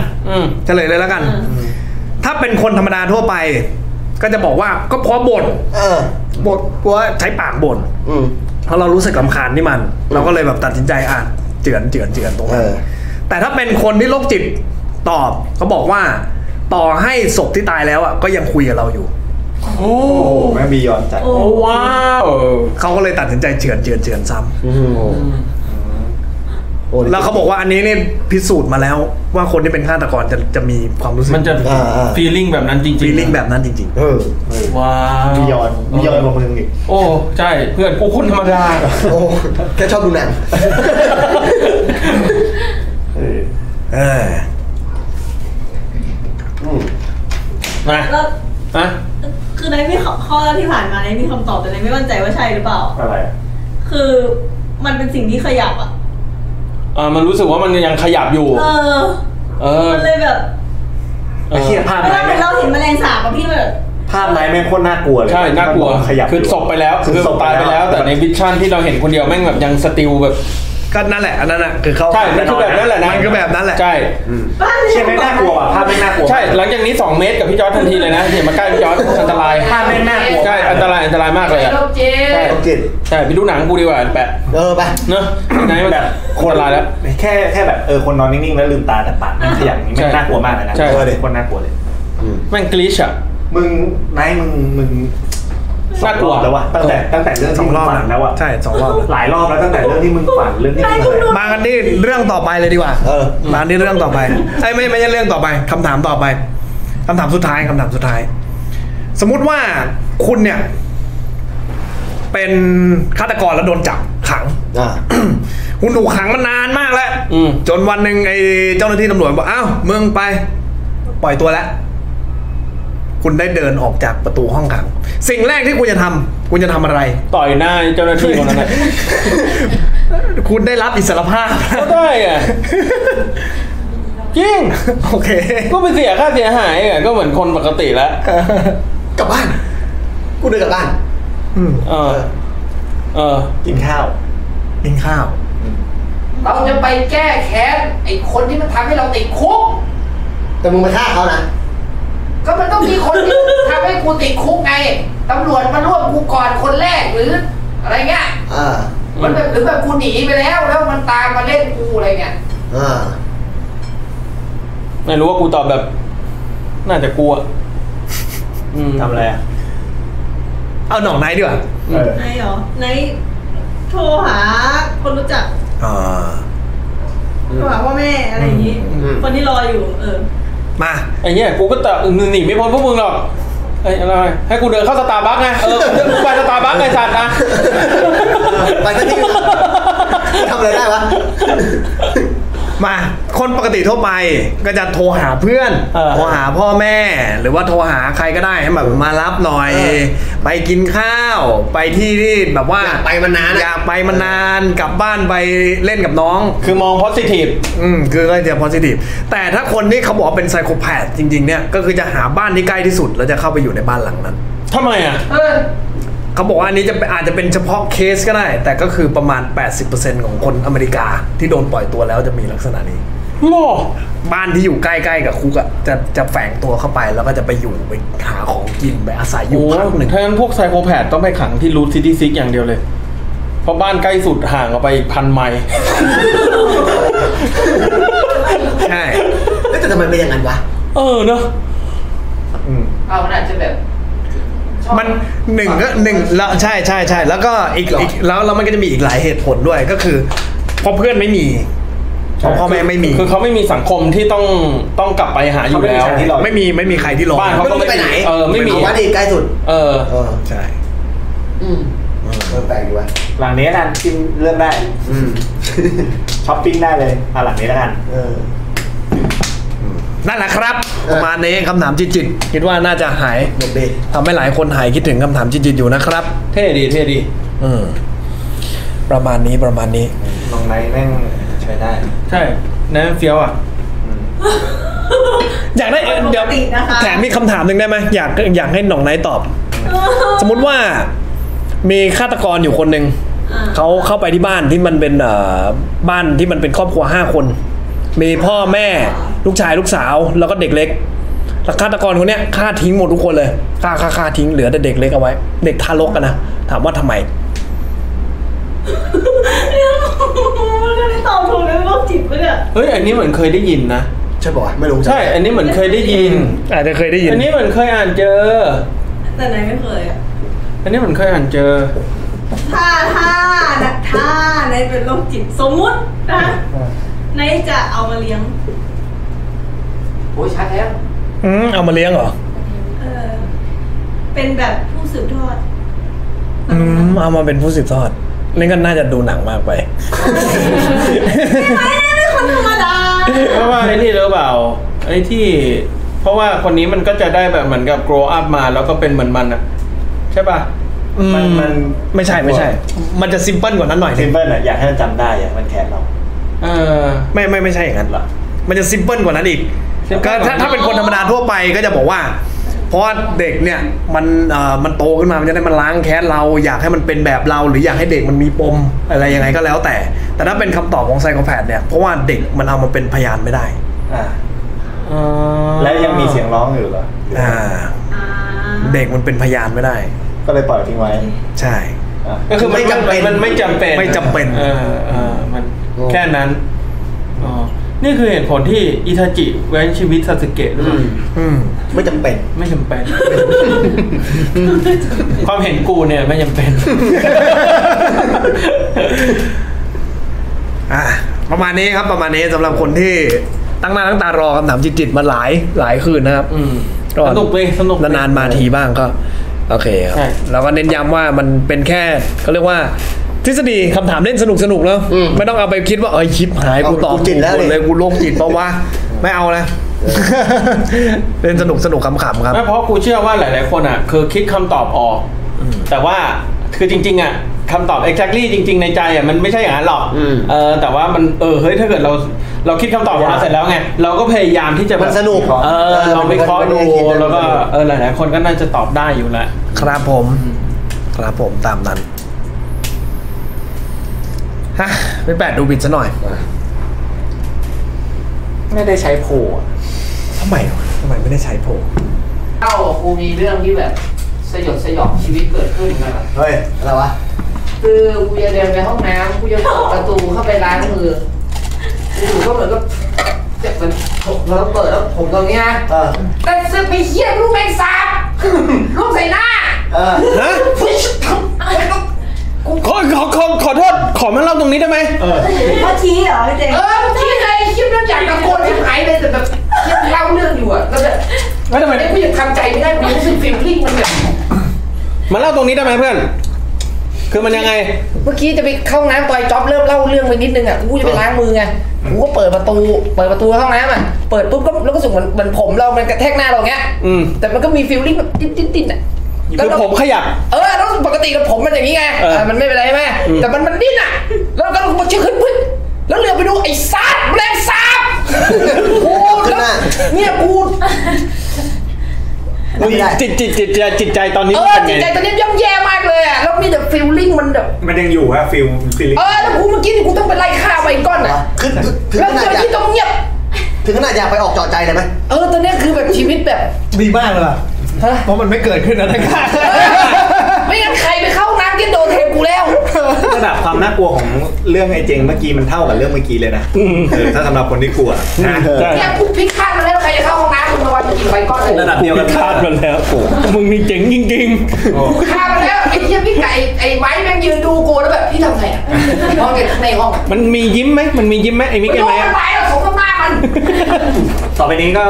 Speaker 3: ถ้าเป็นคนธรรมดาทั่วไปก็จะบอกว่าก็เพราะบ่นว่าใช้ปากบ่นเพราะเรารู้สึกรำคาญที่มันเราก็เลยแบบตัดสินใจเจือนตรงนั้นแต่ถ้าเป็นคนที่โรคจิตตอบเขาบอกว่าต่อให้ศพที่ตายแล้วก็ยังคุยกับเราอยู่
Speaker 1: โอ้
Speaker 4: แม่บียอนจัด
Speaker 1: โอ้ว้าว
Speaker 3: เขาก็เลยตัดสินใจเจือนซ้ำแล้วเขาบอกว่าอันนี้เนี่ยพิสูจน์มาแล้วว่าคนที่เป็นฆาตกรจะมีความรู้สึก
Speaker 1: มันจะ feeling แบบนั้นจริงๆ
Speaker 3: feeling แบบนั้นจริง
Speaker 1: ๆว้าว
Speaker 4: บียอนลงมาอีก
Speaker 1: โอ้ใช่เพื่อนกูคนธรรมดา
Speaker 2: โอ้แค่ชอบดูหนัง
Speaker 6: นะคือในมีข้อที่ผ่านมาในมีคำตอบแต่ในไม่มั่นใจว่าใช่หรือเปล่า
Speaker 4: อะไร
Speaker 6: คือมันเป็นสิ่งที่ขยับ
Speaker 1: มันรู้สึกว่ามันยังขยับอยู่
Speaker 6: มันเลยแบบ
Speaker 4: ไอ้เหี้ยภาพไหน
Speaker 6: เราเห็นแมลงสาบอะพี่แบบ
Speaker 4: ภาพไหนแม่งโคตรน่ากลัวเลย
Speaker 1: ใช่น่ากลัว
Speaker 4: ขยับ
Speaker 1: คือศพไปแล้วคือตายไปแล้วแต่ในวิชั่นที่เราเห็นคนเดียวแม่งแบบยังสติลแบบ
Speaker 3: ก็นั่นแหละอันนั้นน่ะคือเขา
Speaker 1: ใช่มันคือแบบนั้นแหละนะ
Speaker 3: มันก็แบบนั้นแหละ
Speaker 1: ใช่
Speaker 4: ใช่ไม่น่ากลัวภาพไม่น่ากลัว
Speaker 1: ใช่หลังจากนี้2เมตรกับพี่จอร์จทันทีเลยนะอย่ามาใกล้พี่จอร์จอันตราย
Speaker 4: ภาพไม่น่ากลัว
Speaker 1: ใช่อันตรายมากเลย
Speaker 2: ใช่
Speaker 1: ใช่ไปดูหนังกูดีกว่าแปะ
Speaker 2: ไป
Speaker 1: เนอะไหนมันแบบคนลายแล้ว
Speaker 4: แค่แบบคนนอนนิ่งๆแล้วลืมตาแต่ปากมันขยับอย่างนี้ไม่น่ากลัวมากเลยนะ
Speaker 1: ใช่
Speaker 4: เลยคนน่ากลัวเลย
Speaker 1: แม่งกลิชอ่ะ
Speaker 4: มึงน่ากลัวแล้ววะตั้งแต่เรื่องที่มึงฝันแล้วอะ
Speaker 3: ใช่2 รอบ
Speaker 4: หลายรอบแล้วตั้งแต่เรื่องที่มึงฝันเรื่องที่มึง
Speaker 3: มากันที่เรื่องต่อไปเลยดีกว่ามาที่เรื่องต่อไปไม่ใช่เรื่องต่อไปคำถามต่อไปคำถามสุดท้ายสมมุติว่าคุณเนี่ยเป็นฆาตกรแล้วโดนจับขังคุณถูกขังมานานมากแล้วจนวันหนึ่งไอ้เจ้าหน้าที่ตำรวจบอกอ้าวมึงไปปล่อยตัวแล้วคุณได้เดินออกจากประตูห้องขังสิ่งแรกที่คุณจะทำอะไร
Speaker 1: ต่อยหน้าเจ้าหน้าที่คนนั้น
Speaker 3: คุณได้รับอิสรภาพ
Speaker 1: ก็ได้อะจริง
Speaker 3: โอเค
Speaker 1: ก็ไปเสียค่าเสียหายอ่ะก็เหมือนคนปกติแล้ว
Speaker 2: กลับบ้านกูเดินกลับบ้าน
Speaker 4: กินข้าว
Speaker 7: เราจะไปแก้แค้นไอ้คนที่มันทำให้เราติดคุก
Speaker 2: แต่มึงไปฆ่าเขานะ
Speaker 7: ก็มันต้องมีคนที่ทำให้กูติดคุกไงตำรวจมาร่วมกูก่อนคนแรกหรืออะไรเงี้ยมันแบบหรือแบบกูหนีไปแล้วมันตามมาเล่นกูอะไรเงี้ย
Speaker 1: ไม่รู้ว่ากูตอบแบบน่าจะกลัว
Speaker 4: ทำอะไรอ่ะ
Speaker 3: เอาหน่องไนท์ดีกว่า
Speaker 6: ไนท์เหรอไนท์โทรหาคนรู้จักโทรหาพ่อแม่อะไรอย่างงี้คนที่รออยู่
Speaker 3: มา
Speaker 1: ไอ้เนี้ยกูก็แต่หนีไม่พ้นพวกมึงหรอกไอ้อะไรให้กูเดินเข้าสตาร์บัคไงกูไปสตาร์บัคไงสัตว์นะ
Speaker 2: ไปที่ทำอะไรได้วะ
Speaker 3: มาคนปกติทั่วไปก็จะโทรหาเพื่อนโทรหาพ่อแม่หรือว่าโทรหาใครก็ได้ให้แบบมารับหน่อยไปกินข้าวไปที่แบบว่า
Speaker 2: อยากไปม
Speaker 3: านานกลับบ้านไปเล่นกับน้อง
Speaker 1: คือมอง positive
Speaker 3: คือก็จะ positive แต่ถ้าคนที่เขาบอกเป็นไซโคแพทจริงๆเนี่ยก็คือจะหาบ้านที่ใกล้ที่สุดแล้วจะเข้าไปอยู่ในบ้านหลังนั้น
Speaker 1: ทำไมอ่ะ
Speaker 3: เขาบอกว่าอันนี้อาจจะเป็นเฉพาะเคสก็ได้แต่ก็คือประมาณ 80% ของคนอเมริกาที่โดนปล่อยตัวแล้วจะมีลักษณะนี้บ้านที่อยู่ใกล้ๆกับคุกอ่ะจะแฝงตัวเข้าไปแล้วก็จะไปอยู่ไปหาของกินไปอาศัยอยู่พักหนึ่ง
Speaker 1: ถ้างั้นพวกไซโคแพทต้องไปขังที่รูทซิตี้ซิกอย่างเดียวเลยเพราะบ้านใกล้สุดห่างออกไป1,000 ไมล์
Speaker 3: ใช่
Speaker 2: แต่ทำไมเป็นอย่างนั้นวะ
Speaker 1: เนอะ
Speaker 7: มันอาจจะแบบ
Speaker 3: มันหนึ่งแล้วใช่แล้วก็อีกแล้วมันก็จะมีอีกหลายเหตุผลด้วยก็คือเพราะเพื่อนไม่มีเพราะพ่อแม่ไม่มี
Speaker 1: คือเขาไม่มีสังคมที่ต้องกลับไปหาอยู่แล้ว
Speaker 3: ไม่มีใครที่รอ
Speaker 1: บ้านเขาก็ไม่
Speaker 2: ไปไหน
Speaker 1: ไม่มี
Speaker 2: วัดดีใกล้สุด
Speaker 3: ใช่
Speaker 2: แปลกดีว่ะ
Speaker 4: หลังนี้กันกินเรื่องได้ช้อปปิ้งได้เลยหลังนี้แล้วกัน
Speaker 3: นั่นแหละครับประมาณนี้คำถามจิตคิดว่าน่าจะหายทำให้หลายคนหายคิดถึงคำถามจิตอยู่นะครับ
Speaker 1: เท่ดี
Speaker 3: ประมาณนี้
Speaker 4: น้องไนท์แม่งใช้ได้
Speaker 1: ใช่นั่นเฟี้ยวอ่ะ
Speaker 3: อยากได้เดี๋ยวแถมมีคำถามหนึ่งได้ไหมอยากให้น้องไนท์ตอบสมมุติว่ามีฆาตกรอยู่คนหนึ่งเขาเข้าไปที่บ้านที่มันเป็นบ้านที่มันเป็นครอบครัว5 คนมีพ่อแม่ลูกชายลูกสาวแล้วก็เด็กเล็กแล้วฆาตกรคนนี้ฆ่าทิ้งหมดทุกคนเลยฆ่าทิ้งเหลือแต่เด็กเล็กเอาไว้เด็กทารกกันนะถามว่าทำไม
Speaker 6: ไม่ตอบถูกเลยโรคจิตปะเนี่ย
Speaker 1: เฮ้ยอันนี้เหมือนเคยได้ยินนะ
Speaker 2: ใช่ป่ะไม่รู้
Speaker 1: ใช่อันนี้เหมือนเคยได้ยิน
Speaker 3: อาจจะเคยได้ยิน
Speaker 1: อันนี้เหมือนเคยอ่านเจอ
Speaker 6: แต่ไหนไม่เคยอ่ะ
Speaker 1: อันนี้เหมือนเคยอ่านเจอ
Speaker 6: ถ้าในเป็นโรคจิตสมมุตินะในจะเอามาเลี้ยง
Speaker 7: โอ้ยชัดแล้ว
Speaker 3: เอามาเลี้ยงเหรอ
Speaker 6: เป็นแบบผู้สืบทอด
Speaker 3: เอามาเป็นผู้สืบทอดนี่ก็น่าจะดูหนังมากไป
Speaker 6: ไม่คนธรรมดา
Speaker 1: เพราะว่าไอ้นี่หรือเปล่าไอ้ที่เพราะว่าคนนี้มันก็จะได้แบบเหมือนกับ grow up มาแล้วก็เป็นเหมือนมันอะใช่ป่ะ
Speaker 3: มันไม่ใช่มันจะซิมเปิลกว่านั้นหน่อย
Speaker 4: ซิมเปิลอะอยากให้มันจำได้อะมันแค้นเรา
Speaker 3: ไม่ใช่อย่างนั้นหรอมันจะซิมเพิลกว่านั้นอีกก็ถ้าเป็นคนธรรมดาทั่วไปก็จะบอกว่าเพราะว่าเด็กเนี่ยมันโตขึ้นมามันจะได้มันล้างแค้นเราอยากให้มันเป็นแบบเราหรืออยากให้เด็กมันมีปมอะไรยังไงก็แล้วแต่ถ้าเป็นคำตอบของไซโคแพทเนี่ยเพราะว่าเด็กมันเอามาเป็นพยานไม่ได้
Speaker 4: แล้วยังมีเสียงร้องอยู่เหรอ
Speaker 3: เด็กมันเป็นพยานไม่ได้
Speaker 4: ก็เลยปล่อยทิ้งไว้
Speaker 3: ใช่
Speaker 1: ก็คือไม่จำเป็นมันไม่จำเป็น
Speaker 3: มัน
Speaker 1: แค่นั้นนี่คือเหตุผลที่อิทาจิแว้นชีวิตซาสึเกะด้วย
Speaker 2: ไม่จำเป็น
Speaker 1: ความเห็นกูเนี่ยไม่จำเป็น
Speaker 3: ประมาณนี้ครับประมาณนี้สำหรับคนที่ตั้งหน้าตั้งตารอคำถามจิตๆมาหลายคืนนะครับ
Speaker 1: สนุกเลย
Speaker 3: นานๆมาทีบ้างก็โอเคครับแล้วก็เน้นย้ำว่ามันเป็นแค่เขาเรียกว่าทฤษฎีคำถามเล่นสนุกแล้วไม่ต้องเอาไปคิดว่าชิปหายกูตอบ
Speaker 2: จิตแล้ว
Speaker 3: เลยกูโรคจิตเพราะว่าไม่เอานะเล่นสนุกขำๆครับ
Speaker 1: ไม่เพราะกูเชื่อว่าหลายๆคนอ่ะคือคิดคำตอบออกแต่ว่าคือจริงๆอ่ะคำตอบ exactly จริงๆในใจอ่ะมันไม่ใช่อย่างนั้นหรอกแต่ว่ามันเฮ้ยถ้าเกิดเราคิดคำตอบมาเสร็จแล้วไงเราก็พยายามที่จะ
Speaker 2: มันสนุก
Speaker 1: เราไปเคาะดูแล้วก็หลายๆคนก็น่าจะตอบได้อยู่แหละ
Speaker 3: ครับผมตามนั้นไปแปดดูบิดซะหน่อย
Speaker 7: ไม่ได้ใช้โพ
Speaker 3: ทำไมไม่ได้ใช้โพ
Speaker 7: กูมีเรื่องที่แบบสยดสยองชีวิตเกิดขึ้นกัน
Speaker 2: เฮ้ยอะไรวะ
Speaker 7: คือกูจะเดินไปห้องน้ำกูจะเปิดประตูเข้าไปล้างมือกูก็เหมือนกับแบบมันเราเปิดแล้วผมตรงนี้นะแต่สึกไปเหี้ยลูกแมงสาบลูกใส่หน้า
Speaker 1: ขอโทษขอมาเล่าตรงนี้ได้ไหม
Speaker 6: พ่อชี้เหรอเจ๊
Speaker 7: ชี้เลยคิดเรื่องจากตะโกนที่หายเลยแต่แบบเล่าเรื่องอยู่อะแล้วแบบ
Speaker 1: ไม่ทำไม
Speaker 7: กูยังทำใจไม่ได้กูรู้สึกฟีลลิ่งมันแบบ
Speaker 1: มาเล่าตรงนี้ได้ไหมเพื่อนคือมันยังไง
Speaker 7: เมื่อกี้จะไปเข้าน้ำต่อยจ๊อบเริ่มเล่าเรื่องไปนิดนึงอ่ะกูจะไปล้างมือไงกูก็เปิดประตูห้องน้ำอ่ะเปิดปุ๊บก็แล้วก็รู้สึกเหมือนผมเรามันกระแทกหน้าเราเงี้ยแต่มันก็มีฟีลลิ่งแบบติดอ่ะ
Speaker 1: คือผมขยับ
Speaker 7: แล้วปกติกับผมมันอย่างนี้ไงมันไม่เป็นไรใช่ไหมแต่มันดิ้นอ่ะแล้วก็มันเชื่อขึ้นพึ่งแล้วเรือไปดูไอ้ซาบแรงซาบโอ้เนี่ยกู
Speaker 1: จิตใจตอนนี้
Speaker 7: จิตใจตอนนี้ย่ำแย่มากเลยอ่ะแล้วมีแต่ฟีลลิ่งมันแบบ
Speaker 4: มันยังอยู่ฮะฟีลลิ่ง
Speaker 7: แล้วกูเมื่อกี้กูต้องไปไล่ฆ่าไปก้อนอ่ะ
Speaker 2: ถึงขนาดที่ต้องเงียบถึงขนาดอยากไปออกจอใจเลยไหม
Speaker 7: ตอนนี้คือแบบชีวิตแบบ
Speaker 3: ดีมากเลยเพราะมันไม่เกิดขึ้นนะท่าน
Speaker 7: ไม่งั้นใครไปเข้าน้ำกินโดนเทกูแล้ว
Speaker 4: ระดับความน่ากลัวของเรื่องไอ้เจงเมื่อกี้มันเท่ากับเรื่องเมื่อกี้เลยนะถ้าสำหรับคนที่กลัว
Speaker 7: นะเนี่ยกูพิฆาตมาแล้วใครจะเข้าห้องน้ำมึงมาวันกินไปก้อนเลย
Speaker 4: ระดับเดียวกัน
Speaker 1: พิฆาตมาแล้วมึงนี่เจ๋งจริง
Speaker 7: ๆพิฆาตมาแล้วไอ้เหี้ยพี่ไก่ไอ้ไม้แม่งยืนดูกูแล้วแบบพี่ทำไงอ่ะนอนในห้อง
Speaker 1: มันมียิ้มไหมไอ้มิกไอ้ไม้
Speaker 7: อะไปแล้วสมน้ำหน้ามัน
Speaker 4: ต่อไปนี้ก็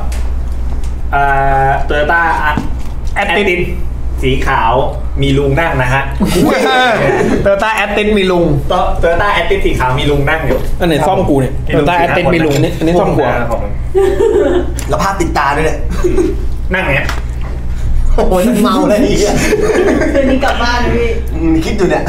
Speaker 4: Toyota Altisสีขาวมีลุงนั่งนะฮะ
Speaker 3: Toyota Altisมีลุง
Speaker 4: Toyota Altisสีขาวมีลุงนั่งอยู่
Speaker 1: อันไหนซ่อมกูเนี่ย Toyota Altisมีลุงอันนี้ซ่อมกู
Speaker 2: แล้วภาพติดตาด้วยเนี่ย
Speaker 4: นั่งเนี้ย
Speaker 2: โอ้ยเมาเลยนี่
Speaker 6: คืนนี้กลับบ้านพี่
Speaker 2: คิดดูเนี่ย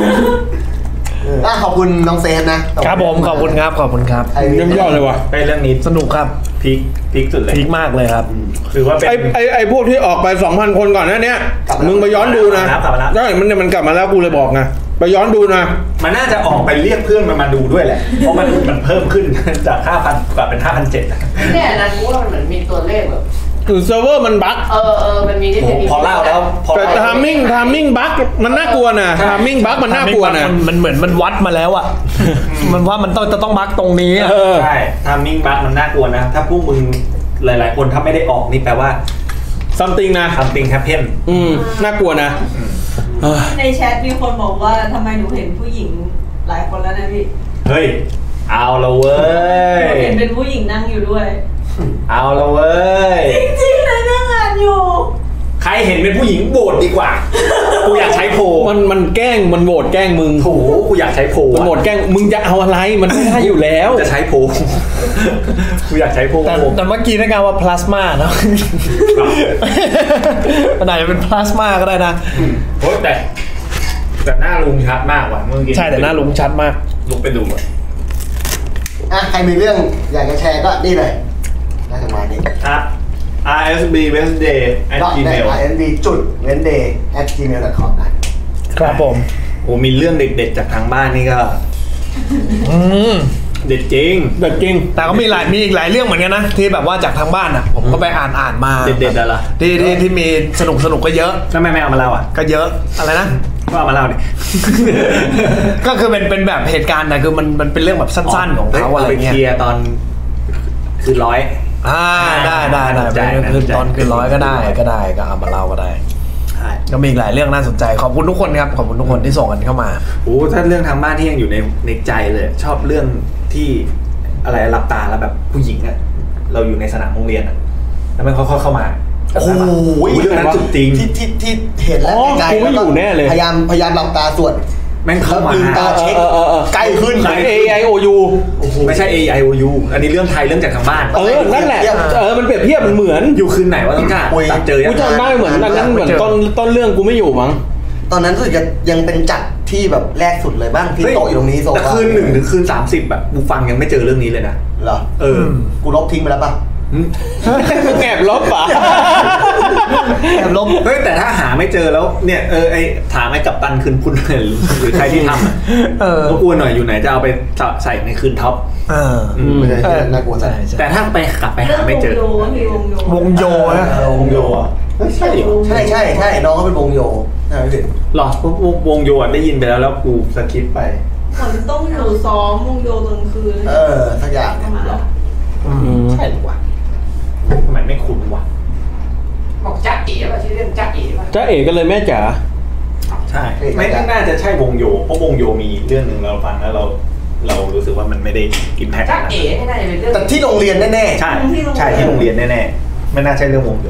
Speaker 2: ขอบคุณน้องเซนนะครับ
Speaker 3: ผมขอบคุณครับ
Speaker 1: เยี่ยมยอดเลยว่ะ
Speaker 4: ไปเรื่องนี้
Speaker 3: สนุกครับ
Speaker 4: พีคสุดเลย
Speaker 3: พีคมากเลยครับ
Speaker 4: หรือว่าเป็น
Speaker 1: ไอ้พวกที่ออกไป 2,000 คนก่อนเนี่ยมึงไปย้อนดูนะใช่มันกลับมาแล้วกูเลยบอกไงไปย้อนดูนะ
Speaker 4: มันน่าจะออกไปเรียกเพื่อนมาดูด้วยแหละเพราะมันเพิ่มขึ้นจาก 5,000 กว่าเป็น 5,700
Speaker 7: เนี่ยนะกูว่ามันเหมือนมีตัวเลขแบบ
Speaker 1: คือเซิร์ฟเวอร์มันบั๊ก
Speaker 7: มันมีที่
Speaker 4: พอเล่าแล้ว
Speaker 1: แต่ทามมิ่งบั๊กมันน่ากลัวนะทามมิ่งบั๊กมันน่ากลัวนะ
Speaker 3: มันเหมือนมันวัดมาแล้วอ่ะมันว่ามันต้องบั๊กตรงนี้
Speaker 4: ใช่ทามมิ่งบั๊กมันน่ากลัวนะถ้าพวกมึงหลายๆคนถ้าไม่ได้ออกนี่แปลว่า
Speaker 1: something นะ
Speaker 4: something happen
Speaker 1: น่ากลัวนะ
Speaker 6: ในแชทมีคนบอกว่าทำไมหนูเห็นผู้หญิงหลายคนแล้วนะพี่
Speaker 4: เฮ้ยเอาละเว้ย
Speaker 6: เห็นเป็นผู้หญิงนั่งอยู่ด้วย
Speaker 4: เอาละเว้ย
Speaker 6: จริงๆเลยนั่งอ่านอยู่
Speaker 4: ใครเห็นเป็นผู้หญิงโหวตดีกว่ากูอยากใช้โพ
Speaker 1: มันแกล้งมันโหวตแกล้งมึง
Speaker 4: โถกูอยากใช้โพ
Speaker 1: มันโหวตแกล้งมึงจะเอาอะไรมันไม่ได้อยู่แล้ว
Speaker 4: จะใช้โพกูอยากใช้โพ
Speaker 3: แต่เมื่อกี้นะการว่าพลาสมาเนาะมันอาจจะเป็นพลาสมาก็ได้นะ
Speaker 4: โอ้แต่หน้าลุงชัดมากว่ะเมื่อกี้
Speaker 3: ใช่แต่หน้าลุงชัดมาก
Speaker 4: ลุงไปดูอ่ะ
Speaker 2: ใครมีเรื่องอยากจะแชร์ก็นี่เลยน่าจะมาดิ
Speaker 4: ครับ RSB Wednesday @gmail
Speaker 2: rsb.wednesday@gmail.com
Speaker 3: ครับผม
Speaker 4: โอ้มีเรื่องเด็ดๆจากทางบ้านนี่ก็เด็ดจริง
Speaker 3: แต่ก็มีอีกหลายเรื่องเหมือนกันนะที่แบบว่าจากทางบ้านอ่ะผมก็ไปอ่านมา
Speaker 4: เด็ดๆอะไร
Speaker 3: ที่มีสนุกก็เยอะ
Speaker 4: ทำไมไม่เอามาเล่าอ่ะ
Speaker 3: ก็เยอะอะไรนะ
Speaker 4: ก็เอามาเล่าดิ
Speaker 3: ก็คือเป็นแบบเหตุการณ์นะคือมันเป็นเรื่องแบบสั้นๆของเขาอะไรเงี้ย
Speaker 4: เคลียร์ตอนคืนร้อย
Speaker 3: ได้คือตอนคืนร้อยก็ได้ก็เอามาเล่าก็ได้ก็มีอีกหลายเรื่องน่าสนใจขอบคุณทุกคนครับขอบคุณทุกคนที่ส่งกันเข้ามา
Speaker 4: โอ้ถ้าเรื่องทางบ้านที่ยังอยู่ในใจเลยชอบเรื่องที่อะไรหลับตาแล้วแบบผู้หญิงอ่ะเราอยู่ในสนามโรงเรียนอ่ะแล้วมันค่อยๆเข้ามา
Speaker 2: โอ้ย
Speaker 4: เรื่องนั้นจุดจริง
Speaker 2: ที่เห็นแล้วไกลๆแล้วอยู่แน่เลยพยายามหลับตาสวด
Speaker 4: แม่งเข้ามา
Speaker 2: ตาเช็คใกล้ขึ้น
Speaker 1: AIOU
Speaker 4: ไม่ใช่ AIOU อันนี้เรื่องไทยเรื่องจากทางบ้าน
Speaker 1: นั่นแหละมันเปรียบเทียบมันเหมือน
Speaker 4: อยู่คืนไหนวะต้องกล้า
Speaker 1: เจอกูจำได้เหมือนนั้นเหมือนต้นเรื่องกูไม่อยู่มั้ง
Speaker 2: ตอนนั้นรู้สึกยังเป็นจัดที่แบบแรกสุดเลยบ้างที่โตอยู่ตรงนี้โซ
Speaker 4: แต่คืน1 ถึงคืน 30แบบกูฟังยังไม่เจอเรื่องนี้เลยนะ
Speaker 2: เหรอกูลบทิ้งไปแล้วป่ะ
Speaker 1: แอบลบป่ะ
Speaker 2: แอบลบ
Speaker 4: เฮ้ยแต่ถ้าหาไม่เจอแล้วเนี่ยไอ้ถามไอ้กัปตันคืนคุณหรือใครที่ทำก็กลัวหน่อยอยู่ไหนจะเอาไปใส่ในคืนท็อป
Speaker 2: ไม่ใช่น่ากลัว
Speaker 4: แต่ถ้ากลับไปหาไม่เจอ
Speaker 3: วงโย
Speaker 2: นะวงโยใช่น้องเขาเป็นวงโยใช่ไหมพี่
Speaker 4: หรอวงโยได้ยินไปแล้วกูสคิปไป
Speaker 6: มันต้องอยู่ซ้อมวงโยตอนคืน
Speaker 2: สักอย่างเนี่ยหรอ
Speaker 4: ใช่หรือวะทำไมไม่คุ้นวะ
Speaker 7: บอกจ๊ะเอ๋ป่ะชื่อเรื่องจ๊ะเอ๋ป่ะ
Speaker 1: จ๊ะเอ๋กันเลยแม่จ๋า
Speaker 4: ใช่ไม่น่าจะใช่วงโยเพราะวงโยมีเรื่องหนึ่งเราฟังแล้วเรารู้สึกว่ามันไม่ได้อิมแพค
Speaker 7: จ๊ะเอ๋ไม่น่าจะเป็นเรื่อง
Speaker 2: แต่ที่โรงเรียนแน่
Speaker 4: ๆใช่ที่โรงเรียนแน่ๆไม่น่าใช่เรื่องวงโย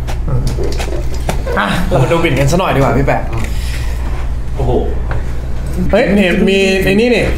Speaker 3: เรามาดูบิดกันซะหน่อยดีกว่าพี่แปะ
Speaker 4: โอ้โห
Speaker 3: เฮ้ยเนี่ยมีในนี้นี่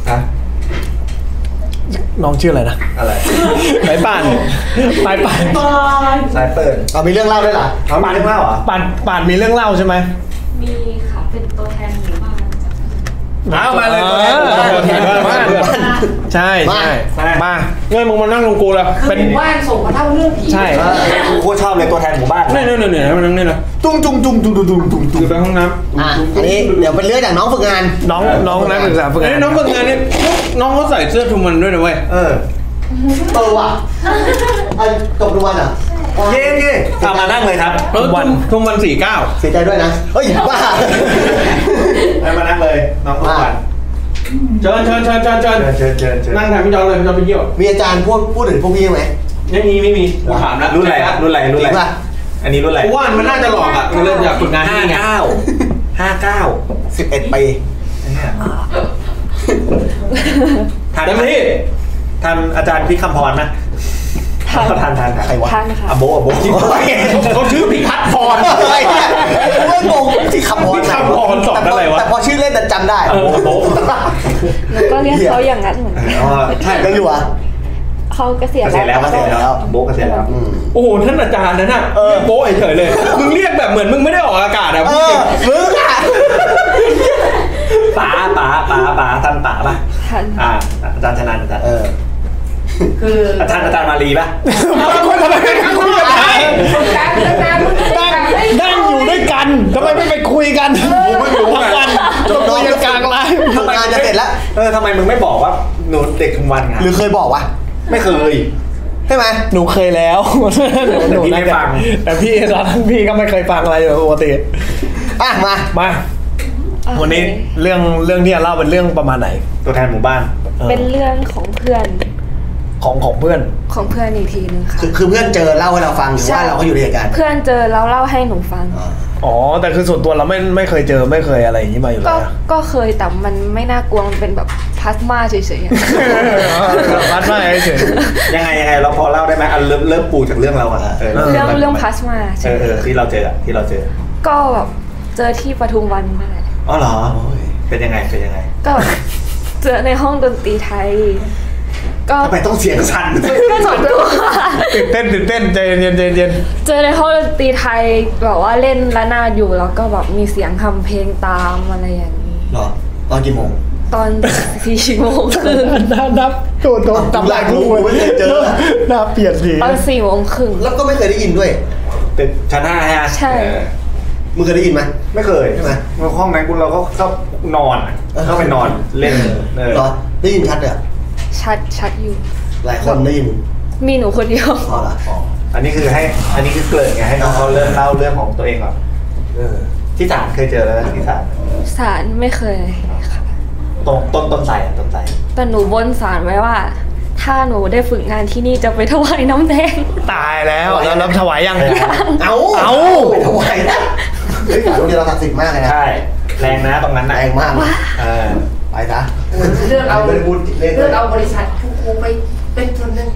Speaker 3: น้องชื่ออะไรนะ
Speaker 4: อะไร
Speaker 3: สายป่านสาย
Speaker 2: เปิดมีเรื่องเล่าด้วยเหรอ
Speaker 4: ป่านเรื่องเล่าเหรอ
Speaker 3: ป่านมีเรื่องเล่าใช่ไหม
Speaker 5: มีค่ะเป็นตัวแทนหมู่บ้าน
Speaker 3: เอามาเลยตัวแทนหมู่บ้านใช่มาเงยมึงมานั่งลงกูเลย
Speaker 7: เป็นหมู่บ้านส่งมาเล่าเรื่องผี
Speaker 3: ใช่
Speaker 4: กูโคตรชอบเลยตัวแทนหมู่บ้าน
Speaker 1: เนี่ยมันนั่งนี่นะ
Speaker 2: ตุ้ง
Speaker 1: ไปห้องน้ำ
Speaker 2: อันนี้เดี๋ยวเป็นเรื่องจากน้องฝึกงาน
Speaker 3: น้องนักศึกษาฝึกงาน
Speaker 1: น้องฝึกงานเนี่ยน้องเขาใส่เสื้อทุมันด้วยนะเว้ย
Speaker 2: ว่ะจบทุวันอ่ะ
Speaker 4: เย่มานั่งเลยครับ
Speaker 1: ทุวัน49
Speaker 2: เสียใจด้วยนะเฮ้ยบ้า
Speaker 4: มานั่งเลยน้องทุวัน
Speaker 1: เชิญนั่งแทนพี่จอนเลยพี่จอนไปเยี่ยว
Speaker 2: มีอาจารย์พูดถึงพวกพี่ไหม
Speaker 1: ไม่มีกูถามแล้ว
Speaker 4: รุ่นอะไรอันนี้รุ่นอะไร
Speaker 1: กูว่ามันน่าจะหลอกอ่ะเริ่มจากฝึกงานที่ไง
Speaker 2: 59 11 ปี
Speaker 4: ท่านอาจารย์พี่คำพรนะทาน
Speaker 2: ใครวะ
Speaker 4: อโบ
Speaker 1: เขาชื่อพิพัฒน์พร
Speaker 2: ไม่งงที่คำพร
Speaker 1: สอนอะไรวะ
Speaker 2: แต่พอชื่อเล่นแต่จำได้
Speaker 5: โบก็เรียกเขาอย่างนั้นเหมือนกัน
Speaker 2: ใช่ก็อยู่อ่ะ
Speaker 5: เขาเกษียณ
Speaker 4: แล้วโบเกษียณแล้ว
Speaker 1: โอ้โหท่านอาจารย์นั่นน่ะโบเฉยเลยมึงเรียกแบบเหมือนมึงไม่ได้ออกอากาศอ่ะ
Speaker 2: มึงอ่ะ
Speaker 4: ป๋าท่านป๋าป่ะอาจารย์ชนันอาจารย์คืออาจารย์มาลีป่ะ
Speaker 3: ทำไมไม่คุยกันนั่งอยู่ด้วยกันทำไมไม่ไปคุยกันผมไม่อยู่ทั้งวันจนคุยกันกลางไลฟ์
Speaker 2: ทำงานจะเสร็จแล้ว
Speaker 4: ทำไมมึงไม่บอกว่าหนูเด็กทุกวันไง
Speaker 2: หรือเคยบอกวะ
Speaker 4: ไม่เคย
Speaker 2: ใช่ไหม
Speaker 3: หนูเคยแล้ว
Speaker 4: หนูไม่ฟัง
Speaker 3: แต่พี่ก็ไม่เคยฟังอะไรปกติมาวันนี้เรื่องที่จะเล่าเป็นเรื่องประมาณไหน
Speaker 4: ตัวแทนหมู่บ้าน
Speaker 5: เป็นเรื่องของเพื่อน
Speaker 3: ของเพื่อน
Speaker 5: อีกทีนึงค่ะ
Speaker 2: คือเพื่อนเจอเล่าให้เราฟังหรือว่าเราก็อยู่ในเหตุการณ์
Speaker 5: เพื่อนเจอแล้วเล่าให้หนูฟัง
Speaker 3: อ๋อแต่คือส่วนตัวเราไม่เคยเจอไม่เคยอะไรอย่างนี้มาอยู่แล้ว
Speaker 5: ก็เคยแต่มันไม่น่ากลัวมันเป็นแบบพลาสมาเฉย
Speaker 3: ๆพลาสมาเฉย
Speaker 4: ยังไงเราพอเล่าได้ไหมเริ่มปูจากเรื่องเราอ่ะ
Speaker 5: เรื่องพลาสมา
Speaker 4: ที่เราเจอ
Speaker 5: ก็แบบเจอที่ปทุมวันนั่นแหละ
Speaker 4: อ๋อเหรอเป็นยังไง
Speaker 5: ก็เจอในห้องดนตรีไทย
Speaker 4: ก็ทำไมต้องเสียงสั่น
Speaker 5: ก็สอนตัว
Speaker 3: ตื่นเต้นใจเย็น
Speaker 5: เจอในห้องดนตรีไทยแบบว่าเล่นระนาดอยู่แล้วก็แบบมีเสียงทำเพลงตามอะไรอย่างนี้
Speaker 2: หรอตอนกี่โมง
Speaker 8: ตอน4 โมงครึ่ง
Speaker 3: นับโดนจับหลายคู่ไม่เคยเจอหน้าเปลี่ยนที
Speaker 8: ตอน4 โมงครึ่ง
Speaker 2: แล้วก็ไม่เคยได้ยินด้วย
Speaker 4: เป็นชั้น5ฮะ
Speaker 8: ใช่
Speaker 2: มึงเคยได้ยินไหม
Speaker 4: ไม่เคยใช่ไหมห้องนั้นเราก็เข้านอนเข้าไปนอนเล่น
Speaker 2: เหรอได้ยินชัดเลย
Speaker 8: ชัดอยู่
Speaker 2: หลายคนได้ยิน
Speaker 8: มีหนูคนเดียว
Speaker 4: อันนี้คือเกริ่นไงให้น้องเขาเริ่มเล่าเรื่องของตัวเองก่อนที่ศาลเคยเจอแล้วที่
Speaker 8: ศาลไม่เคยค่ะ
Speaker 4: ต้นใส่
Speaker 8: แต่หนูบนศาลไว้ว่าถ้าหนูได้ฝึกงานที่นี่จะไปถวายน้ำแดง
Speaker 3: ตายแล้วถวายยัง
Speaker 2: เอาไปถวายนะเฮ้ยโรงเรียนเราศักดิ์สิทธิ์มากเลยนะ
Speaker 4: ใช่แรงนะตรงนั้น
Speaker 2: แรงมากไปซะ
Speaker 7: เลือกเอาบริษัทกูไปเป็นส่วนหนึ่ง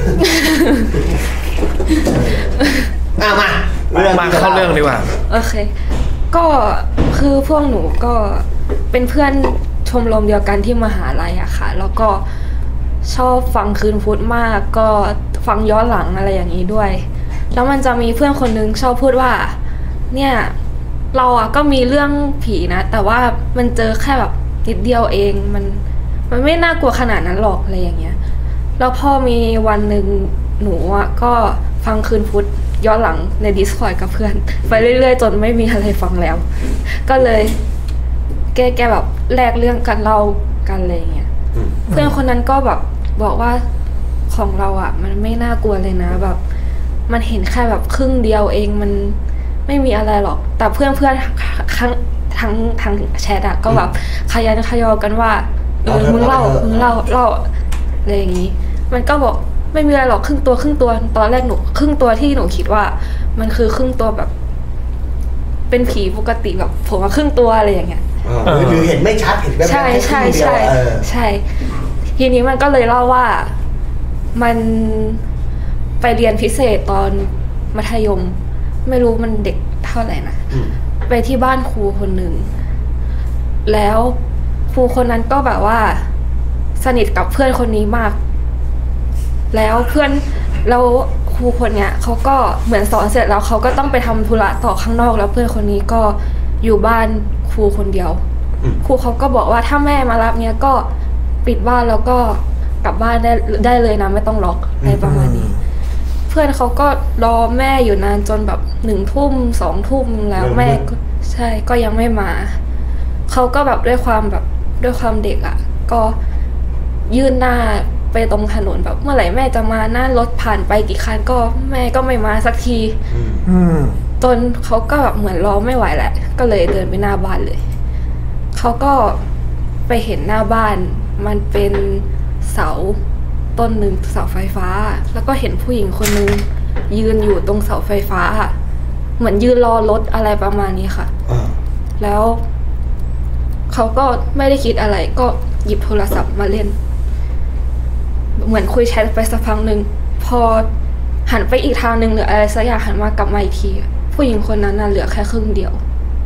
Speaker 3: มาเข้าเรื่องดีกว่า
Speaker 8: โอเคก็คือพวกหนูก็เป็นเพื่อนชมรมเดียวกันที่มหาลัยอะค่ะแล้วก็ชอบฟังคืนพุธมากก็ฟังย้อนหลังอะไรอย่างนี้ด้วยแล้วมันจะมีเพื่อนคนนึงชอบพูดว่าเนี่ยเราอะก็มีเรื่องผีนะแต่ว่ามันเจอแค่แบบนิดเดียวเองมันไม่น่ากลัวขนาดนั้นหรอกอะไรอย่างเงี้ยแล้วพอมีวันหนึ่งหนูอะก็ฟังคืนพุธย้อนหลังใน Discord กับเพื่อนไปเรื่อยๆจนไม่มีอะไรฟังแล้วก็เลยแกแบบแลกเรื่องกันเล่ากันอะไรอย่างเงี้ยเพื่อนคนนั้นก็แบบบอกว่าของเราอ่ะมันไม่น่ากลัวเลยนะแบบมันเห็นแค่แบบครึ่งเดียวเองมันไม่มีอะไรหรอกแต่เพื่อนทั้งแชทอะก็แบบขยันขยอกันว่ามึงเล่าอะไรอย่างงี้มันก็บอกไม่มีอะไรหรอกครึ่งตัวตอนแรกหนูครึ่งตัวที่หนูคิดว่ามันคือครึ่งตัวแบบเป็นผีปกติแบบผมว่าครึ่งตัวอะไรอย่างเงี้ย
Speaker 2: หรือเห็นไม่ชัดเห็นแบบ
Speaker 8: ใช่ทีนี้มันก็เลยเล่าว่ามันไปเรียนพิเศษตอนมัธยมไม่รู้มันเด็กเท่าไหร่นะไปที่บ้านครูคนหนึ่งแล้วครูคนนั้นก็แบบว่าสนิทกับเพื่อนคนนี้มากแล้วครูคนเนี้ยเขาก็เหมือนสอนเสร็จแล้วเขาก็ต้องไปทำธุระต่อข้างนอกแล้วเพื่อนคนนี้ก็อยู่บ้านครูคนเดียวครูเขาก็บอกว่าถ้าแม่มารับเนี้ยก็ปิดบ้านแล้วก็กลับบ้านได้เลยนะไม่ต้องล็อกในประมาณนี้เพื่อนเขาก็รอแม่อยู่นานจนแบบ1 ทุ่ม 2 ทุ่มแล้วแม่ใช่ก็ยังไม่มาเขาก็แบบด้วยความเด็กอ่ะก็ยื่นหน้าไปตรงถนนแบบเมื่อไหร่แม่จะมาหน้ารถผ่านไปกี่คันก็แม่ก็ไม่มาสักทีจนเขาก็แบบเหมือนรอไม่ไหวแหละก็เลยเดินไปหน้าบ้านเลยเขาก็ไปเห็นหน้าบ้านมันเป็นเสาต้นหนึ่งเสาไฟฟ้าแล้วก็เห็นผู้หญิงคนนึงยืนอยู่ตรงเสาไฟฟ้าเหมือนยืนรอรถอะไรประมาณนี้ค่ะแล้วเขาก็ไม่ได้คิดอะไรก็หยิบโทรศัพท์มาเล่นเหมือนคุยแชทไปสักพักนึงพอหันไปอีกทางนึงหรืออะไรสักอย่างหันมากลับมาอีกทีผู้หญิงคนนั้นน่ะเหลือแค่ครึ่งเดียว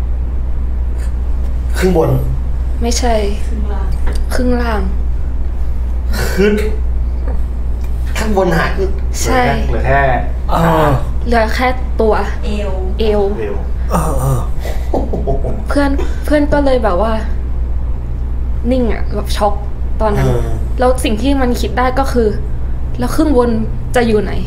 Speaker 2: ครึ่งบน
Speaker 8: ไม่ใช่ครึ่งล่าง
Speaker 2: คือข้างบนหาย
Speaker 8: ใช่
Speaker 4: เหลือแค่
Speaker 8: ตัวเอวเพื่อนก็เลยแบบว่านิ่งอ่ะแบบช็อกตอนนั้นแล้วสิ่งที่มันคิดได้ก็คือแล้วครึ่งบนจะอยู่ไหน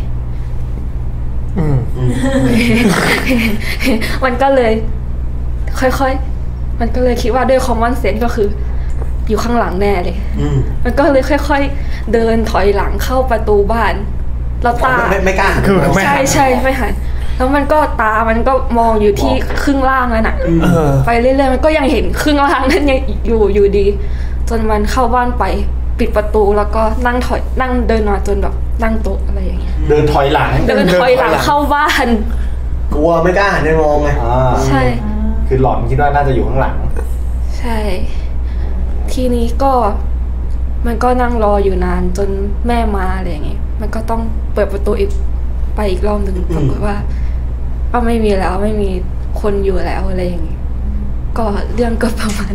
Speaker 8: มันก็เลยค่อยๆมันก็เลยคิดว่าด้วย common sense ก็คืออยู่ข้างหลังแน่เลยมันก็เลยค่อยๆเดินถอยหลังเข้าประตูบ้านแล้วตา
Speaker 2: ไม่กล้า
Speaker 8: ใช่ไม่หันแล้วมันก็ตามันก็มองอยู่ที่ครึ่งล่างแล้วน่ะไปเรื่อยๆมันก็ยังเห็นครึ่งล่างนั้นยังอยู่ดีจนมันเข้าบ้านไปปิดประตูแล้วก็นั่งเดินมาจนแบบนั่งโต๊ะอะไรอย่างเงี้ย
Speaker 4: เดินถอยหลัง
Speaker 8: เข้าบ้าน
Speaker 2: กลัวไม่กล้าหันไปมองไง
Speaker 8: ใช่
Speaker 4: คือหลอนคิดว่าน่าจะอยู่ข้างหลัง
Speaker 8: ใช่ทีนี้ก็มันก็นั่งรออยู่นานจนแม่มาอะไรอย่างเงี้ยมันก็ต้องเปิดประตูไปอีกรอบนึงปรากฏว่าก็ไม่มีแล้วไม่มีคนอยู่แล้วอะไรอย่างเงี้ยก็เรื่องก็ประมาณ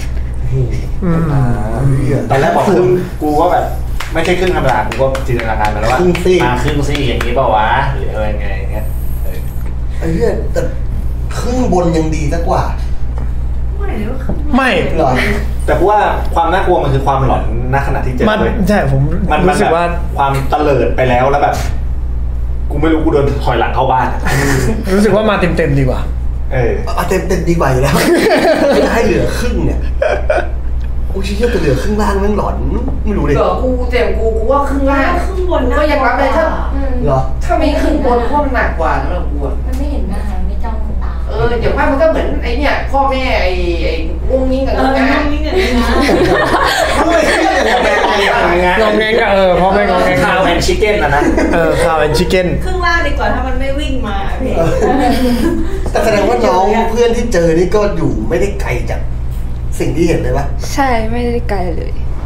Speaker 4: ตอนแรกบอกกูก็แบบไม่ใช่ครึ่งธรรมดากูก็จินตนาการไปแล้วว่าครึ่งซี่อย่างนี้เปล่าวะหรืออะไรไงอย่างเงี้ย
Speaker 2: ไอ้เหี้ยแต่ครึ่งบนยังดีสักกว่า
Speaker 3: ไม่
Speaker 2: หรอ
Speaker 4: แต่ว่าความน่ากลัวมันคือความหลอนณขณะที่เจอเลย
Speaker 3: ใช่ผมรู้สึกว่า
Speaker 4: ความตะเลิดไปแล้วแบบกูไม่รู้กูเดินถอยหลังเข้าบ้าน
Speaker 3: รู้สึกว่ามาเต็มดีกว่า
Speaker 2: เอาเต็มดีกว่าอยู่แล้วให้เหลือครึ่งเนี่ยกูเชื่อแต่เหลือครึ่งล่างแม่งหลอนไม่รู้เลย
Speaker 7: เหลือกูเต็มกูว่าครึ่งล่าง
Speaker 6: ครึ่งบน
Speaker 7: ก็ยังรับได้ถ้า
Speaker 2: เหรอ
Speaker 7: ถ้ามีครึ่งบนเพราะมันหนักกว่าแล้วกู
Speaker 5: มันไม่เห็นหน้าไม่จ้องตา
Speaker 7: เดี๋ยวว่ามันก็เหมือนไอ้เนี่ยพ่อแม่ไอ้งุ้งนิ้งกับงุ้งงาน
Speaker 6: นี่เงินนะ
Speaker 3: งองแงงก็พ่อแม่งองแงง
Speaker 4: ข้าวแอนชิคเก้นนะ
Speaker 3: ข้าวแอนชิคเก้น
Speaker 6: ครึ่งล่างดีกว่าถ้ามันไม่วิ่งมาพี่
Speaker 2: แต่แสดงว่าน้องเพื่อนที่เจอนี่ก็อยู่ไม่ได้ไกลจากสิ่งที่เห็นเลยปะ
Speaker 8: ใช่ไม่ได้ไกลเลย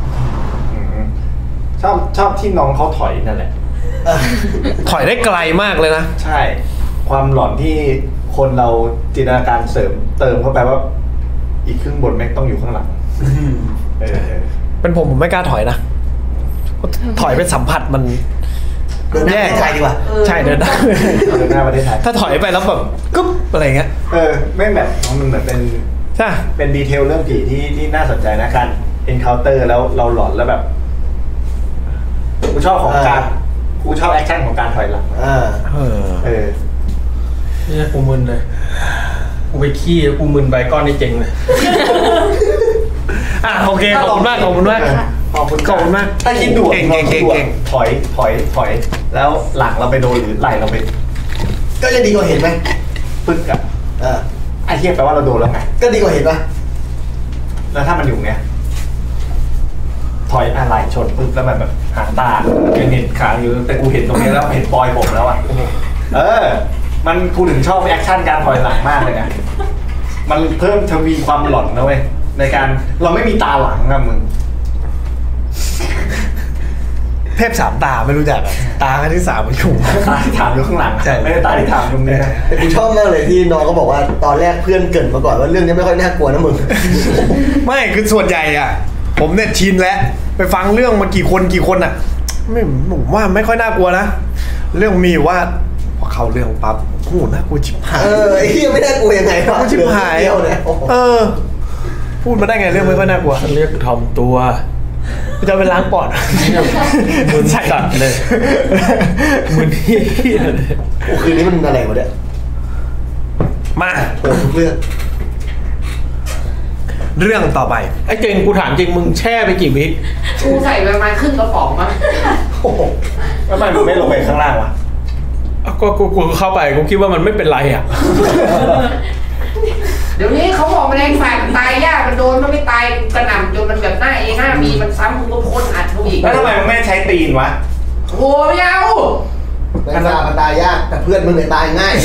Speaker 4: ชอบที่น้องเขาถอยนั่นแหละ
Speaker 3: ถอยได้ไกลมากเลยนะ
Speaker 4: ใช่ ความหลอนที่คนเราจินตนาการเสริมเติมเข้าไปว่า อีกครึ่งบนแม่งต้องอยู่ข้างหลัง
Speaker 3: เป็นผมไม่กล้าถอยนะถอยไปสัมผัสมัน
Speaker 2: เดินหน้าไกลดีกว่า
Speaker 3: ใช่เดินหน้า
Speaker 4: เดินหน้าประเทศไทย
Speaker 3: ถ้าถอยไปแล้วแบบกึ๊บอะไรเงี้ย
Speaker 4: แม่งแบบมันเหมือนเป็น
Speaker 3: ใช่
Speaker 4: เป็นดีเทลเรื่องผีที่น่าสนใจนะการ encounter แล้วเราหลอนแล้วแบบกูชอบของการกูชอบแอคชั่นของการถอยหลัง
Speaker 1: นี่กูมึนเลยกูไปขี้กูมึนใบก้อนนี่เจ๋งเลย
Speaker 3: โอเคขอบคุณมากขอบคุณมาก
Speaker 4: ถ้าคิดดูเก่งถอยแล้วหลังเราไปโดนหรือไหล่เราไป
Speaker 2: ก็ยังดีกว่าเห็นไหม
Speaker 4: ปึ๊กอะไอ้เหี้ยแปลว่าเราโดนแล้วไง
Speaker 2: ก็ดีกว่าเห็นปะ
Speaker 4: แล้วถ้ามันอยู่เนี้ยถอยอะไรชนปึ๊บแล้วมันแบบหางตายังเห็นขาอยู่แต่กูเห็นตรงนี้แล้วเห็นปลอยผมแล้วอ่ะมันกูถึงชอบแอคชั่นการถอยหลังมากเลยนะมันเพิ่มทวีความหลอนนะเว้ยในการเราไม่มีตาหลังนะมึง
Speaker 3: เทพสามตาไม่รู้จักตาที่สามมันอยู่
Speaker 4: ตาที่ถามอยู่ข้างหลังไม่ได้ตาที่ถามตรงนี้นะ
Speaker 2: แต่กูชอบมากเลยที่น้องก็บอกว่าตอนแรกเพื่อนเกริ่นมาก่อนว่าเรื่องนี้ไม่ค่อยน่ากลัวนะมึง
Speaker 3: ไม่คือส่วนใหญ่อ่ะผมเนี่ยชินแล้วไปฟังเรื่องมากี่คนอ่ะไม่ผมว่าไม่ค่อยน่ากลัวนะเรื่องมีว่าพอเข้าเรื่องปั๊บโอ้น่ากลัวชิบหาย
Speaker 2: ไอ้เหี้ยไม่น่ากลัวยังไงวะ
Speaker 3: ชิบหายพูดมาได้ไงเรื่องไม่ค่อยน่ากลัว
Speaker 1: เรียกถ่อมตัว
Speaker 3: จะไปล้างปอด
Speaker 1: มึนสัตว์เลยมึนที่
Speaker 2: โอ้คืนนี้มันอะไรวะเนี่ย
Speaker 3: มา
Speaker 2: ทุกเ
Speaker 3: รื่องต่อไป
Speaker 1: ไอ้เก่งกูถามจริงมึงแช่ไปกี่วิ
Speaker 7: กูใส่ประมาณครึ่งกระป๋องมั้ง
Speaker 4: แล้วมันไม่ลงไปข้างล่างวะ
Speaker 1: ก็กูเข้าไปกูคิดว่ามันไม่เป็นไรอ่ะ
Speaker 7: เดี๋ยวนี้เขาบอกแมลงสาบตายยากมันโดนมันไม่ตายกระหน่ำจนมันแบบหน้าA5มีมันซ้ำมึงก็พ่นอัดเขาอีก
Speaker 4: แล้วทำไมมันไม่ใช้ตีนวะ
Speaker 7: โอ้ยเอา
Speaker 2: มันตายยากแต่เพื่อนมึงเนี่ยตายง่าย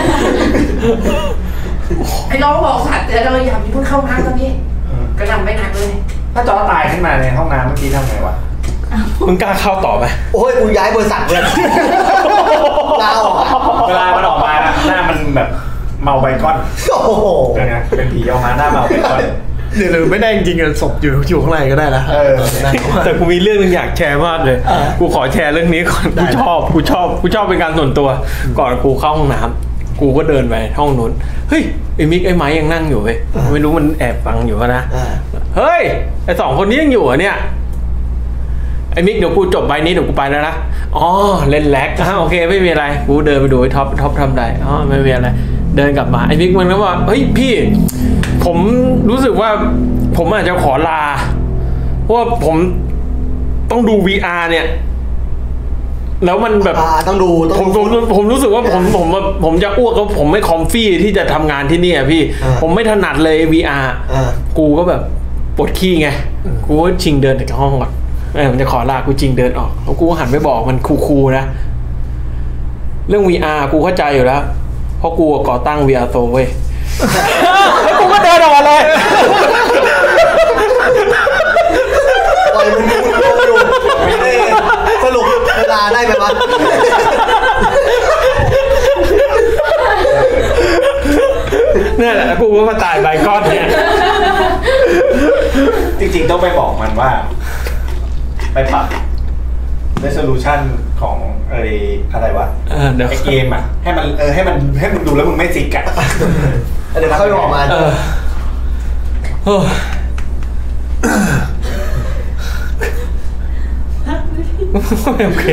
Speaker 7: ไอ้น้องบอกสัตว์เดี๋ยวเราอย่าเพิ่งเข้าน้ำตอนนี้กระหน่ำไม่หนักเลย
Speaker 4: ถ้าจอตายขึ้นมาในห้องน้ำเมื่อกี้ทำไงวะ
Speaker 1: มึงกล้าเข้าต่อไหม
Speaker 2: โอ้ยกูย้ายบริษัทเลยเรา
Speaker 4: เวลามันออกมาหน้ามันแบบเมาไบคอนเป็นผีออกมาหน้าเมาไบคอน
Speaker 3: หรือไม่ได้จริงๆศพอยู่ข้างในก็ได้นะ
Speaker 1: แต่กูมีเรื่องนึงอยากแชร์มากเลยกูขอแชร์เรื่องนี้ก่อนกูชอบเป็นการส่วนตัวก่อนกูเข้าห้องน้ำกูก็เดินไปห้องนู้นเฮ้ยไอ้มิกไอ้ไม้ยังนั่งอยู่เว้ยไม่รู้มันแอบฟังอยู่นะเฮ้ยไอ้สองคนนี้ยังอยู่เนี่ยไอ้มิกเดี๋ยวกูจบใบนี้เดี๋ยวกูไปแล้วนะอ๋อเล่นแล็กโอเคไม่มีอะไรกูเดินไปดูไอ้ท็อปทำได้อ๋อไม่มีอะไรเดินกลับมาไอ้มิกมันก็ว่าเฮ้ยพี่ผมรู้สึกว่าผมอาจจะขอลาเพราะว่าผมต้องดู VR เนี่ยแล้วมันแบบ
Speaker 2: ต้องดู
Speaker 1: ผมรู้สึกว่าผมจะอ้วกแล้วผมไม่คอมฟี่ที่จะทำงานที่นี่อ่ะพี่ผมไม่ถนัดเลย VR กูก็แบบปวดขี้ไงกูก็ชิงเดินจากห้องก่อนมันจะขอลากูจริงเดินออกแล้วกูหันไปบอกมันคูลๆนะเรื่อง VR กูเข้าใจอยู่แล้วเพราะกูก่อตั้ง VR โตเว้ยแล้วกูก็เดินออกมาเลย
Speaker 2: ปล่อยมึงอยู่สรุปเวลาได้ไหมวะ
Speaker 1: นี่แหละกูก็มาตายใบก้อนเนี่ย
Speaker 4: จริงๆต้องไปบอกมันว่าไปปรับ resolution ของอะไรวะไอเกมอ่ะให้มันดูแล้วมึงไม่จิกอ่ะ
Speaker 2: เดี๋ยวเขาออกมา
Speaker 3: โอเค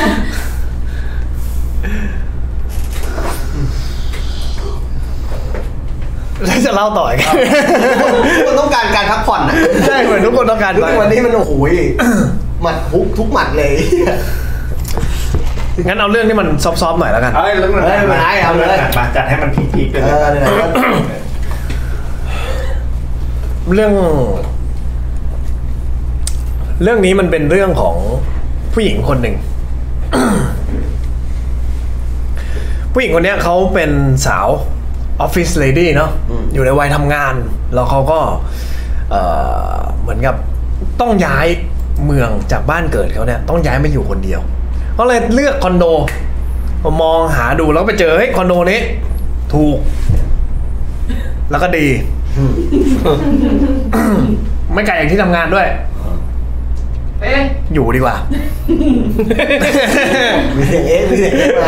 Speaker 3: แล้วจะเล่าต่ออีก
Speaker 2: ทุกคนต้องการการพักผ่อนอ่ะ
Speaker 3: ใช่เหมือนทุกคนต้องการ
Speaker 2: วันนี้มันโอ้โหหมัดฮุกทุกหมัดเลย
Speaker 3: งั้นเอาเรื่องที่มันซอฟๆหน่อยแล้วกัน
Speaker 4: เรื่องมันเอาเลยมาจัดให้มันพีคๆเลย
Speaker 3: เรื่องนี้มันเป็นเรื่องของผู้หญิงคนหนึ่ง ผู้หญิงคนนี้เขาเป็นสาวออฟฟิศเลดี้เนาะอยู่ในวัยทำงานแล้วเขาก็เหมือนกับต้องย้ายเมืองจากบ้านเกิดเขาเนี่ยต้องย้ายมาอยู่คนเดียวก็เลยเลือกคอนโดมองหาดูแล้วไปเจอเฮ้ยคอนโดนี้ถูกแล้วก็ดีไม่ไกลจากที่ทำงานด้วยอยู่ดีกว่า
Speaker 2: มีเสียงมีเสียงมา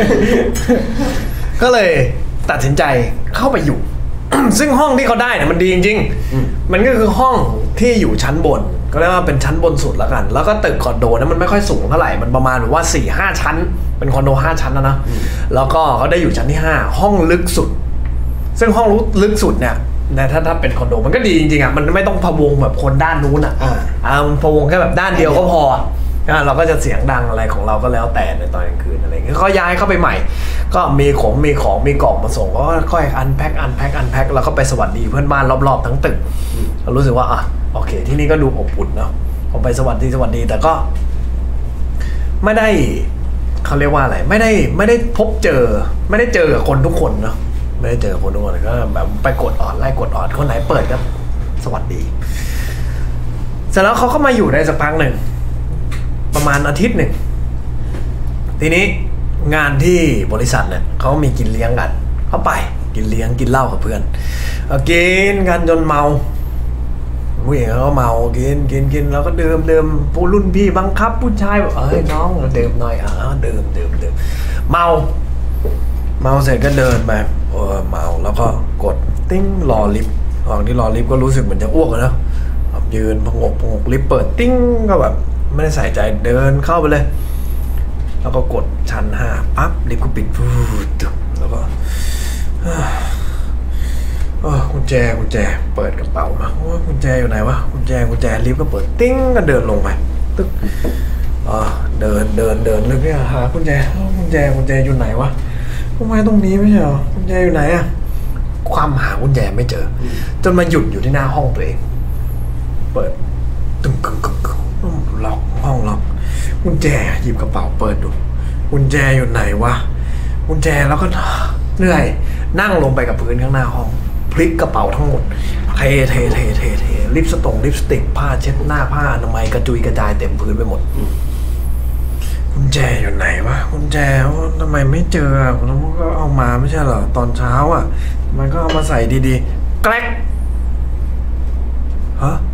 Speaker 3: ก็เลยตัดสินใจเข้าไปอยู่ ซึ่งห้องที่เขาได้เนี่ยมันดีจริงๆมันก็คือห้องที่อยู่ชั้นบนก็เรียกว่าเป็นชั้นบนสุดแล้วกันแล้วก็ตึกคอนโดนั้นมันไม่ค่อยสูงเท่าไหร่มันประมาณว่า 4-5 ชั้นเป็นคอนโด5ชั้นนะแล้วก็เขาได้อยู่ชั้นที่5ห้องลึกสุดซึ่งห้องลึกสุดเนี่ยถ้าเป็นคอนโดมันก็ดีจริงๆอ่ะมันไม่ต้องพะวงแบบคนด้านนู้นอ่ะพะวงแค่แบบด้านเดียวก็พอเราก็จะเสียงดังอะไรของเราก็แล้วแต่ในตอนกลางคืนอะไรเงี้ยก็ย้ายเข้าไปใหม่ก็มีของมีกล่องมาส่งก็ค่อยอันแพ็คแล้วก็ไปสวัสดีเพื่อนบ้านรอบๆทั้งตึกเรารู้สึกว่าอ่ะโอเคที่นี่ก็ดูอบอุ่นเนาะผมไปสวัสดีแต่ก็ไม่ได้เขาเรียกว่าอะไรไม่ได้พบเจอไม่ได้เจอกับคนทุกคนเนาะไม่ได้เจอคนทุกคนก็แบบไปกดออดไล่กดออดคนไหนเปิดก็สวัสดีเสร็จแล้วเขาก็มาอยู่ได้สักพักหนึ่งประมาณอาทิตย์หนึ่งทีนี้งานที่บริษัทเนี่ยเขามีกินเลี้ยงกันเขาไปกินเลี้ยงกินเหล้ากับเพื่อนกินกันจนเมาผู้หญิงเขาเมากินแล้วก็ดื่มผู้รุ่นพี่บังคับผู้ชายแบบน้องดื่มหน่อยดื่มเมาเสร็จก็เดินไปเมาแล้วก็กดติ้งรอลิฟต์ตอนที่รอลิฟต์ก็รู้สึกเหมือนจะอ้วกนะยืนพงกลิฟต์เปิดติ้งก็แบบไม่ได้ใส่ใจเดินเข้าไปเลยแล้วก็กดชั้น5ปั๊บลิฟต์ก็ปิดแล้วก็กุญแจเปิดกระเป๋ามากุญแจอยู่ไหนวะกุญแจลิฟต์ก็เปิดติ้งก็เดินลงไปตึ๊กเดินเลยพี่หากุญแจอยู่ไหนวะกุญแจตรงนี้ไม่ใช่เหรอกุญแจอยู่ไหนอะความหากุญแจไม่เจอจนมาหยุดอยู่ที่หน้าห้องตัวเองเปิดตึ้งล็อกห้องล็อกกุญแจหยิบกระเป๋าเปิดดูกุญแจอยู่ไหนวะกุญแจแล้วก็เหนื่อยนั่งลงไปกับพื้นข้างหน้าห้องพลิกกระเป๋าทั้งหมดเทลิปสติกผ้าเช็ดหน้าผ้าอนามัยกระจุยกระจายเต็มพื้นไปหมดกุญแจอยู่ไหนวะกุญแจทำไมไม่เจอแล้วก็เอามาไม่ใช่เหรอตอนเช้าอ่ะมันก็เอามาใส่ดีๆแกล้งฮะ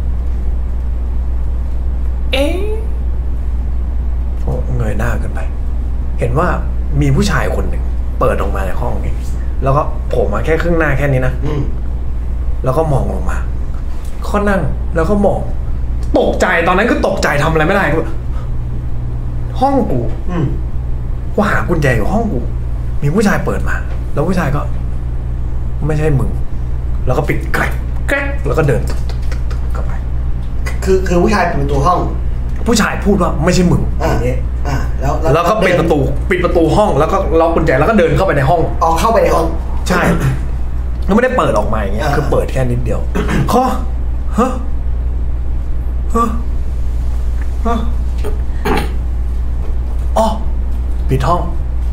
Speaker 3: เงยหน้าขึ้นไปเห็นว่ามีผู้ชายคนหนึ่งเปิดออกมาในห้องนี้แล้วก็โผล่มาแค่ครึ่งหน้าแค่นี้นะแล้วก็มองลงมาเขานั่งแล้วก็มองตกใจตอนนั้นคือตกใจทำอะไรไม่ได้ห้องกูว่าหากุญแจอยู่ห้องกูมีผู้ชายเปิดมาแล้วผู้ชายก็ไม่ใช่มึงแล้วก็ปิดแกรกแล้วก็เดินกลับไป
Speaker 2: คือผู้ชายเปิดประตูห้อง
Speaker 3: ผู้ชายพูดว่าไม่ใช่มึงอย่างเงี้ยแล้วก็ปิดประตูห้องแล้วก็ล็อกกุญแจแล้วก็เดินเข้าไปในห้อง
Speaker 2: เข้าไปในห้อง
Speaker 3: ใช่แล้วไม่ได้เปิดออกมาอย่างเงี้ยคือเปิดแค่นิดเดียวปิดห้อง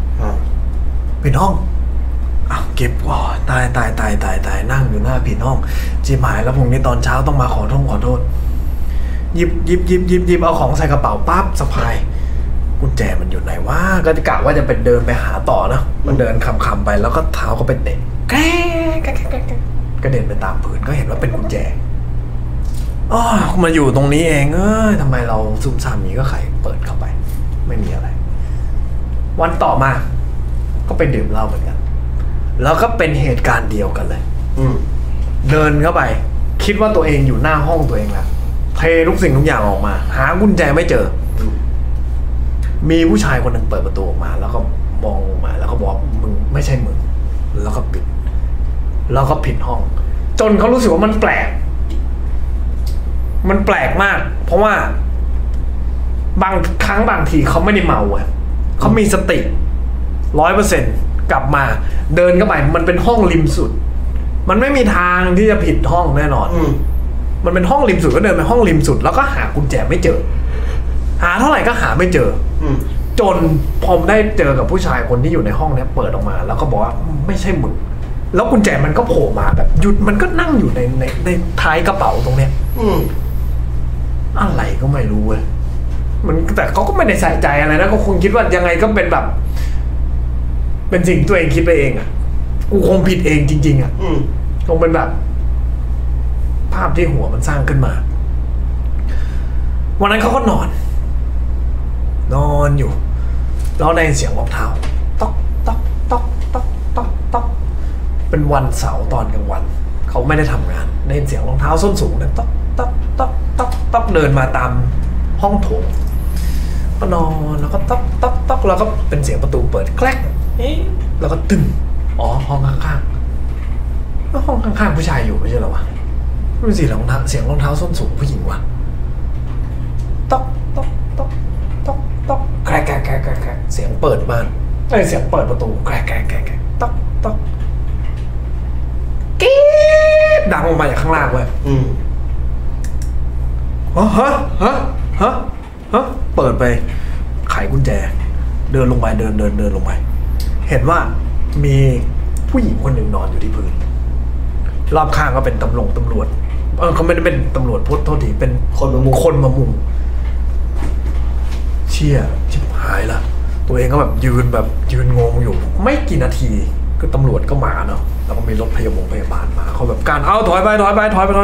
Speaker 3: เก็บตายนั่งอยู่หน้าปิดห้องจีหมายแล้วพรุ่งนี้ตอนเช้าต้องมาขอโทษหยิบเอาของใส่กระเป๋าปั๊บสะพายกุญแจมันอยู่ไหนวะก็กะว่าจะไปเดินไปหาต่อนะมันเดินคำไปแล้วก็เท้าก็ไปเตะก็เดินไปตามพื้นก็เห็นว่าเป็นกุญแจมันอยู่ตรงนี้เองทำไมเราซุ่มซ่ามนี้ก็ไขเปิดเข้าไปไม่มีอะไรวันต่อมาก็ไปดื่มเหล้าเหมือนกันแล้วก็เป็นเหตุการณ์เดียวกันเลยเดินเข้าไปคิดว่าตัวเองอยู่หน้าห้องตัวเองแล้วเททุกสิ่งทุกอย่างออกมา หากุญแจไม่เจอ มีผู้ชายคนหนึ่งเปิดประตูออกมา แล้วก็มองออกมาแล้วก็บอกมึงไม่ใช่มึงแล้วก็ปิดแล้วก็ผิดห้อง จนเขารู้สึกว่ามันแปลกมาก เพราะว่าบางครั้งบางทีเขาไม่ได้เมาอะเขามีสติ 100%กลับมาเดินเข้าไปมันเป็นห้องริมสุดมันไม่มีทางที่จะผิดห้องแน่นอนมันเป็นห้องริมสุดก็เดินไปห้องริมสุดแล้วก็หากุญแจไม่เจอหาเท่าไหร่ก็หาไม่เจอจนพอได้เจอกับผู้ชายคนที่อยู่ในห้องนี้เปิดออกมาแล้วก็บอกว่าไม่ใช่มึงแล้วกุญแจมันก็โผล่มาแบบหยุดมันก็นั่งอยู่ในท้ายกระเป๋าตรงเนี้ยอะไรก็ไม่รู้เว้ยมันแต่เขาก็ไม่ได้ใส่ใจอะไรนะก็คงคิดว่ายังไงก็เป็นแบบเป็นสิ่งตัวเองคิดไปเองอ่ะกูคงผิดเองจริงๆอ่ะคงเป็นแบบภาพที่หัวมันสร้างขึ้นมาวันนั้นเขาก็นอนอยู่แล้วได้เสียงรองเท้าต๊อกต๊อกต๊อกต๊อกต๊อกต๊อกเป็นวันเสาร์ตอนกลางวันเขาไม่ได้ทำงานได้เสียงรองเท้าส้นสูงเนี่ยต๊อกต๊อกต๊อกต๊อกต๊อกเดินมาตามห้องโถงก็นอนแล้วก็ต๊อกต๊อกต๊อกแล้วก็เป็นเสียงประตูเปิดแกล้งแล้วก็ตึ้งอ๋อห้องข้างๆแล้วห้องข้างๆผู้ชายอยู่ไม่ใช่หรอวะมันเสียงรองเท้าส้นสูงผู้หญิงวะต๊อกต๊อกต๊อกต๊อกต๊อกแกรกแกรกแกรกแกรกเสียงเปิดบ้านเสียงเปิดประตูแกรกแกรกแกรกต๊อกต๊อกกิ๊ดดังออกมาจากข้างล่างเว้ยฮะเปิดไปไขกุญแจเดินลงไปเดินลงไปเห็นว่ามีผู้หญิงคนหนึ่งนอนอยู่ที่พื้นรอบข้างก็เป็นตำรวจเขาไม่ได้เป็นตำรวจพุทธโทษทีเป็นคนมามุงเชี่ยชิบหายละตัวเองก็แบบยืนงงอยู่ไม่กี่นาทีก็ตำรวจก็มาเนาะแล้วก็มีรถพยาบาลมาเขาแบบการเอาถอยไปก็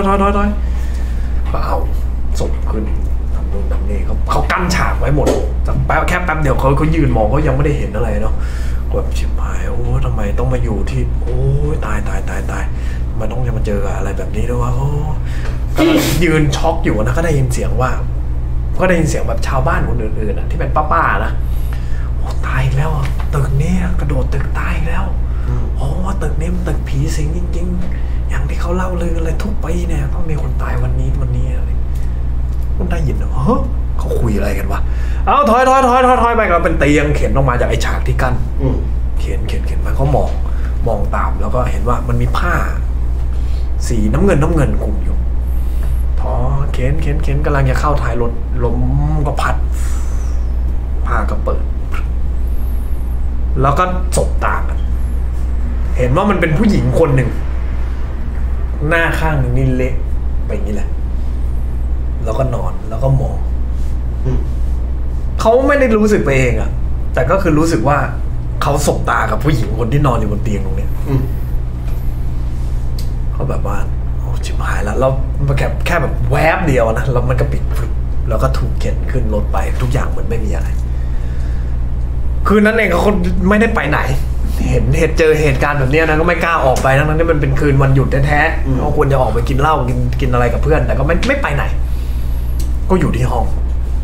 Speaker 3: เอาศพขึ้นทำนู่นทำนี่เขากั้นฉากไว้หมดแค่แป๊บเดียวเขายืนมองเขายังไม่ได้เห็นอะไรเนาะแบบชิบหายโอ้ทำไมต้องมาอยู่ที่โอ้ตายมันต้องจะมาเจออะไรแบบนี้ด้วยวะโอ้ก็ยืนช็อกอยู่นะก็ได้ยินเสียงแบบชาวบ้านคนอื่นๆที่เป็นป้าๆนะโอ้ตายแล้วตึกนี้กระโดดตึกตายแล้วโอ้ตึกนี้มันตึกผีสิงจริงๆอย่างที่เขาเล่าเลยอะไรทุกปีเนี่ยต้องมีคนตายวันนี้อะไรมันได้ยินเหรอเขาคุยอะไรกันวะเอาถอยไปก็เป็นเตียงเข็นออกมาจากไอ้ฉากที่กั้นเข็นมันก็มองตามแล้วก็เห็นว่ามันมีผ้าสีน้ำเงินคลุมอยู่พอเข็นกำลังจะเข้าท้ายรถลมก็พัดผ้าก็เปิดแล้วก็สบตากันเห็นว่ามันเป็นผู้หญิงคนหนึ่งหน้าข้างนึงนี่เละไปอย่างนี้แหละแล้วก็นอนแล้วก็มองเขาไม่ได้รู้สึกไปเองอะแต่ก็คือรู้สึกว่าเขาสบตากับผู้หญิงคนที่นอนอยู่บนเตียงตรงนี้เขาแบบว่าโอ้ชิบหายแล้วแค่แบบแวบเดียวนะแล้วมันก็ปิดแล้วก็ถูกเข็นขึ้นรถไปทุกอย่างเหมือนไม่มีอะไรคืนนั้นเองเขาไม่ได้ไปไหนเจอเหตุการณ์แบบนี้นะก็ไม่กล้าออกไปทั้งที่มันเป็นคืนวันหยุดแท้ๆเขาควรจะออกไปกินเหล้ากินอะไรกับเพื่อนแต่ก็ไม่ไปไหนก็อยู่ที่ห้อง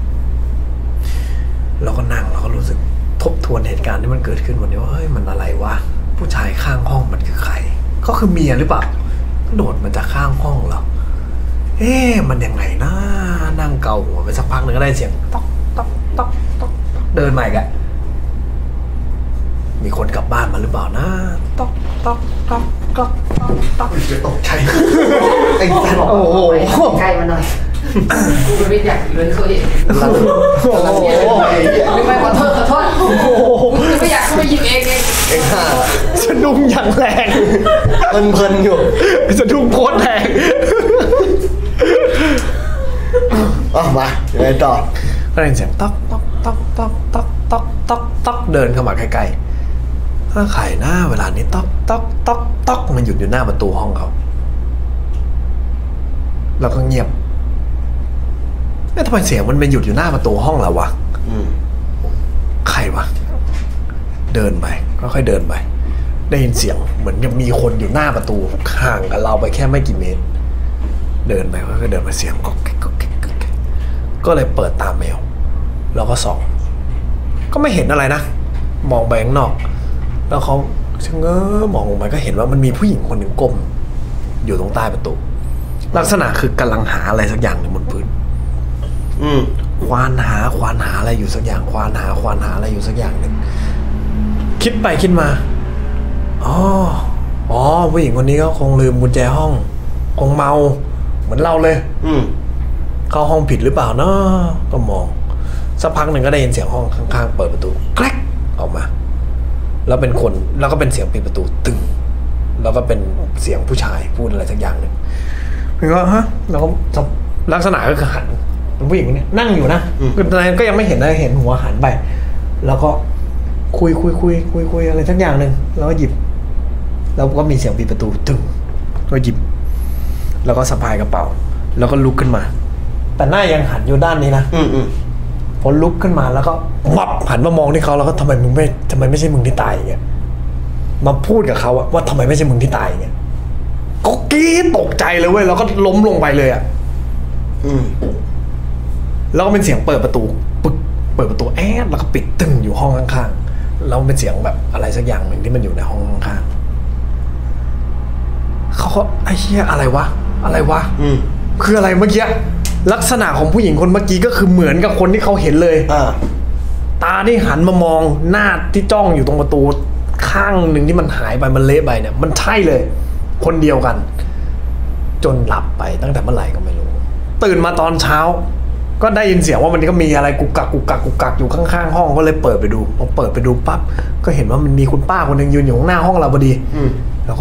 Speaker 3: เราก็นั่งเราก็รู้สึกทบทวนเหตุการณ์ที่มันเกิดขึ้นวันนี้ว่าเฮ้ยมันอะไรวะผู้ชายข้างห้องมันคือใครก็คือเมียหรือเปล่าโดดมาจากข้างห้องเรามันยังไงนะนั่งเกาหัวไปสักพักหนึ่งก็ได้เสียงต๊อกต๊อกต๊อกต๊อกเดินมาอีกอะมีคนกลับบ้านมาหรือเปล่านะต๊อกต๊อกต๊อกต๊อกต๊อกจะตกใจไอ้สัตว์โอ้โห
Speaker 7: ใกล้มาหน่อยกูไม่อยากเลยเขาเองไม่ขอโทษไม่อยากเข้าไปยิงเอง
Speaker 3: สะดุ้งอย่างแรง
Speaker 2: เพลินอยู่
Speaker 3: สะดุ้งโคตรแรง
Speaker 2: มาเดินต่อ
Speaker 3: ก็ได้เสียงต๊อกต๊อกต๊อกต๊อกต๊อกต๊อกต๊อกต๊อกเดินเข้ามาใกล้ๆถ้าไข่หน้าเวลานี้ต๊อกต๊อกต๊อกต๊อกมันหยุดอยู่หน้าประตูห้องเขาแล้วก็เงียบทำไมเสียงมันเป็นหยุดอยู่หน้าประตูห้องเราวะใครวะเดินไปค่อยๆเดินไปได้ยินเสียงเหมือนกับมีคนอยู่หน้าประตูห่างกับเราไปแค่ไม่กี่เมตรเดินไปก็เดินมาเสียงก๊อกแก๊กก๊อกแก๊กก๊อกแก๊กก็เลยเปิดตามแมวแล้วก็ส่องก็ไม่เห็นอะไรนะมองไปข้างนอกแล้วเขาชะเง้อมองลงไปก็เห็นว่ามันมีผู้หญิงคนหนึ่งก้มอยู่ตรงใต้ประตูลักษณะคือกำลังหาอะไรสักอย่างบนพื้นควานหาอะไรอยู่สักอย่างควานหาอะไรอยู่สักอย่างหนึ่งคิดไปคิดมาอ๋อผู้หญิงคนนี้ก็คงลืมกุญแจห้องคงเมาเหมือนเราเลยเข้าห้องผิดหรือเปล่าเนาะก็มองสักพักหนึ่งก็ได้ยินเสียงห้องข้างๆเปิดประตูแกรกออกมาแล้วเป็นคนแล้วก็เป็นเสียงปิดประตูตึงแล้วก็เป็นเสียงผู้ชายพูดอะไรสักอย่างหนึ่งคือว่าฮะแล้วก็ลักษณะก็คือหันเป็นผู้หญิงคนนี้นั่งอยู่นะคือตอนนั้นก็ยังไม่เห็นนะเห็นหัวหันไปแล้วก็คุยอะไรสักอย่างหนึ่งแล้วก็หยิบแล้วก็มีเสียงปิดประตูตึงก็หยิบแล้วก็สะพายกระเป๋าแล้วก็ลุกขึ้นมาแต่หน้ายังหันอยู่ด้านนี้นะพอลุกขึ้นมาแล้วก็วับหันมามองที่เขาแล้วก็ทำไมไม่ใช่มึงที่ตายอย่างเงี้ยมาพูดกับเขาว่าทำไมไม่ใช่มึงที่ตายอย่างเงี้ยก็กรี๊ดตกใจเลยเว้ยแล้วก็ล้มลงไปเลยแล้วก็เป็นเสียงเปิดประตูปึ๊กเปิดประตูแอดแล้วก็ปิดตึงอยู่ห้องข้างๆแล้วเป็นเสียงแบบอะไรสักอย่างหนึ่งที่มันอยู่ในห้องข้างๆเขาไอ้เหี้ยอะไรวะคืออะไรเมื่อกี้ลักษณะของผู้หญิงคนเมื่อกี้ก็คือเหมือนกับคนที่เขาเห็นเลยตาที่หันมามองหน้าที่จ้องอยู่ตรงประตูข้างหนึ่งที่มันหายไปมันเละไปเนี่ยมันใช่เลยคนเดียวกันจนหลับไปตั้งแต่เมื่อไหร่ก็ไม่รู้ตื่นมาตอนเช้าก็ได้ยินเสียงว่ามันก็มีอะไรกุกกักอยู่ข้างๆห้องก็เลยเปิดไปดูพอเปิดไปดูปั๊บก็เห็นว่ามันมีคุณป้าคนหนึ่งยืนอยู่ข้างหน้าห้องเราพอดีแล้วก็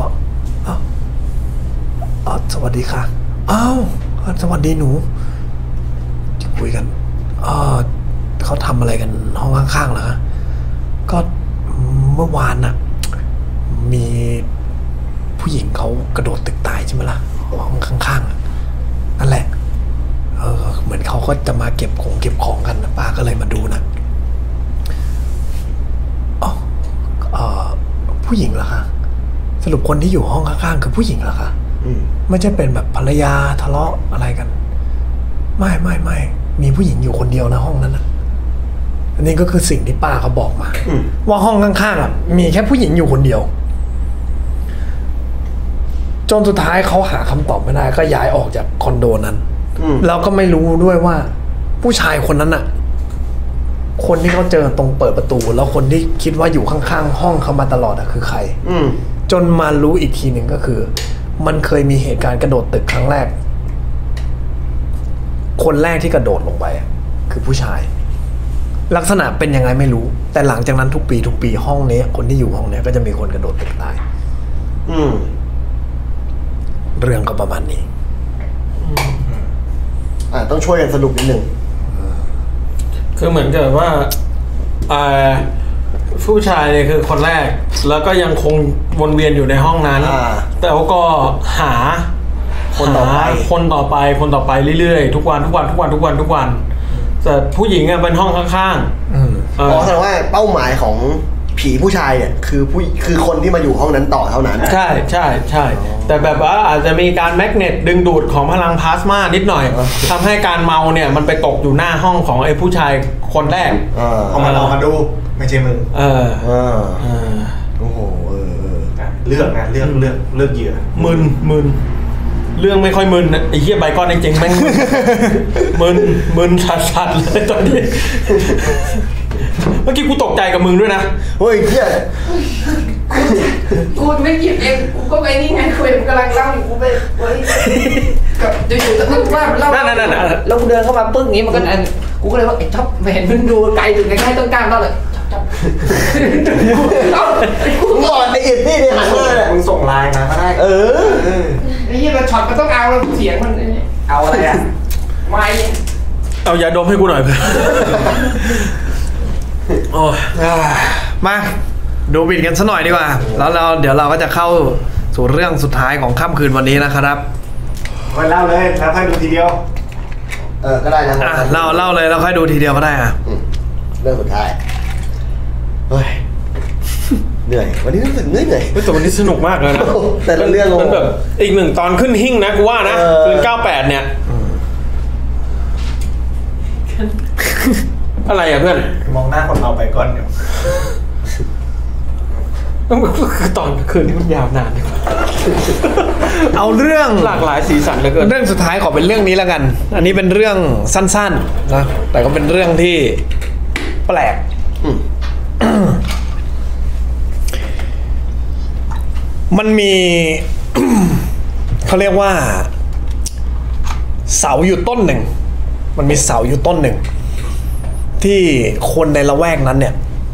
Speaker 3: สวัสดีค่ะอ้าวสวัสดีหนูคุยกันเขาทำอะไรกันห้องข้างๆเหรอก็เมื่อวานน่ะมีผู้หญิงเขากระโดดตึกตายใช่ไหมล่ะห้องข้างๆนั่นแหละเหมือนเขาก็จะมาเก็บของกันนะป้าก็เลยมาดูนะผู้หญิงเหรอคะสรุปคนที่อยู่ห้องข้างๆคือผู้หญิงเหรอคะไม่ใช่เป็นแบบภรรยาทะเลาะอะไรกันไม่มีผู้หญิงอยู่คนเดียวนะห้องนั้นนะอันนี้ก็คือสิ่งที่ป้าเขาบอกมาว่าห้องข้างๆมีแค่ผู้หญิงอยู่คนเดียวจนสุดท้ายเขาหาคำตอบไม่ได้ก็ย้ายออกจากคอนโดนั้นแล้วก็ไม่รู้ด้วยว่าผู้ชายคนนั้นน่ะคนที่เขาเจอตรงเปิดประตูแล้วคนที่คิดว่าอยู่ข้างๆห้องเขามาตลอดคือใครจนมารู้อีกทีหนึ่งก็คือมันเคยมีเหตุการณ์กระโดดตึกครั้งแรกคนแรกที่กระโดดลงไปคือผู้ชายลักษณะเป็นยังไงไม่รู้แต่หลังจากนั้นทุกปีห้องนี้คนที่อยู่ห้องนี้ก็จะมีคนกระโดดตึกตายเรื่องก็ประมาณนี้
Speaker 2: ต้องช่วยกันสรุปนิดนึง
Speaker 1: คือเหมือนกับว่าผู้ชายเนี่ยคือคนแรกแล้วก็ยังคงวนเวียนอยู่ในห้องนั้นแต่เขาก็หาคนต่อไปเรื่อยๆทุกวันแต่ผู้หญิงเป็นห้องข้าง
Speaker 2: ๆแสดงว่าเป้าหมายของผีผู้ชายเนี่ยคือคนที่มาอยู่ห้องนั้นต่อเท่านั้น
Speaker 1: ใช่แต่แบบว่าอาจจะมีการแมกเนตดึงดูดของพลังพลาสมานิดหน่อยทำให้การเมาเนี่ยมันไปตกอยู่หน้าห้องของไอ้ผู้ชายคนแรก
Speaker 4: เอามาลองมาดูไม่ใช่มึง
Speaker 2: โอ้โห
Speaker 4: เลือกนะเลือกเหยื่อ
Speaker 1: มึนเรื่องไม่ค่อยมึนไอ้เหี้ยใบก้อนจริงๆแม่งมึนชัดๆเลยตอนนี้เมื่อกี้กูตกใจกับมึงด้วยนะ
Speaker 2: เฮ้ยเหี้ย
Speaker 7: กูไม่หยิบเองกูก็ไปนี่ไงคุยกำลังเล่าอยู่กูไปกับอยู่ๆก็นึกว่าเล่าแล้วกูเดินเข้ามาปึ้งนี้มันก็กูก็เลยว่าไอ้ท็อปเห็นมึงดูไกลถึงใกล้ๆต้นกล้ามแล้วเลย
Speaker 2: กูก่อนไอ้อิดนี่หันมาเลย
Speaker 4: มึงส่งไลน์มาก็ได้
Speaker 7: ไอ้ยี่เราช็อตมันต้องเอาแล้วเสียงมันเอาอะไรอ่ะไม่
Speaker 1: เอายาดมให้กูหน่อยเพื่อนโอ้
Speaker 3: มาดูบิดกันซะหน่อยดีกว่าแล้วเดี๋ยวเราก็จะเข้าสู่เรื่องสุดท้ายของค่ำคืนวันนี้นะครับ
Speaker 4: เล่าเลยแล้วค่อยดูทีเดียว
Speaker 2: ก็ได้นะ
Speaker 3: เล่าเลยแล้วค่อยดูทีเดียวก็ได้
Speaker 2: เรื่องสุดท้ายเฮ้ยเหนื่อยวันนี้รู้สึกเหนื่อย
Speaker 1: แต่วันนี้สนุกมากเลยนะ
Speaker 2: แต่ละเรื่อง
Speaker 1: มันแบบอีกหนึ่งตอนขึ้นหิ้งนะกูว่านะคืน98เนี่ยอะไรอ่ะเพื่อน
Speaker 4: มองหน้าคนเราไปก่อนเดี๋ยว
Speaker 1: ตอนคืนนี้มันยาวนาน
Speaker 3: เอาเรื่อง
Speaker 1: หลากหลายสีสันเหลือเกิน
Speaker 3: เรื่องสุดท้ายขอเป็นเรื่องนี้แล้วกันอันนี้เป็นเรื่องสั้นๆนะแต่ก็เป็นเรื่องที่แปลกมันมี เขาเรียกว่าเสาอยู่ต้นหนึ่งมันมีเสาอยู่ต้นหนึ่งที่คนในละแวกนั้นเนี่ย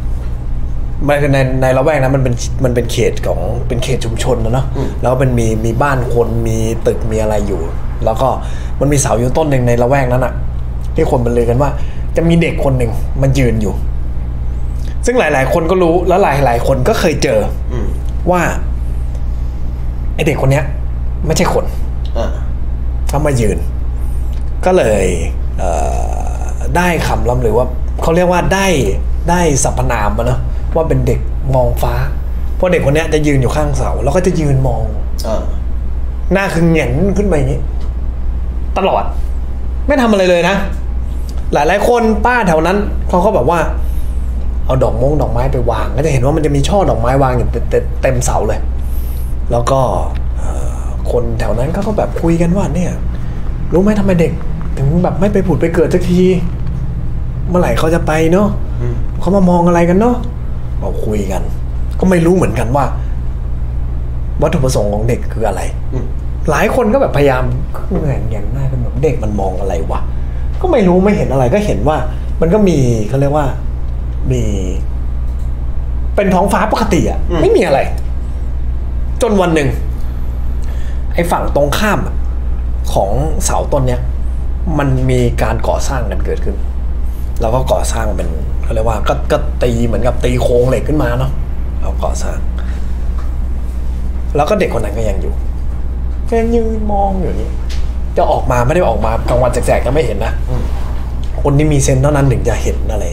Speaker 3: ในละแวกนั้นมันเป็นเขตของเป็นเขตชุมชนนะเนาะแล้วเป็นมีบ้านคนมีตึกมีอะไรอยู่แล้วก็มันมีเสาอยู่ต้นหนึ่งในละแวกนั้นอะที่คนบรรลือกันว่าจะมีเด็กคนหนึ่งมันยืนอยู่ซึ่งหลายๆคนก็รู้แล้วหลายๆคนก็เคยเจอว่าไอเด็กคนเนี้ยไม่ใช่คนเขามายืนก็เลยได้คำล่ำลือว่าเขาเรียกว่าได้สรรพนามมาเนาะว่าเป็นเด็กมองฟ้าเพราะเด็กคนนี้จะยืนอยู่ข้างเสาแล้วก็จะยืนมองหน้าคือเหงียนขึ้นไปอย่างนี้ตลอดไม่ทำอะไรเลยนะหลายๆคนป้าแถวนั้นเขาก็แบบว่าเอาดอกไม้ไปวางก็จะเห็นว่ามันจะมีช่อดอกไม้วางอยู่เต็มเสาเลยแล้วก็คนแถวนั้นเขาก็แบบคุยกันว่าเนี่ยรู้ไหมทำไมเด็กถึงแบบไม่ไปผุดไปเกิดสักทีเมื่อไหร่เขาจะไปเนาะเขามามองอะไรกันเนาะเราคุยกันก็ไม่รู้เหมือนกันว่าวัตถุประสงค์ของเด็กคืออะไรหลายคนก็แบบพยายามแง่งหน้ากันแบบเด็กมันมองอะไรวะก็ไม่รู้ไม่เห็นอะไรก็เห็นว่ามันก็มีเขาเรียกว่ามีเป็นท้องฟ้าปกติอ่ะไม่มีอะไรจนวันหนึ่งไอ้ฝั่งตรงข้ามของเสาต้นเนี้ยมันมีการก่อสร้างกันเกิดขึ้นแล้วก็ก่อสร้างเป็นเขาเรียกว่าก็ตีเหมือนกับตีโครงเหล็กขึ้นมาเนาะเราก่อสร้างแล้วก็เด็กคนนั้นก็ยังอยู่ก็ยังยืนมองอยู่นี่จะออกมาไม่ได้ออกมากลางวันแสกๆก็ไม่เห็นนะคนที่มีเซนส์เท่านั้นถึงจะเห็นอะไร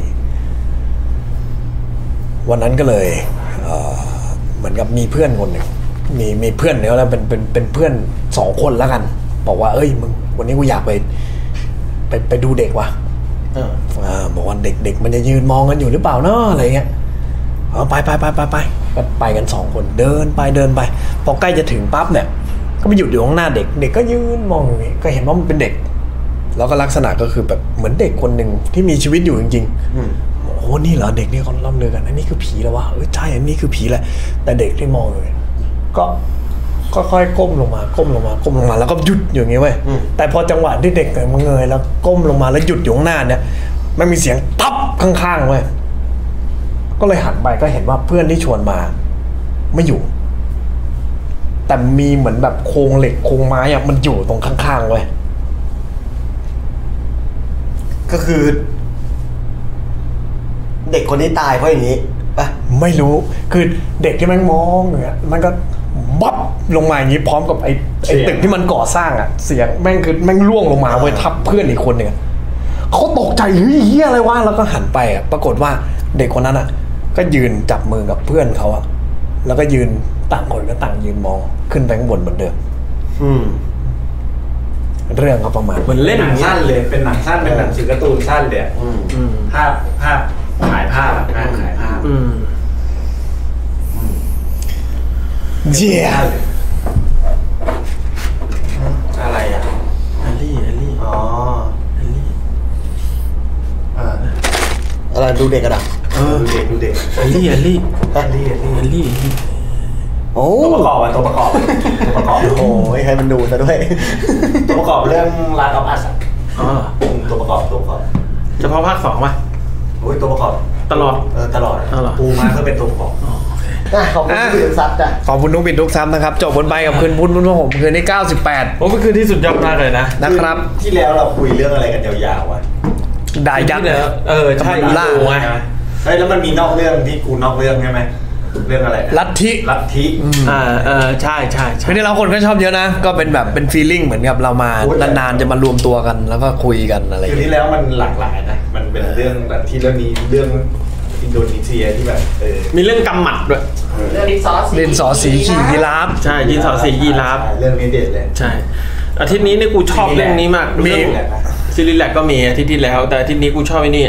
Speaker 3: วันนั้นก็เลยเหมือนกับมีเพื่อนคนหนึ่งมีเพื่อนเนี่ยแล้วเป็นเพื่อน2 คนแล้วกันบอกว่าเอ้ยมึงวันนี้กูอยากไปดูเด็กว่ะบอกว่าเด็กมันจะยืนมองกันอยู่หรือเปล่าเนาะอะไรเงี้ยไปกัน2 คนเดินไปพอใกล้จะถึงปั๊บเนี่ยก็ไปหยุดอยู่ข้างหน้าเด็กก็ยืนมองอย่างงี้ก็เห็นว่ามันเป็นเด็กแล้วก็ลักษณะก็คือแบบเหมือนเด็กคนหนึ่งที่มีชีวิตอยู่จริงๆโอ้นี่เหรอเด็กนี่เขาล่ำลือกันอันนี้คือผีแล้ววะใช่อันนี้คือผีแหละแต่เด็กที่มองเลยก็ค่อยก้มลงมาแล้วก็หยุดอย่างงี้เว้ยแต่พอจังหวะที่เด็กมันเงยแล้วก้มลงมาแล้วหยุดอยู่ข้างหน้าเนี่ยมันมีเสียงตับข้างๆเว้ยก็เลยหันไปก็เห็นว่าเพื่อนที่ชวนมาไม่อยู่แต่มีเหมือนแบบโครงเหล็กโครงไม้อะมันอยู่ตรงข้างๆเว้ย
Speaker 2: ก็คือเด็กคนนี้ตายเพราะอย่างนี้ปะ
Speaker 3: ไม่รู้คือเด็กที่แม่งมองอย่างเงี้ยมันก็บับลงมาอย่างนี้พร้อมกับไอ้ตึกที่มันก่อสร้างอ่ะเสียงแม่งคือแม่งล่วงลงมาเว้ยทับเพื่อนอีกคนนึงเขาตกใจเฮ้ยเหี้ยอะไรวะแล้วก็หันไปอ่ะปรากฏว่าเด็กคนนั้นอ่ะก็ยืนจับมือกับเพื่อนเขาอ่ะแล้วก็ยืนต่างคนก็ต่างยืนมองขึ้นไปข้างบนเหมือนเดิมเรื่องก็ประมาณ
Speaker 4: เหมือนเล่นหนังสั้นเลยเป็นหนังสั้นเป็นหนังสือการ์ตูนสั้นเลยภาพขายภาพขายภาพ
Speaker 3: เจี๊ย
Speaker 4: อะไรอ่ะ
Speaker 1: แอลลี่
Speaker 4: อ๋อ
Speaker 1: แอลลี่
Speaker 2: อะไรดูเด็กกันอ่ะ
Speaker 4: ดูเด็ก
Speaker 1: แอลลี่
Speaker 2: โอ้
Speaker 4: ตัวประกอบ
Speaker 2: โอ้ยให้มันดูซะด้วย
Speaker 4: ตัวประกอบเรื่องร้านออฟอัสตัวประกอบ
Speaker 1: เฉพาะภาค2ป่ะ
Speaker 4: โอ้ยตัวประกอบ
Speaker 1: ตลอด
Speaker 4: ปูมาเพื่อเป็นตัวประกอบ
Speaker 2: ขอบคุณนุ๊กปิดทุกซับจ้ะ
Speaker 3: ขอบคุณนุ๊กปิดทุกซับนะครับจบบนใบกับคืนพุธผมคืนที่98
Speaker 1: โอ้เป็นคืนที่สุดยอดมากเลย
Speaker 3: นะครับ
Speaker 4: ที่แล้วเราคุยเรื่องอะไรกันยาวๆวะ
Speaker 3: ได้ยักษ์
Speaker 1: ใช่
Speaker 3: ล่า
Speaker 1: ไง
Speaker 4: แล้วมันมีนอกเรื่องที่กูนอกเรื่องใช่ไหมเรื่องอะไร
Speaker 3: ลัทธิ
Speaker 1: ใช่
Speaker 3: ไม่ได้เราคนก็ชอบเยอะนะก็เป็นแบบเป็นฟีลลิ่งเหมือนกับเรามานานๆจะมารวมตัวกันแล้วก็คุยกันอะไร
Speaker 4: ทีนี้แล้วมันหลากหลายนะมันเป็นเรื่องลัทธิแล้วมีเรื่องอินโดนีเซียที่แบบ
Speaker 1: มีเรื่องกำหมัดด้วย
Speaker 7: เรื่องดินสอสี
Speaker 3: ขี่ยีราฟ
Speaker 1: ใช่ดินสอสียีราฟ
Speaker 4: เรื่องนี้เด็ดเลย
Speaker 1: ใช่อาทิตย์นี้เนี่ยกูชอบเรื่องนี้มากมีซิลิแลกก็มีอาทิตย์ที่แล้วแต่อาทิตย์นี้กูชอบไอ้นี่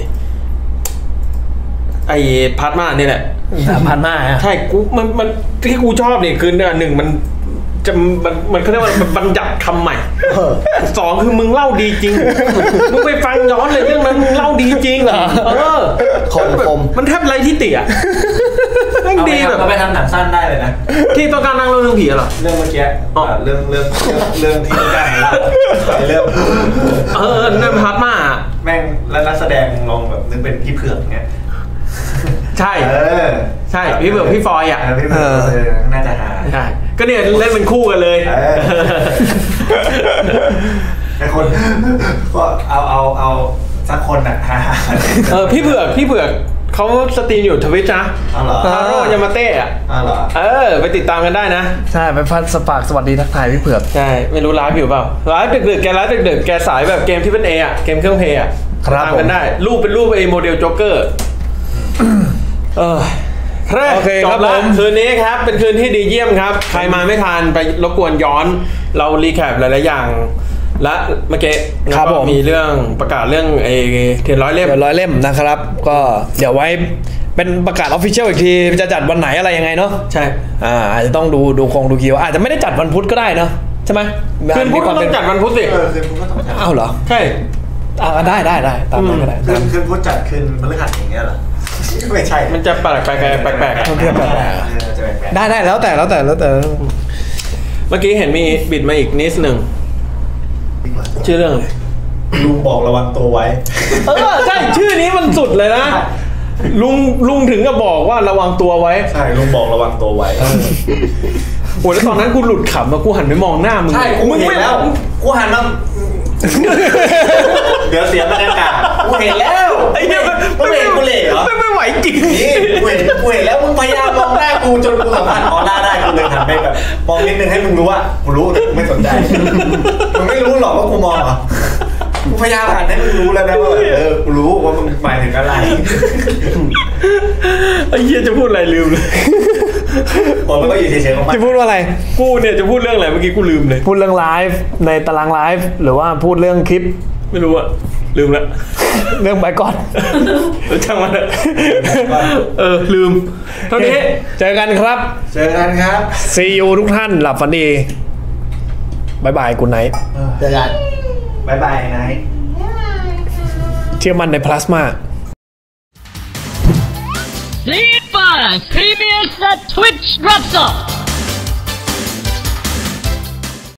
Speaker 1: ไอ้พาร์ทมานี่แหละ
Speaker 3: พาร์ทมา
Speaker 1: ใช่กูมันที่กูชอบเนี่ยคือหนึ่งมันเขาเรียกว่าบัญญัติคำใหม่สองคือมึงเล่าดีจริงมึงไปฟังย้อนเลยเรื่องนั้นมึงเล่าดีจริงเหรอคมมันแทบไรที่ติอ่ะแม่งดีแบบ
Speaker 4: เราไปทำหนังสั้นได้เลยนะ
Speaker 1: ที่ต้องการนั่งเรื่องผีเหรอ
Speaker 4: เรื่องเมื่อกี้เรื่องที่ต้องการเล่าเรื่อง
Speaker 1: นั่นพาร์ทมา
Speaker 4: แม่งแล้วนักแสดงลองแบบนึกเป็นพี่เผือกเงี้ย
Speaker 1: ใช่ใช่พี่เผือกพี่ฟอยอ่ะ
Speaker 4: พี่เผือกน่าจะหา
Speaker 1: ใช่ก็เนี่ยเล่นเป็นคู่กันเลย
Speaker 4: ไอ้คนก็เอาสักคนน่ะ
Speaker 1: พี่เผือกเขาสตรีมอยู่ทวิตนะทาโร่ยามาเต้อะไปติดตามกันได้นะ
Speaker 3: ใช่ไปพัดสปากสวัสดีทักทายพี่เผือก
Speaker 1: ใช่ไม่รู้ไลฟ์อยู่เปล่าไลฟ์ดึกๆแกไลฟ์ดึกๆแกสายแบบเกมที่เป็น A อ่ะเกมเครื่องเพย์อ่ะตามกันได้รูปเป็นรูปโมเดลโจ๊กเกอร์โอเคครับผมคืนนี้ครับเป็นคืนที่ดีเยี่ยมครับใครมาไม่ทันไปรบกวนย้อนเรารีแคปหลายๆอย่างและเมื่อกี้ครับผมมีเรื่องประกาศเรื่องเทียนร้อยเ
Speaker 3: ล่มนะครับก็เดี๋ยวไว้เป็นประกาศออฟฟิเชียลอีกทีจะจัดวันไหนอะไรยังไงเนาะ
Speaker 1: ใช่
Speaker 3: อาจจะต้องดูคิวอาจจะไม่ได้จัดวันพุธก็ได้เนาะใช่ไหม
Speaker 1: คืนพุธก็ต้องจัดวันพุธสิ
Speaker 4: คืนพุธก็ต้องจัด
Speaker 3: อ้าวเหรอ
Speaker 1: ใช่
Speaker 3: ได้ตามนั้นก็ได้
Speaker 4: คืนพุธจัดคืนพฤหัสอย่างเงี้ยเหรอไม่ใช่
Speaker 1: มันจะแปลก
Speaker 3: ได้แล้วแต่
Speaker 1: เมื่อกี้เห็นมีบิดมาอีกนิดนึงชื่อเรื่องอะไร
Speaker 4: ลุงบอกระวังตัวไว้
Speaker 1: ใช่ชื่อนี้มันสุดเลยนะลุงถึงก็บอกว่าระวังตัวไว้
Speaker 4: ใช่ลุงบอกระวังตัวไว้
Speaker 1: โอ้แล้วตอนนั้นกูหลุดขำแล้วกูหันไปมองหน้ามึง
Speaker 4: ใช่กูเห็นแล้วกูหันมาเดี๋ยวเสียบรรยากาศกูเห็นแล้ว
Speaker 1: ไอ้เนี่ย
Speaker 4: กูเห็นกูเหล่เหรอ
Speaker 1: ไม่ไหวจริง
Speaker 4: นี่กูเห็นแล้วมึงพยายามมองหน้ากูจนกูสัมผัสออร่าได้กูเลยหันไปแบบมองนิดนึงให้มึงรู้ว่ากูรู้แต่กูไม่สนใจมึงไม่รู้หรอกว่ากูมองเหรอกูพยายามหันให้มึงรู้แล้วนะว่ากูรู้ว่ามึงหมายถึงอะไร
Speaker 1: ไอ้เหี้ยจะพูดอะไรลืมเลย
Speaker 4: ผมก็อยู่เฉยๆของมัน
Speaker 3: จะพูดว่าอะไร
Speaker 1: กูเนี่ยจะพูดเรื่องอะไรเมื่อกี้กูลืมเลย
Speaker 3: พูดเรื่องไลฟ์ในตารางไลฟ์หรือว่าพูดเรื่องคลิป
Speaker 1: ไม่รู้อะลืมละ
Speaker 3: เรื่องไปก่อน
Speaker 1: ช่างมันลืมเท่านี้
Speaker 3: เจอกันครับSee you ทุกท่านหลับฝันดีบายบายกุ๊ดไนท์
Speaker 4: เจอกันบายบายไนท์
Speaker 3: เชื่อมั่นในพลาสมา
Speaker 9: Sleep Premiers at Twitch drops off.